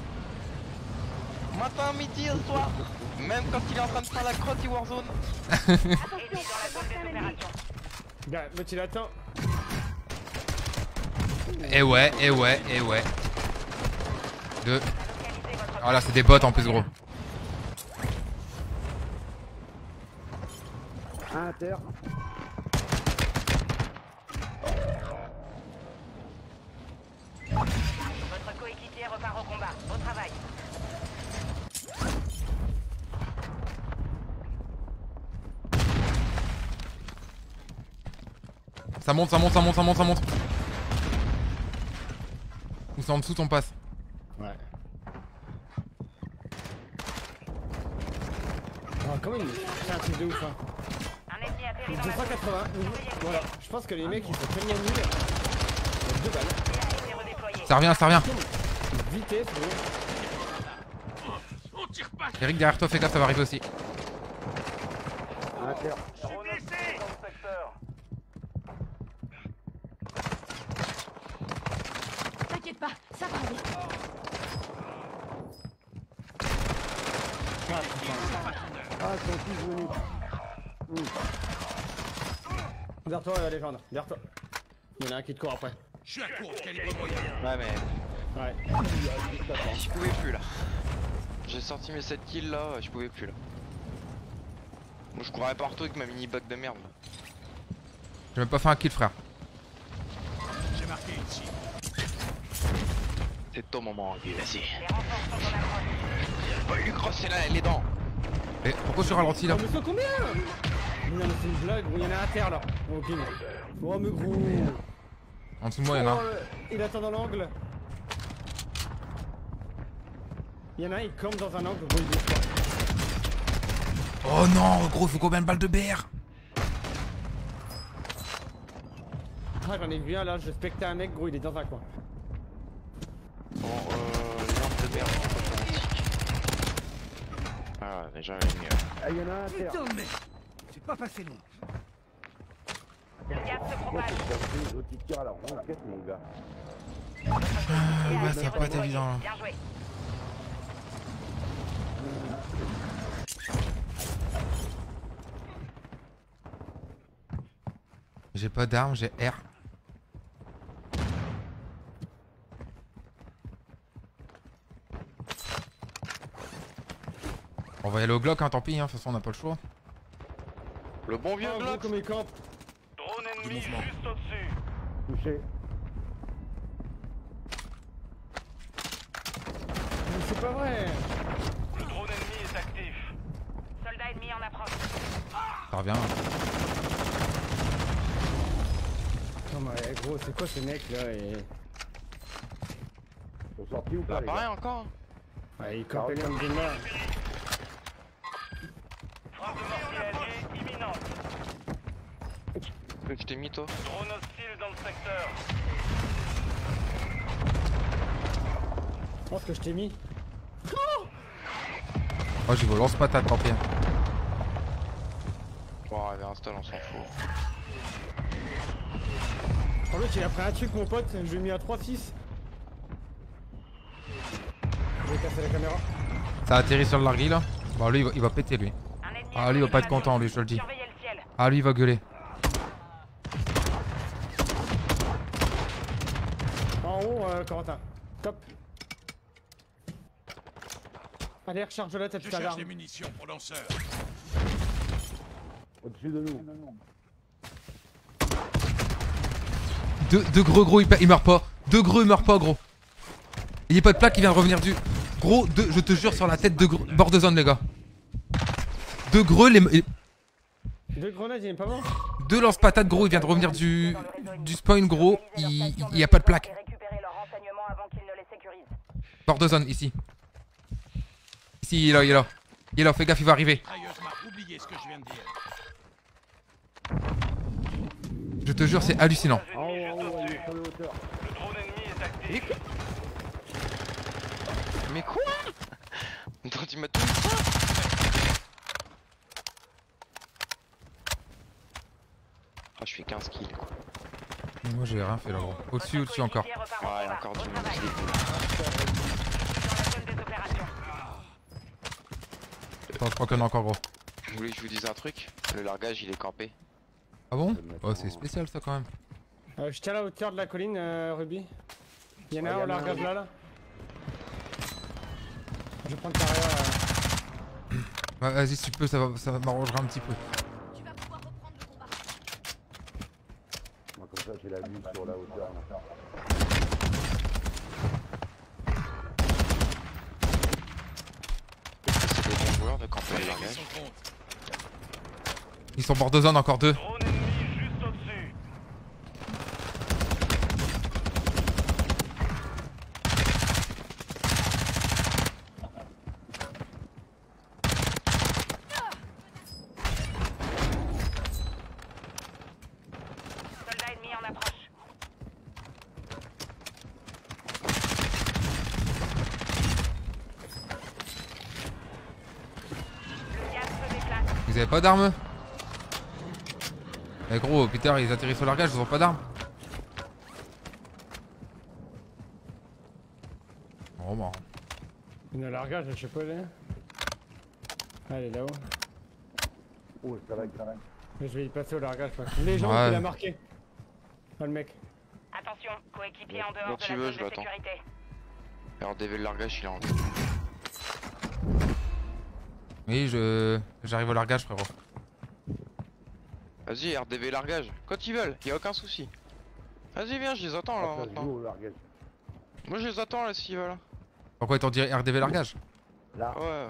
Matin, midi, et soir. Même quand il est en train de faire la crotte, il Warzone. Ennemi dans la zone des opérations. Gars, mais tu l'attends. Et ouais. Deux. Ah là, c'est des bots en plus, gros. Inter. Votre coéquipier repart au combat. Au travail. Ça monte. Ou c'est en dessous ton passe. Ouais. Oh, quand même, c'est un truc de ouf, hein. Un ennemi atterrit dans la zone. 280. Voilà. Je pense que les mecs, ils sont tellement nuls. Il y a 2 balles. A été redéployé. Ça revient. Vitesse, gros. On tire pas. Eric, derrière toi, fais gaffe, ça va arriver aussi. Inter. Je suis blessé. Dans le secteur. T'inquiète pas, ça va aller. Ah, son fils venu. Derrière toi, légende. Derrière toi. Il y en a un qui te court après. Je suis à court, calibre moyen. Ouais, mais Ouais. je pouvais plus là. J'ai sorti mes 7 kills là, je pouvais plus là. Moi je courais partout avec ma mini bug de merde. J'ai même pas fait un kill, frère. J'ai marqué une cible. C'est ton moment, lui, vas-y. Les renforts sont en approche. Va lui crosser là, les dents. Et pourquoi je suis ralenti là? Oh, mais c'est combien? Non, mais c'est une blague, gros. Il y en a à terre là. Ok. Oh, mais gros. En dessous de moi, il y en a un. Il attend dans l'angle. Il y en a un, il campe dans un angle, gros, il bouge pas. Oh non, gros, faut combien de balles de BR? fois j'en ai vu un là, je spectais un mec gros, il est dans un coin. Bon, l'arme de merde. Ah, déjà, il est mieux. Ah, il y en a un à terre. Putain, mais c'est pas passé long. Le gaz se Moi, propage. c'est passé, les autres, ils tirent à la roquette, mon gars. Ouais, ça va pas être évident là. Bien joué. J'ai pas d'armes, j'ai R. On va y aller au Glock, hein, tant pis, hein, de toute façon on n'a pas le choix. Le bon vieux Oh, gros Glock. comme il campe. Drone ennemi juste au-dessus. Touché. Mais c'est pas vrai. Le drone ennemi est actif. Soldat ennemi en approche. Ça revient. Non mais gros, c'est quoi ces mecs là et... Ils sont sortis ou pas, Bah, les pareil gars? encore. Ouais, ils campaient comme des morts. Frappe de mortier allié imminente. Que je t'ai mis toi. Drone hostile dans le secteur. Je pense que je t'ai mis. Oh, j'y vais, lance patate, tant pis. Bon, allez, installe, on s'en fout. En fait, il a pris un truc, mon pote, je lui ai mis à 3-6. Je vais casser la caméra. Ça a atterri sur le larguil là. Bon, lui il va péter lui. Un ennemi Ah, lui il va pas être content, lui, je te le dis. Surveillez le ciel. Ah, lui il va gueuler. En haut, Corentin. Top. Allez, recharge-la ta Je petite cherche alarme. des munitions pour lanceur. Au-dessus de nous. Deux gros, il meurt pas. Deux gros, il meurt pas, gros. Il y a pas de plaque qui vient de revenir du. Gros, je te jure sur la tête de gros. Bord de zone, les gars. Deux gros, Deux grenades, il est pas mort. deux lance-patates, gros, il vient de revenir du spawn, gros. Il y a pas de plaque. Et récupérez leurs renseignements avant qu'ils ne les sécurisent. Bord de zone, ici. Ici, il est là, il est là. Il est là, fais gaffe, il va arriver. Trailleuse m'a oublié ce que je viens de dire. Je te jure, c'est hallucinant. En haut, en haut, il est sur les hauteurs. Le drone ennemi est actif. Mais quoi? Attends, tu m'as tout mis ça? Ah, je fais 15 kills quoi. Moi, j'ai rien fait là, gros. Au-dessus, au-dessus encore. Ouais, encore du monde qui découle. Dans la zone des opérations. Attends, je crois qu'il y en a encore, gros. Vous voulez que je vous dise un truc? Le largage il est campé. Ah bon? Oh, c'est spécial ça quand même. Je tiens à la hauteur de la colline, Ruby. Il y en a Ouais, un au y en a un, largage oui. là. Je vais prendre carrière. Ouais, vas-y, si tu peux, ça m'arrangera un petit peu. Tu vas pouvoir reprendre le combat. Moi, comme ça, j'ai la vue sur la hauteur. là. C'est des bons joueurs de camper le Régler largage. son compte. Ils sont bord de zone, encore deux. Drone ennemi juste au-dessus. Soldat ennemi en approche. Le gaz se déplace. Vous avez pas d'armes? Eh gros, Peter, ils atterrissent au largage, ils ont pas d'armes. Oh bah. Une largage, je sais pas là. Ah, elle est là-haut. Oh, ça va, ça va. Mais je vais y passer au largage. Quoi. Les gens, Ouais. il a marqué. Ah, le mec. Attention, coéquipier en dehors Quand de tu la veux, zone je de l'attends. sécurité. Alors DV le largage il est en vie. Oui, j'arrive au largage, frérot. Vas-y RDV largage. Quand ils veulent, y a aucun souci. Vas-y viens, je les attends là Ça se maintenant. joue au largage. Moi je les attends là s'ils veulent. Pourquoi ils t'ont dit RDV largage? Là. Ouais.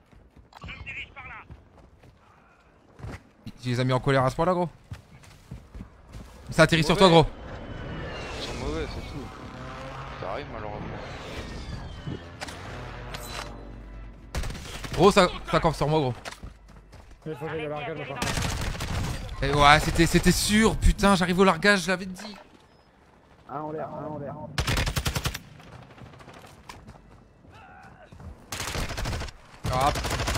Tu les as mis en colère à ce point là, gros? Ça atterrit sur toi, gros. Ils sont mauvais, c'est tout. Ça arrive malheureusement. Gros, ça campe sur moi, gros. Il faut que j'aille au largage. Atterri Enfin. dans la zone. Et ouais, c'était sûr, putain, j'arrive au largage, je l'avais dit. Un en l'air, un en l'air. Ah.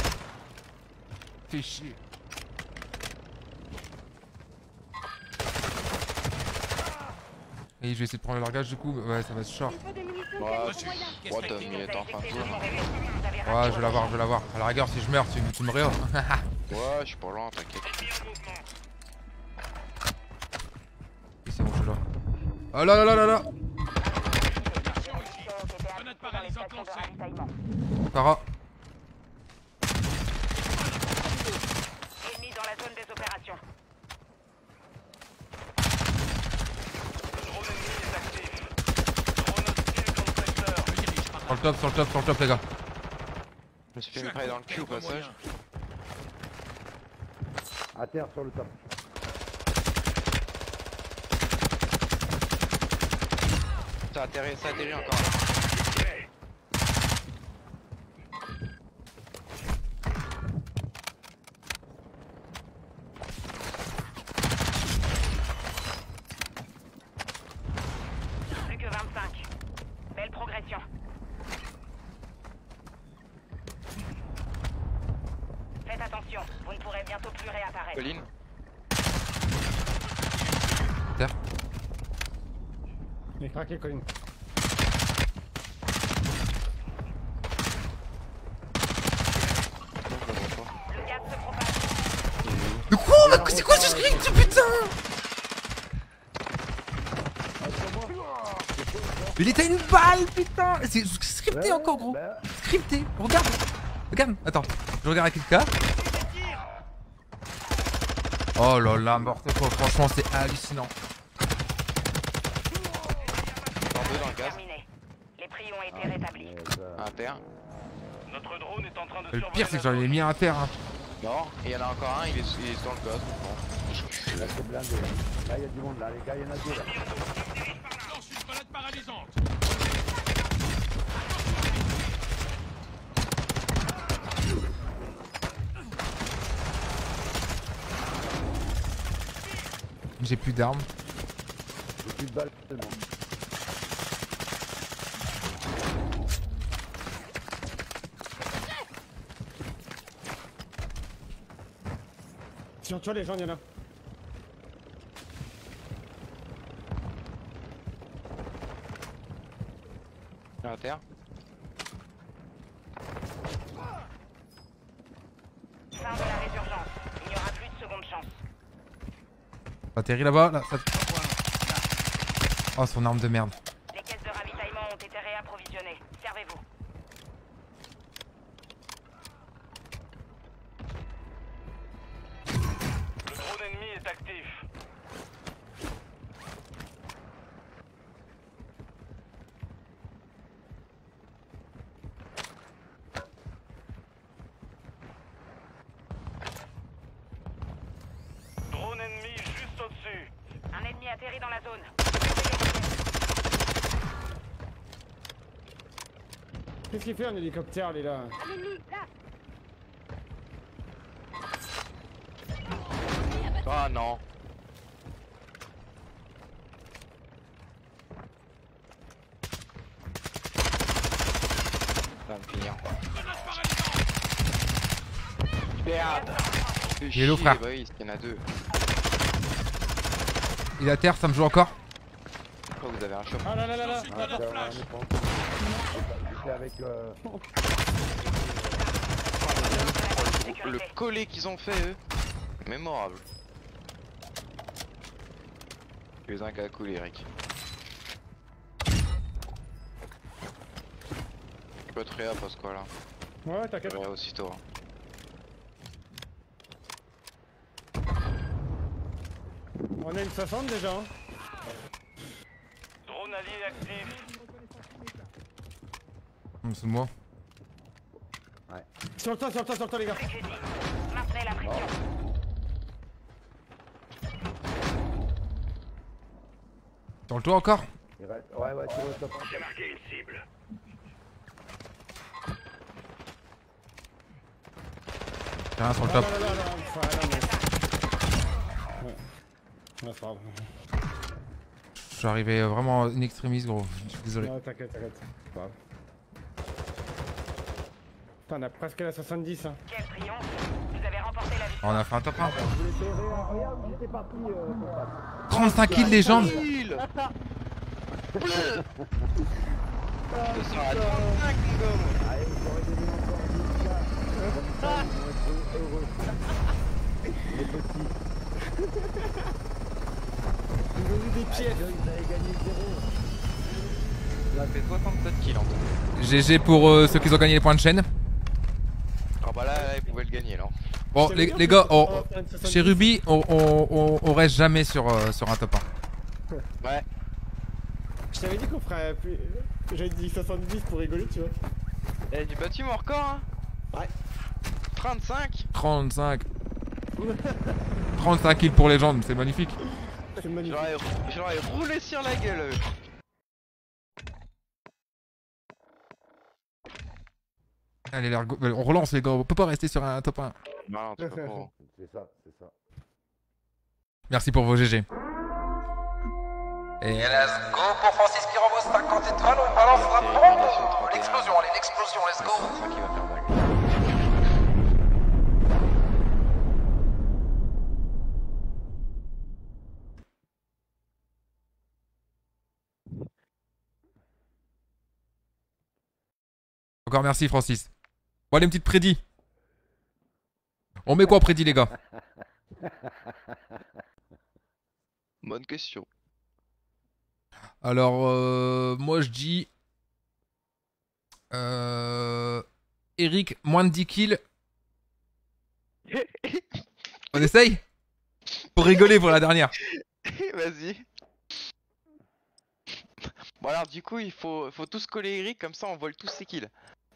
Fais chier. Et je vais essayer de prendre le largage du coup, ouais ça va être short. Ouais, t'as mis en train de jouer. Ouais, je vais l'avoir, je vais l'avoir. À la rigueur, si je meurs, tu me réa. Ouais, je suis pas loin, t'inquiète. Et c'est bon, je suis là. Oh là là là là là. Grenade paralysante lancée. Para. Ennemi dans la zone des opérations. Le drone ennemi est actif. Drone hostile dans le secteur. Sur le top, sur le top, sur le top les gars. Je me suis fait mitrailler dans le cul au passage. À terre sur le top. Ça atterrit encore là. Plus que 25. Belle progression. Faites attention, vous ne pourrez bientôt plus réapparaître. Colline. Terre. Il est craqué, Colin. Le gaz se propage. Mais quoi? C'est quoi ce script, putain? Mais il était une balle, putain! C'est scripté encore, gros! Scripté! Regarde! Regarde! Attends, je regarde avec le cas. Oh là là, n'importe quoi, franchement, c'est hallucinant. Terminé. Les prix ont été rétablis. À terre. Notre drone est en train de Le survoler pire, c'est que la j'en ai zone. mis un à terre. Hein. Non, et il y en a encore un, il est dans le gaz. Bon. Là c'est blindé. Là il y a du monde là, les gars, il y en a deux là. Lance une grenade paralysante. J'ai plus d'armes. J'ai plus de balles tellement. Sur toi, les gens, il y en a. À terre. Fin de la résurgence. Il n'y aura plus de seconde chance. Ça atterrit là-bas, là. Ça... Oh, son arme de merde. Les caisses de ravitaillement ont été réapprovisionnées. Servez-vous. Le drone ennemi est actif. Drone ennemi juste au-dessus. Un ennemi atterri dans la zone. Qu'est-ce qu'il fait un hélicoptère, lui, là? Ah non. Ça va me finir. Merde. Hello, frère. Bah oui, il y en a deux. Il est à terre, ça me joue encore. Pourquoi vous avez un choc? Ah là là là là! Lance une grenade flash. J'étais avec Le collet qu'ils ont fait eux. Mémorable. Tu es un cas cool, Eric. Tu peux te réa parce quoi là? Ouais, t'inquiète. Réa aussitôt. Hein. On a une 60 déjà. Hein. Drone allié actif. C'est moi. Sur le toit, les gars. Maintenez la pression. Dans le toit encore? il reste... Ouais, sur le top. J'ai marqué une cible. J'ai rien sur le Ah top. là là là là, enfin, là, mais... Ouais, c'est pas grave. Je suis arrivé vraiment in extremis gros, je suis désolé. Non, t'inquiète, t'inquiète. C'est pas grave. Putain, on a presque la 70 hein. Quel triomphe! Vous avez remporté la victoire. On a fait un top 1. Regarde, j'étais parti. 35 kills légende. Ce sera à 35 mon gars moi. Allez, j'aurais donné encore 10 cas. Comme ça, ils vont être heureux. Les petits. Ils ont eu des pieds. Ils avaient gagné 0. Il a fait 67 kills en tout. GG pour ceux qui ont gagné les points de chaîne. Ah bah là ils pouvaient le gagner là. Bon les gars, chez Ruby on reste jamais sur un top 1. Ouais. Je t'avais dit qu'on ferait plus... J'avais dit 70 pour rigoler, tu vois. Eh du bâtiment encore hein. Ouais. 35. 35. 35 kills pour légende, c'est magnifique. C'est magnifique. J'aurais roulé sur la gueule. Allez on relance les gars, on peut pas rester sur un top 1. Non, tu peux pas. C'est ça, c'est ça. Merci pour vos GG. Et let's go pour Francis qui renvoie 50 étoiles, on balance la bombe. L'explosion, allez l'explosion, let's go. C'est ça qui va faire mal. Encore merci Francis. Bon allez une petite prédit. On met quoi en prédit les gars? Bonne question. Alors moi je dis Eric moins de 10 kills. On essaye? Pour rigoler pour la dernière. Vas-y. Bon alors du coup il faut tous coller Eric comme ça on vole tous ses kills.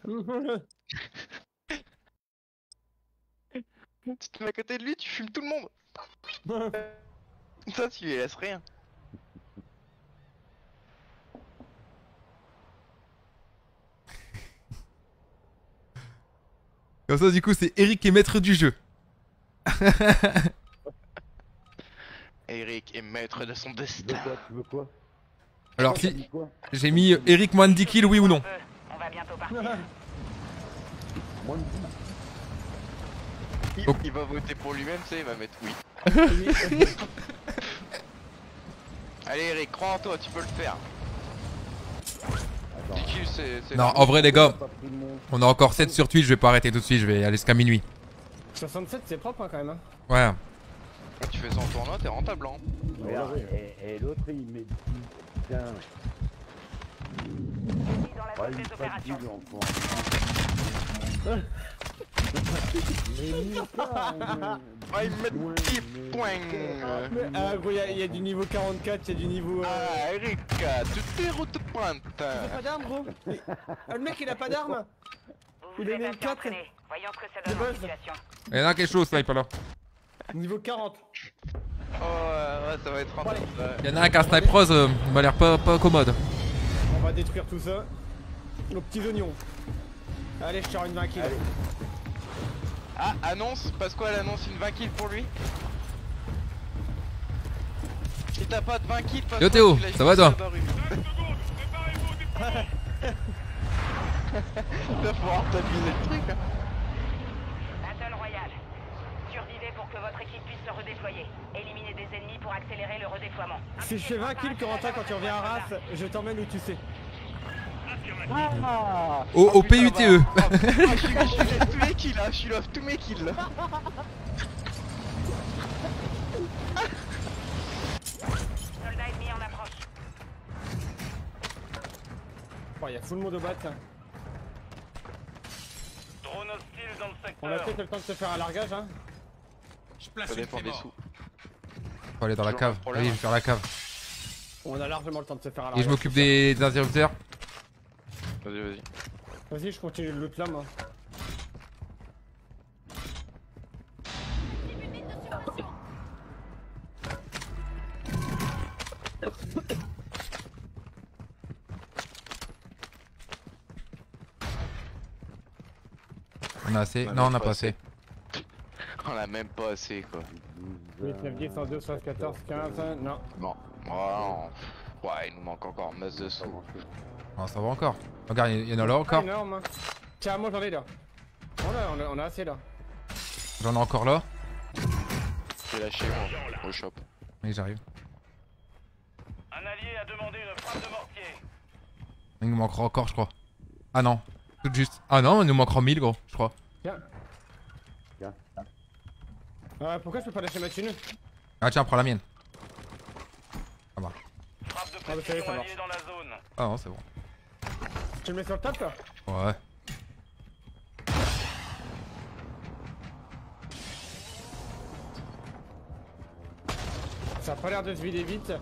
Tu te mets à côté de lui, tu fumes tout le monde. Ça tu lui laisses rien. Comme ça du coup c'est Eric qui est maître du jeu. Eric est maître de son destin. De quoi, tu veux quoi? Alors T'as si dit quoi? j'ai mis Eric moins de 10 kills, oui ou non? On va bientôt partir. Moins de 10. Il va voter pour lui-même, tu sais, il va mettre oui. Allez Eric, crois en toi, tu peux le faire. Attends. DQ, c'est Non en vrai les gars, Pas pris mon- on a encore 7 sur Twitch, je vais pas arrêter tout de suite, je vais aller jusqu'à minuit. 67 c'est propre hein, quand même hein. Ouais. Tu fais ça en tournoi, t'es rentable hein. Regarde, et l'autre il met 10. Putain. Dans la Ouais, zone il des est pas opérations. dit l'enfant. Mais 1000 Ah, ils mettent Ouais, 10 mais- points. Ah gros y'a du niveau 44, y'a du niveau... Ah Eric, tu déroutes pointe. Il a pas d'arme gros. Ah, le mec il a pas d'arme. Vous Il vous est êtes né assez le 4. entraîné. Voyons ce que ça De donne en buzz. situation. Il y en a quelque chose sniper là. Niveau 40. Oh ouais, ça va être rentable. Il y en a un qui a un sniper rose, il m'a l'air pas commode. On va détruire tout ça. Nos petits oignons. Allez je sors une 20 kills. Ah, annonce, Pasquale annonce une 20 kills pour lui. Si t'as pas de 20 kills, Pasquale, Yo Théo, tu l'as ça va juste toi? à la rue. 5 secondes, préparez-vous au déploiement. Il va falloir t'abuser le truc hein. Battle Royale. Survivez pour que votre équipe puisse se redéployer. Éliminez des ennemis pour accélérer le redéploiement. Si je fais 20 kills Corentin quand tu reviens à Arras, je t'emmène où tu sais. Au putain, PUTE. bah, je suis tous mes kills là, je suis love tous mes kills là. Soldat ennemi en approche. Oh y'a full monde au bat là. Drone hostile dans le On a secteur. peut-être le temps de se faire un largage hein. Je place Ça une dépend des Claymore. sous. Faut aller dans la Toujours cave. un problème, Allez, je vais faire la cave. On a largement le temps de se faire un Et largage. je m'occupe des interrupteurs. Vas-y, vas-y. Vas-y je continue le loot là moi. On a assez? Non, on a pas assez. On a même pas assez quoi. 8, 9, 10, 102, 74, 15, non. Bon, oh, Ouais, il nous manque encore masse de sauts. Ah, ça va encore. Regarde, il y en a là encore. Énorme. Hein. Tiens, moi j'en ai là. On a assez là. J'en ai encore là. J'ai lâché moi, au shop. Oui, j'arrive. Un allié a demandé une frappe de mortier. Il nous manquera encore, je crois. Ah non, tout juste. Ah non, il nous manquera 1000, gros, je crois. Tiens. Pourquoi je peux pas lâcher ma thune? Ah tiens, prends la mienne. Ah bah. Frappe de ça y est, précision ça marche. alliée dans la zone. Ah non, c'est bon. Tu le mets sur le top là? Ouais. Ça a pas l'air de se vider vite.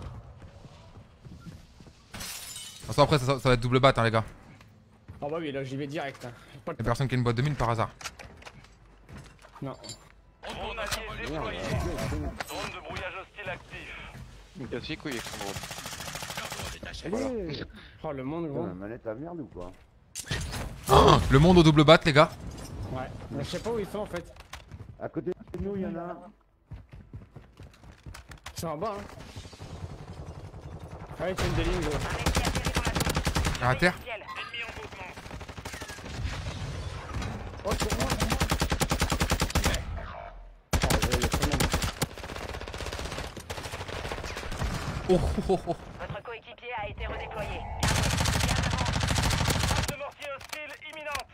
Attention, après, ça va être double batte, hein, les gars. Ah bah oui, là j'y vais direct. Hein. Pas Y'a personne qui a une boîte de mine par hasard. Non. Drone allié déployé. Drone de brouillage hostile actif. Il me casse les couilles avec son drone. Allez. Oh le monde gros. La manette à merde ou quoi? Oh, le monde au double batte, les gars. Ouais. Mais je sais pas où ils sont en fait. À côté de nous, il y en a un. Ils sont en bas hein. Ah oui, c'est une des lignes gros. À terre. Ennemi en mouvement. Oh c'est moi. Oh, oh, oh, oh. Votre coéquipier a été redéployé. Frappe de mortier hostile imminente.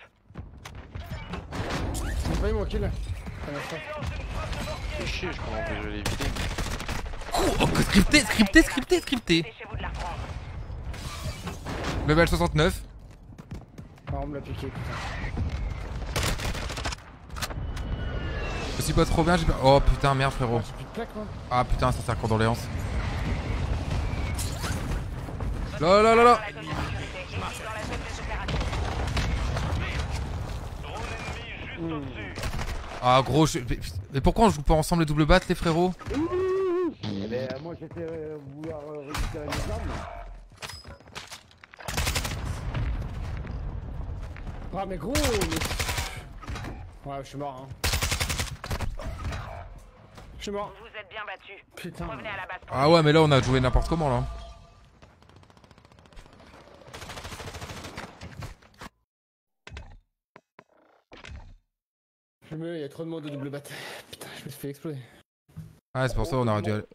J'ai pas eu mon kill. Lance une frappe de mortier. Fais chier, je crois que je l'ai vidé. Oh, scripté. Dépêchez-vous de la reprendre. Level 69. Ah on me l'a piqué putain. Je suis pas trop bien, j'ai pas... Oh putain, merde frérot. J'ai plus de plaque moi. Ah putain, ça sert condoléances. Là là là là. La zone de sécurité. Ici, dans la zone des opérations. Drone ennemi juste au-dessus. Ah gros, mais pourquoi on joue pas ensemble les double battes les frérots? Eh ben, moi j'étais vouloir récupérer mes armes. Ah mais gros mais... Ouais je suis mort hein. Je suis mort. Vous vous êtes bien battu. Putain. Revenez à la base. Ah ouais, mais là on a joué n'importe comment là. Il y a trop de monde de double batte. Putain, je me suis fait exploser. Ah c'est pour ça on aurait dû aller...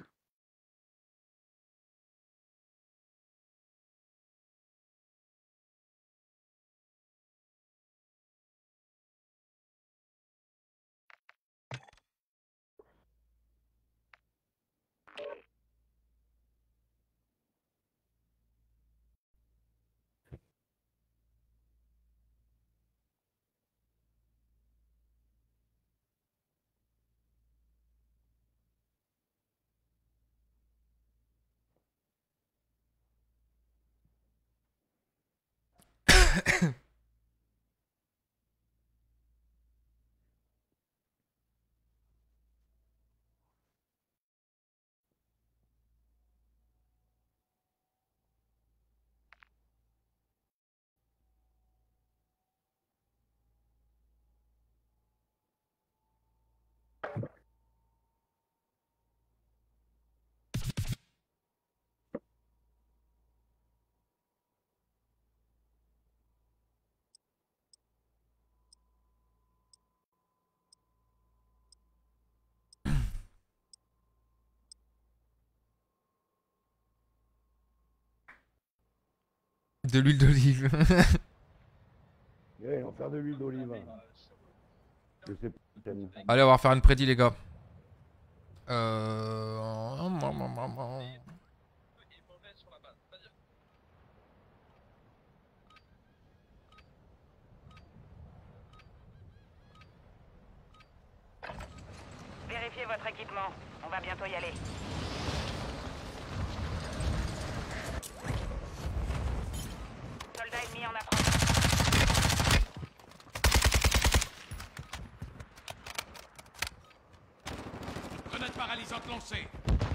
De l'huile d'olive. Ouais, on va faire de l'huile d'olive. Je sais pas. Allez, on va faire une prédit les gars. Vérifiez votre équipement. On va bientôt y aller. Soldat ennemi en approche. Grenade paralysante lancée.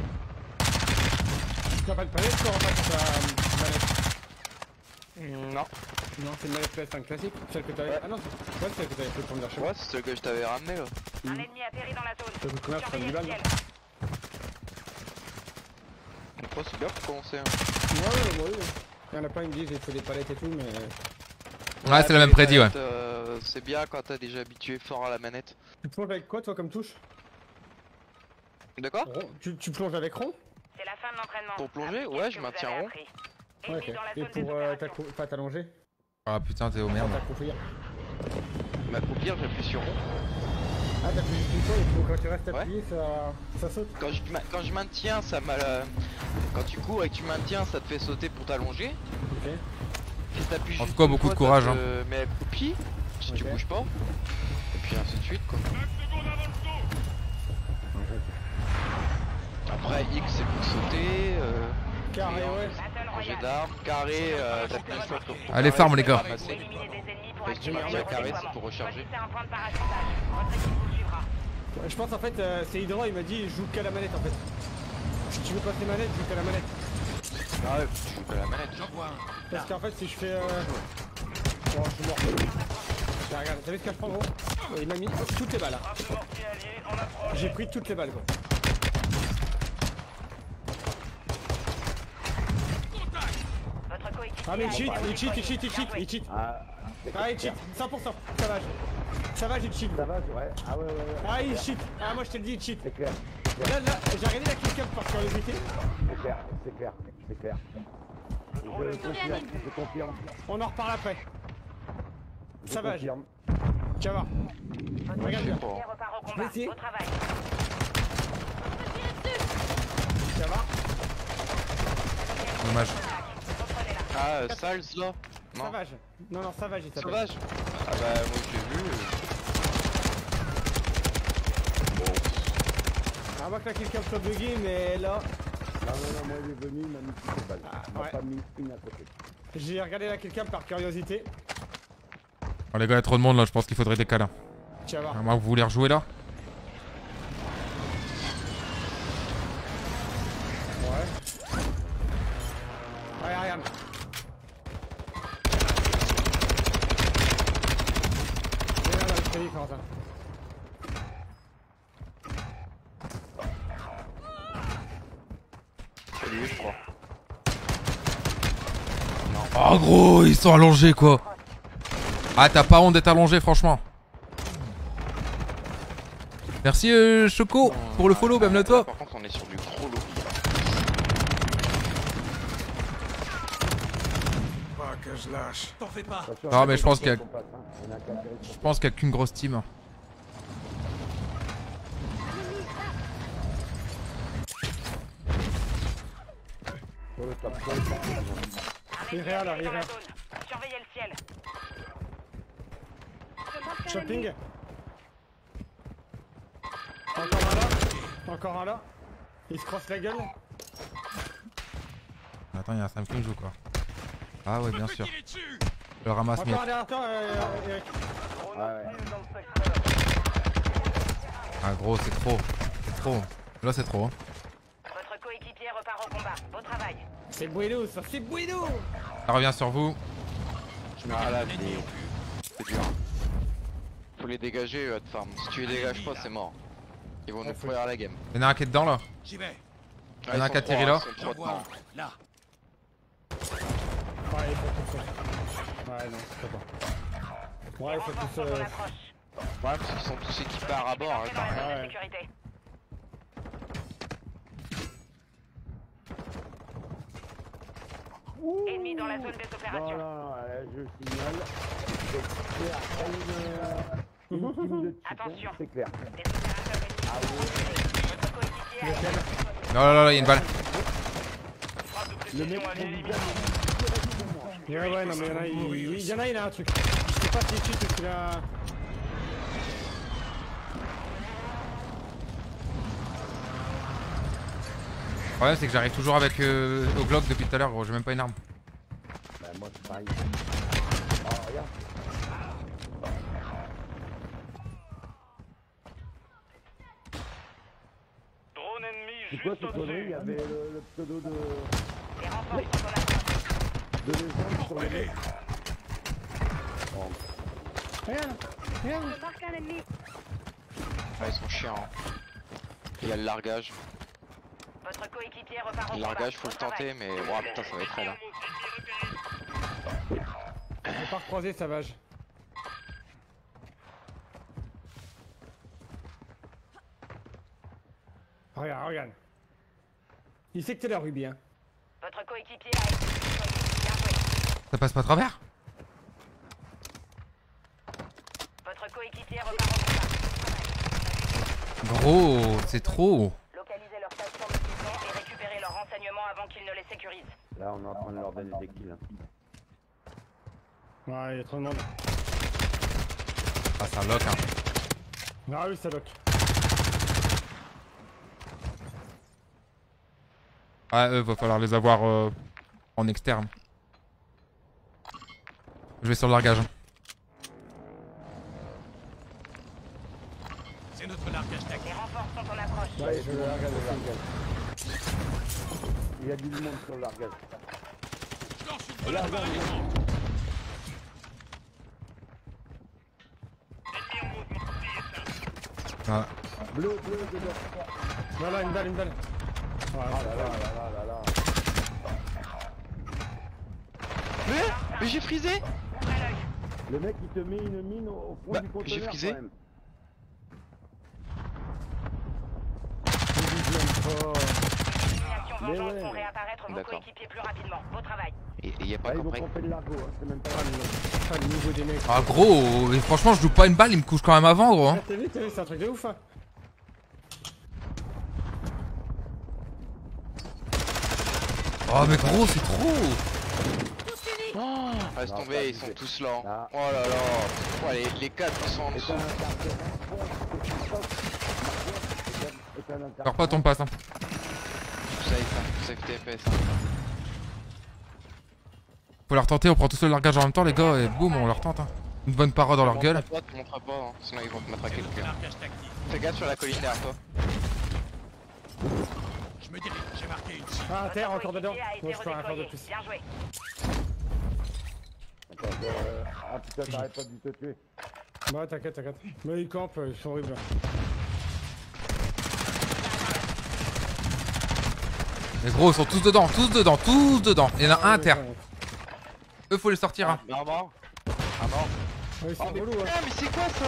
Tu n'as pas de palette toi en fait sur ta manette? Non. Non, c'est une manette PS5 classique. Celle que t'avais. Ouais. Ah non, c'est celle que t'avais fait pour venir chez moi. Ouais, c'est celle que je t'avais ramené là. Un ennemi atterri dans la zone. Ça coûte combien? Surveillez 70 balles, le ciel. Oh, c'est bien pour commencer. Hein. Ouais. Il y en a plein qui me disent il faut des palettes et tout, mais. Ouais, c'est la même prédit, ouais. C'est bien quand t'as déjà habitué fort à la manette. Tu plonges avec quoi toi comme touche? D'accord? Tu plonges avec rond? C'est la fin de l'entraînement. Pour plonger, ouais, je maintiens rond. Ouais, ok. Et pour pas t'allonger? Ah putain, t'es au merde. T'accroupir. M'accroupir, j'appuie sur rond. Ah, t'appuies juste une fois et quand tu restes appuyé, ça saute? Quand je maintiens, ça m'a. Quand tu cours et que tu maintiens, ça te fait sauter pour t'allonger. Ok. Si t'appuies En juste tout cas, une beaucoup de fois, courage. ça Hein. te met accroupi, si tu bouges pas. Et puis ainsi de suite, quoi. Après, X c'est pour sauter. Carré, ouais. Projet d'armes, carré, t'appuies une fois pour Allez, farm, les gars. ramasser. Et tu maintiens carré, c'est pour recharger. Je pense en fait, c'est Hydra, il m'a dit joue qu'à la manette en fait. Si tu veux passer manette, joue qu'à la manette. Ah ouais, tu joues qu'à la manette. Parce qu'en fait, si je fais. Bon, je suis mort. Là, regarde, t'as vu ce qu'il prend gros? Il m'a mis toutes les balles. Hein. J'ai pris toutes les balles gros. Ah mais il cheat. Ah, il cheat. Sauvage, il cheat. Savage, ouais. Ah ouais. Ah, il cheat. Ah, moi je te le dis, il cheat. C'est clair. Là, j'ai regardé la kill cam par curiosité. C'est clair. Je confirme. On en reparle après. Savage. Confirme. Tu vas voir. Regarde bien. Je vais essayer. Au travail. Tu vas voir. Dommage. Ah, Sals là? Non. Savage. Non, Savage il s'appelle. Sauvage? Ah bah, moi je l'ai vu. Ah, moi que la kill cam soit buggée, mais là. Non, moi il est venu, il m'a mis toutes les balles. Il m'a pas mis une à côté. J'ai regardé la kill cam par curiosité. Oh, les gars, il y a trop de monde là, je pense qu'il faudrait des câlins. Tu vas voir. À moins que vous voulez rejouer là? Ouais, regarde. C'est différent ça. C'est lui, je crois. Oh gros, ils sont allongés quoi. Ah, t'as pas honte d'être allongé, franchement. Merci Choco pour le follow, même à toi. Par contre, on est sur du gros lobby. Pas que je lâche. T'en fais pas. Non, mais je pense qu'il y a. Je pense qu'il y a qu'une grosse team. Il est réel là, il est réel. Surveillez le ciel. Shopping. Encore un là. Il se crosse la gueule. Attends, il y a un Sam qui joue quoi. Ah ouais, bien sûr. Je le ramasse, mais. Encore derrière toi, Eric. Ah gros, c'est trop. C'est trop. Là, c'est trop. Hein. Votre coéquipier repart au combat. Beau travail. C'est bueno ça, c'est bueno. Ça revient sur vous. Ah là, c'est dur. Faut les dégager, eux, de farm. Si tu les dégages pas, c'est mort. Ils vont nous pourrir la game. Il y en a un qui est dedans là. J'y vais. Il y en a un qui a tiré là. J'en vois. Là. Ouais, il faut tout ça. Ouais, non, c'est pas. Ouais, il faut tout ça. On approche. Ouais, parce qu'ils sont tous équipés à rabord. Mettez dans la zone de ouais. sécurité. Ennemi dans la zone des opérations. Non, je signale. C'est clair. Une team de cheat, Attention. c'est clair. Des opérateurs ennemis. Votre coéquipier a... Non, là, il y a une balle. Le mec, Ouais, non, mais il y en a, il a un truc. Je sais pas si tu cheat ou s'il a. Le problème, c'est que j'arrive toujours avec au Glock depuis tout à l'heure, gros. J'ai même pas une arme. Bah, moi, c'est pareil. Oh, regarde. Drone ennemi C'est quoi juste cette connerie? Il y au-dessus. avait le pseudo de Les renforts sont en approche. légende sur le mec. Regarde. Marque un ennemi. Ah, ils sont chiants. Il y a le largage. Votre coéquipier repart au Le combat. largage, faut Bon le travail. tenter, mais ouah, putain, ça va être raide. Hein. Faut pas recroiser Savage. Regarde, regarde. Il sait que t'es là, Ruby, hein. Votre coéquipier a été déployé. Bien joué. Ça passe pas à travers? Votre coéquipier repart au combat. Gros, c'est trop. Localisez leur station de liaison et récupérez leurs renseignements avant qu'ils ne les sécurisent. Là, on est en train de leur donner des kills. Hein. Ouais, il y a trop de monde. Ah, ça lock, hein. Ah oui, ça lock. Ouais, eux, va falloir les avoir en externe. Je vais sur le largage. C'est notre largage tactique. Les renforts sont en approche. Ouais, je le largage, le largage. Il y a du monde sur le largage. Je lance une grenade par exemple. Ah. Bleu, bleu, dedans. Voilà, une balle, une balle. Ah là là là là là là. Mais j'ai frisé. Le mec, il te met une mine au fond Bah, du conteneur j'ai frisé. quand même. Destination Mais vengeance ouais. font réapparaître vos D'accord. coéquipiers plus rapidement. Beau travail. Et y a pas Ah, ils encore vont prêt. pomper le largo, hein. C'est même pas Ah, le niveau des mecs. Ah, gros, et franchement, je loupe pas une balle, il me couche quand même avant, gros. Ah, Hein. t'as vu, c'est un truc de ouf, hein. Oh, mais gros, c'est trop. Laisse Non, tomber, pas ils sont abusé. tous là. Ah. Oh là là. Ouais, les 4 qui sont en Et dessous. t'as un interprète. Et t'as un interprète. Perds pas ton passe, hein. Safe TPS. Hein. Faut leur tenter, on prend tous le largage en même temps, les gars, et boum, on leur tente. Hein. Une bonne parade dans leur gueule. Tu montres pas, hein, sinon ils vont te mettre à C'est notre quelqu'un. largage tactique. Fais gaffe sur la colline derrière toi. Je me dirige, j'ai marqué une cible. Ah, terre, Votre encore dedans. coéquipier a été Moi, je peux rien faire de redéployé. plus. Bien joué. Attends, ah putain, t'arrêtes pas de te tuer. Ouais, t'inquiète, t'inquiète. Mais ils campent, ils sont horribles. Les gros, ils sont tous dedans, tous dedans, tous dedans. Il y en a un à terre. Eux, faut les sortir, hein. Ah mort. Ah mort. Ouais, ils sont Oh mais relous, hein. putain, mais c'est quoi ça?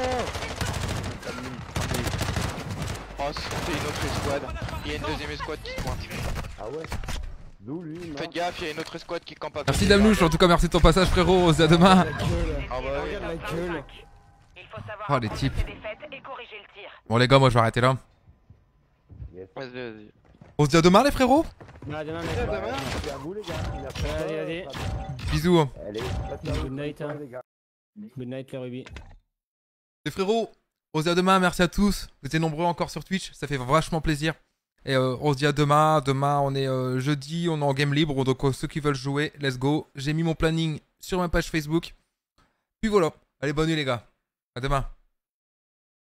Oh, c'est une autre escouade. Il y a une deuxième escouade qui pointe. Ah ouais. D'où lui, non? Faites gaffe, il y a une autre escouade qui campe à côté. Merci Damnouche, en tout cas, merci de ton passage, frérot. On se dit à demain. La gueule. Ah bah oui. Regarde la gueule. Il faut savoir Oh, les apprendre types. ses défaites et corriger le tir. Bon, les gars, moi, je vais arrêter là. Yes. Vas-y, vas-y. On se dit à demain, les frérots. Ah, demain, mec. Ouais, merci à vous, les gars. Il a fait ça, Allez, allez. ça va. Bisous. Hein. Allez, Good night, hein. les gars. Good night, les rubis. Les frérots, on se dit à demain, merci à tous. Vous étiez nombreux encore sur Twitch, ça fait vachement plaisir. Et on se dit à demain. Demain, on est jeudi, on est en game libre. Donc, ceux qui veulent jouer, let's go. J'ai mis mon planning sur ma page Facebook. Puis voilà. Allez, bonne nuit, les gars. À demain.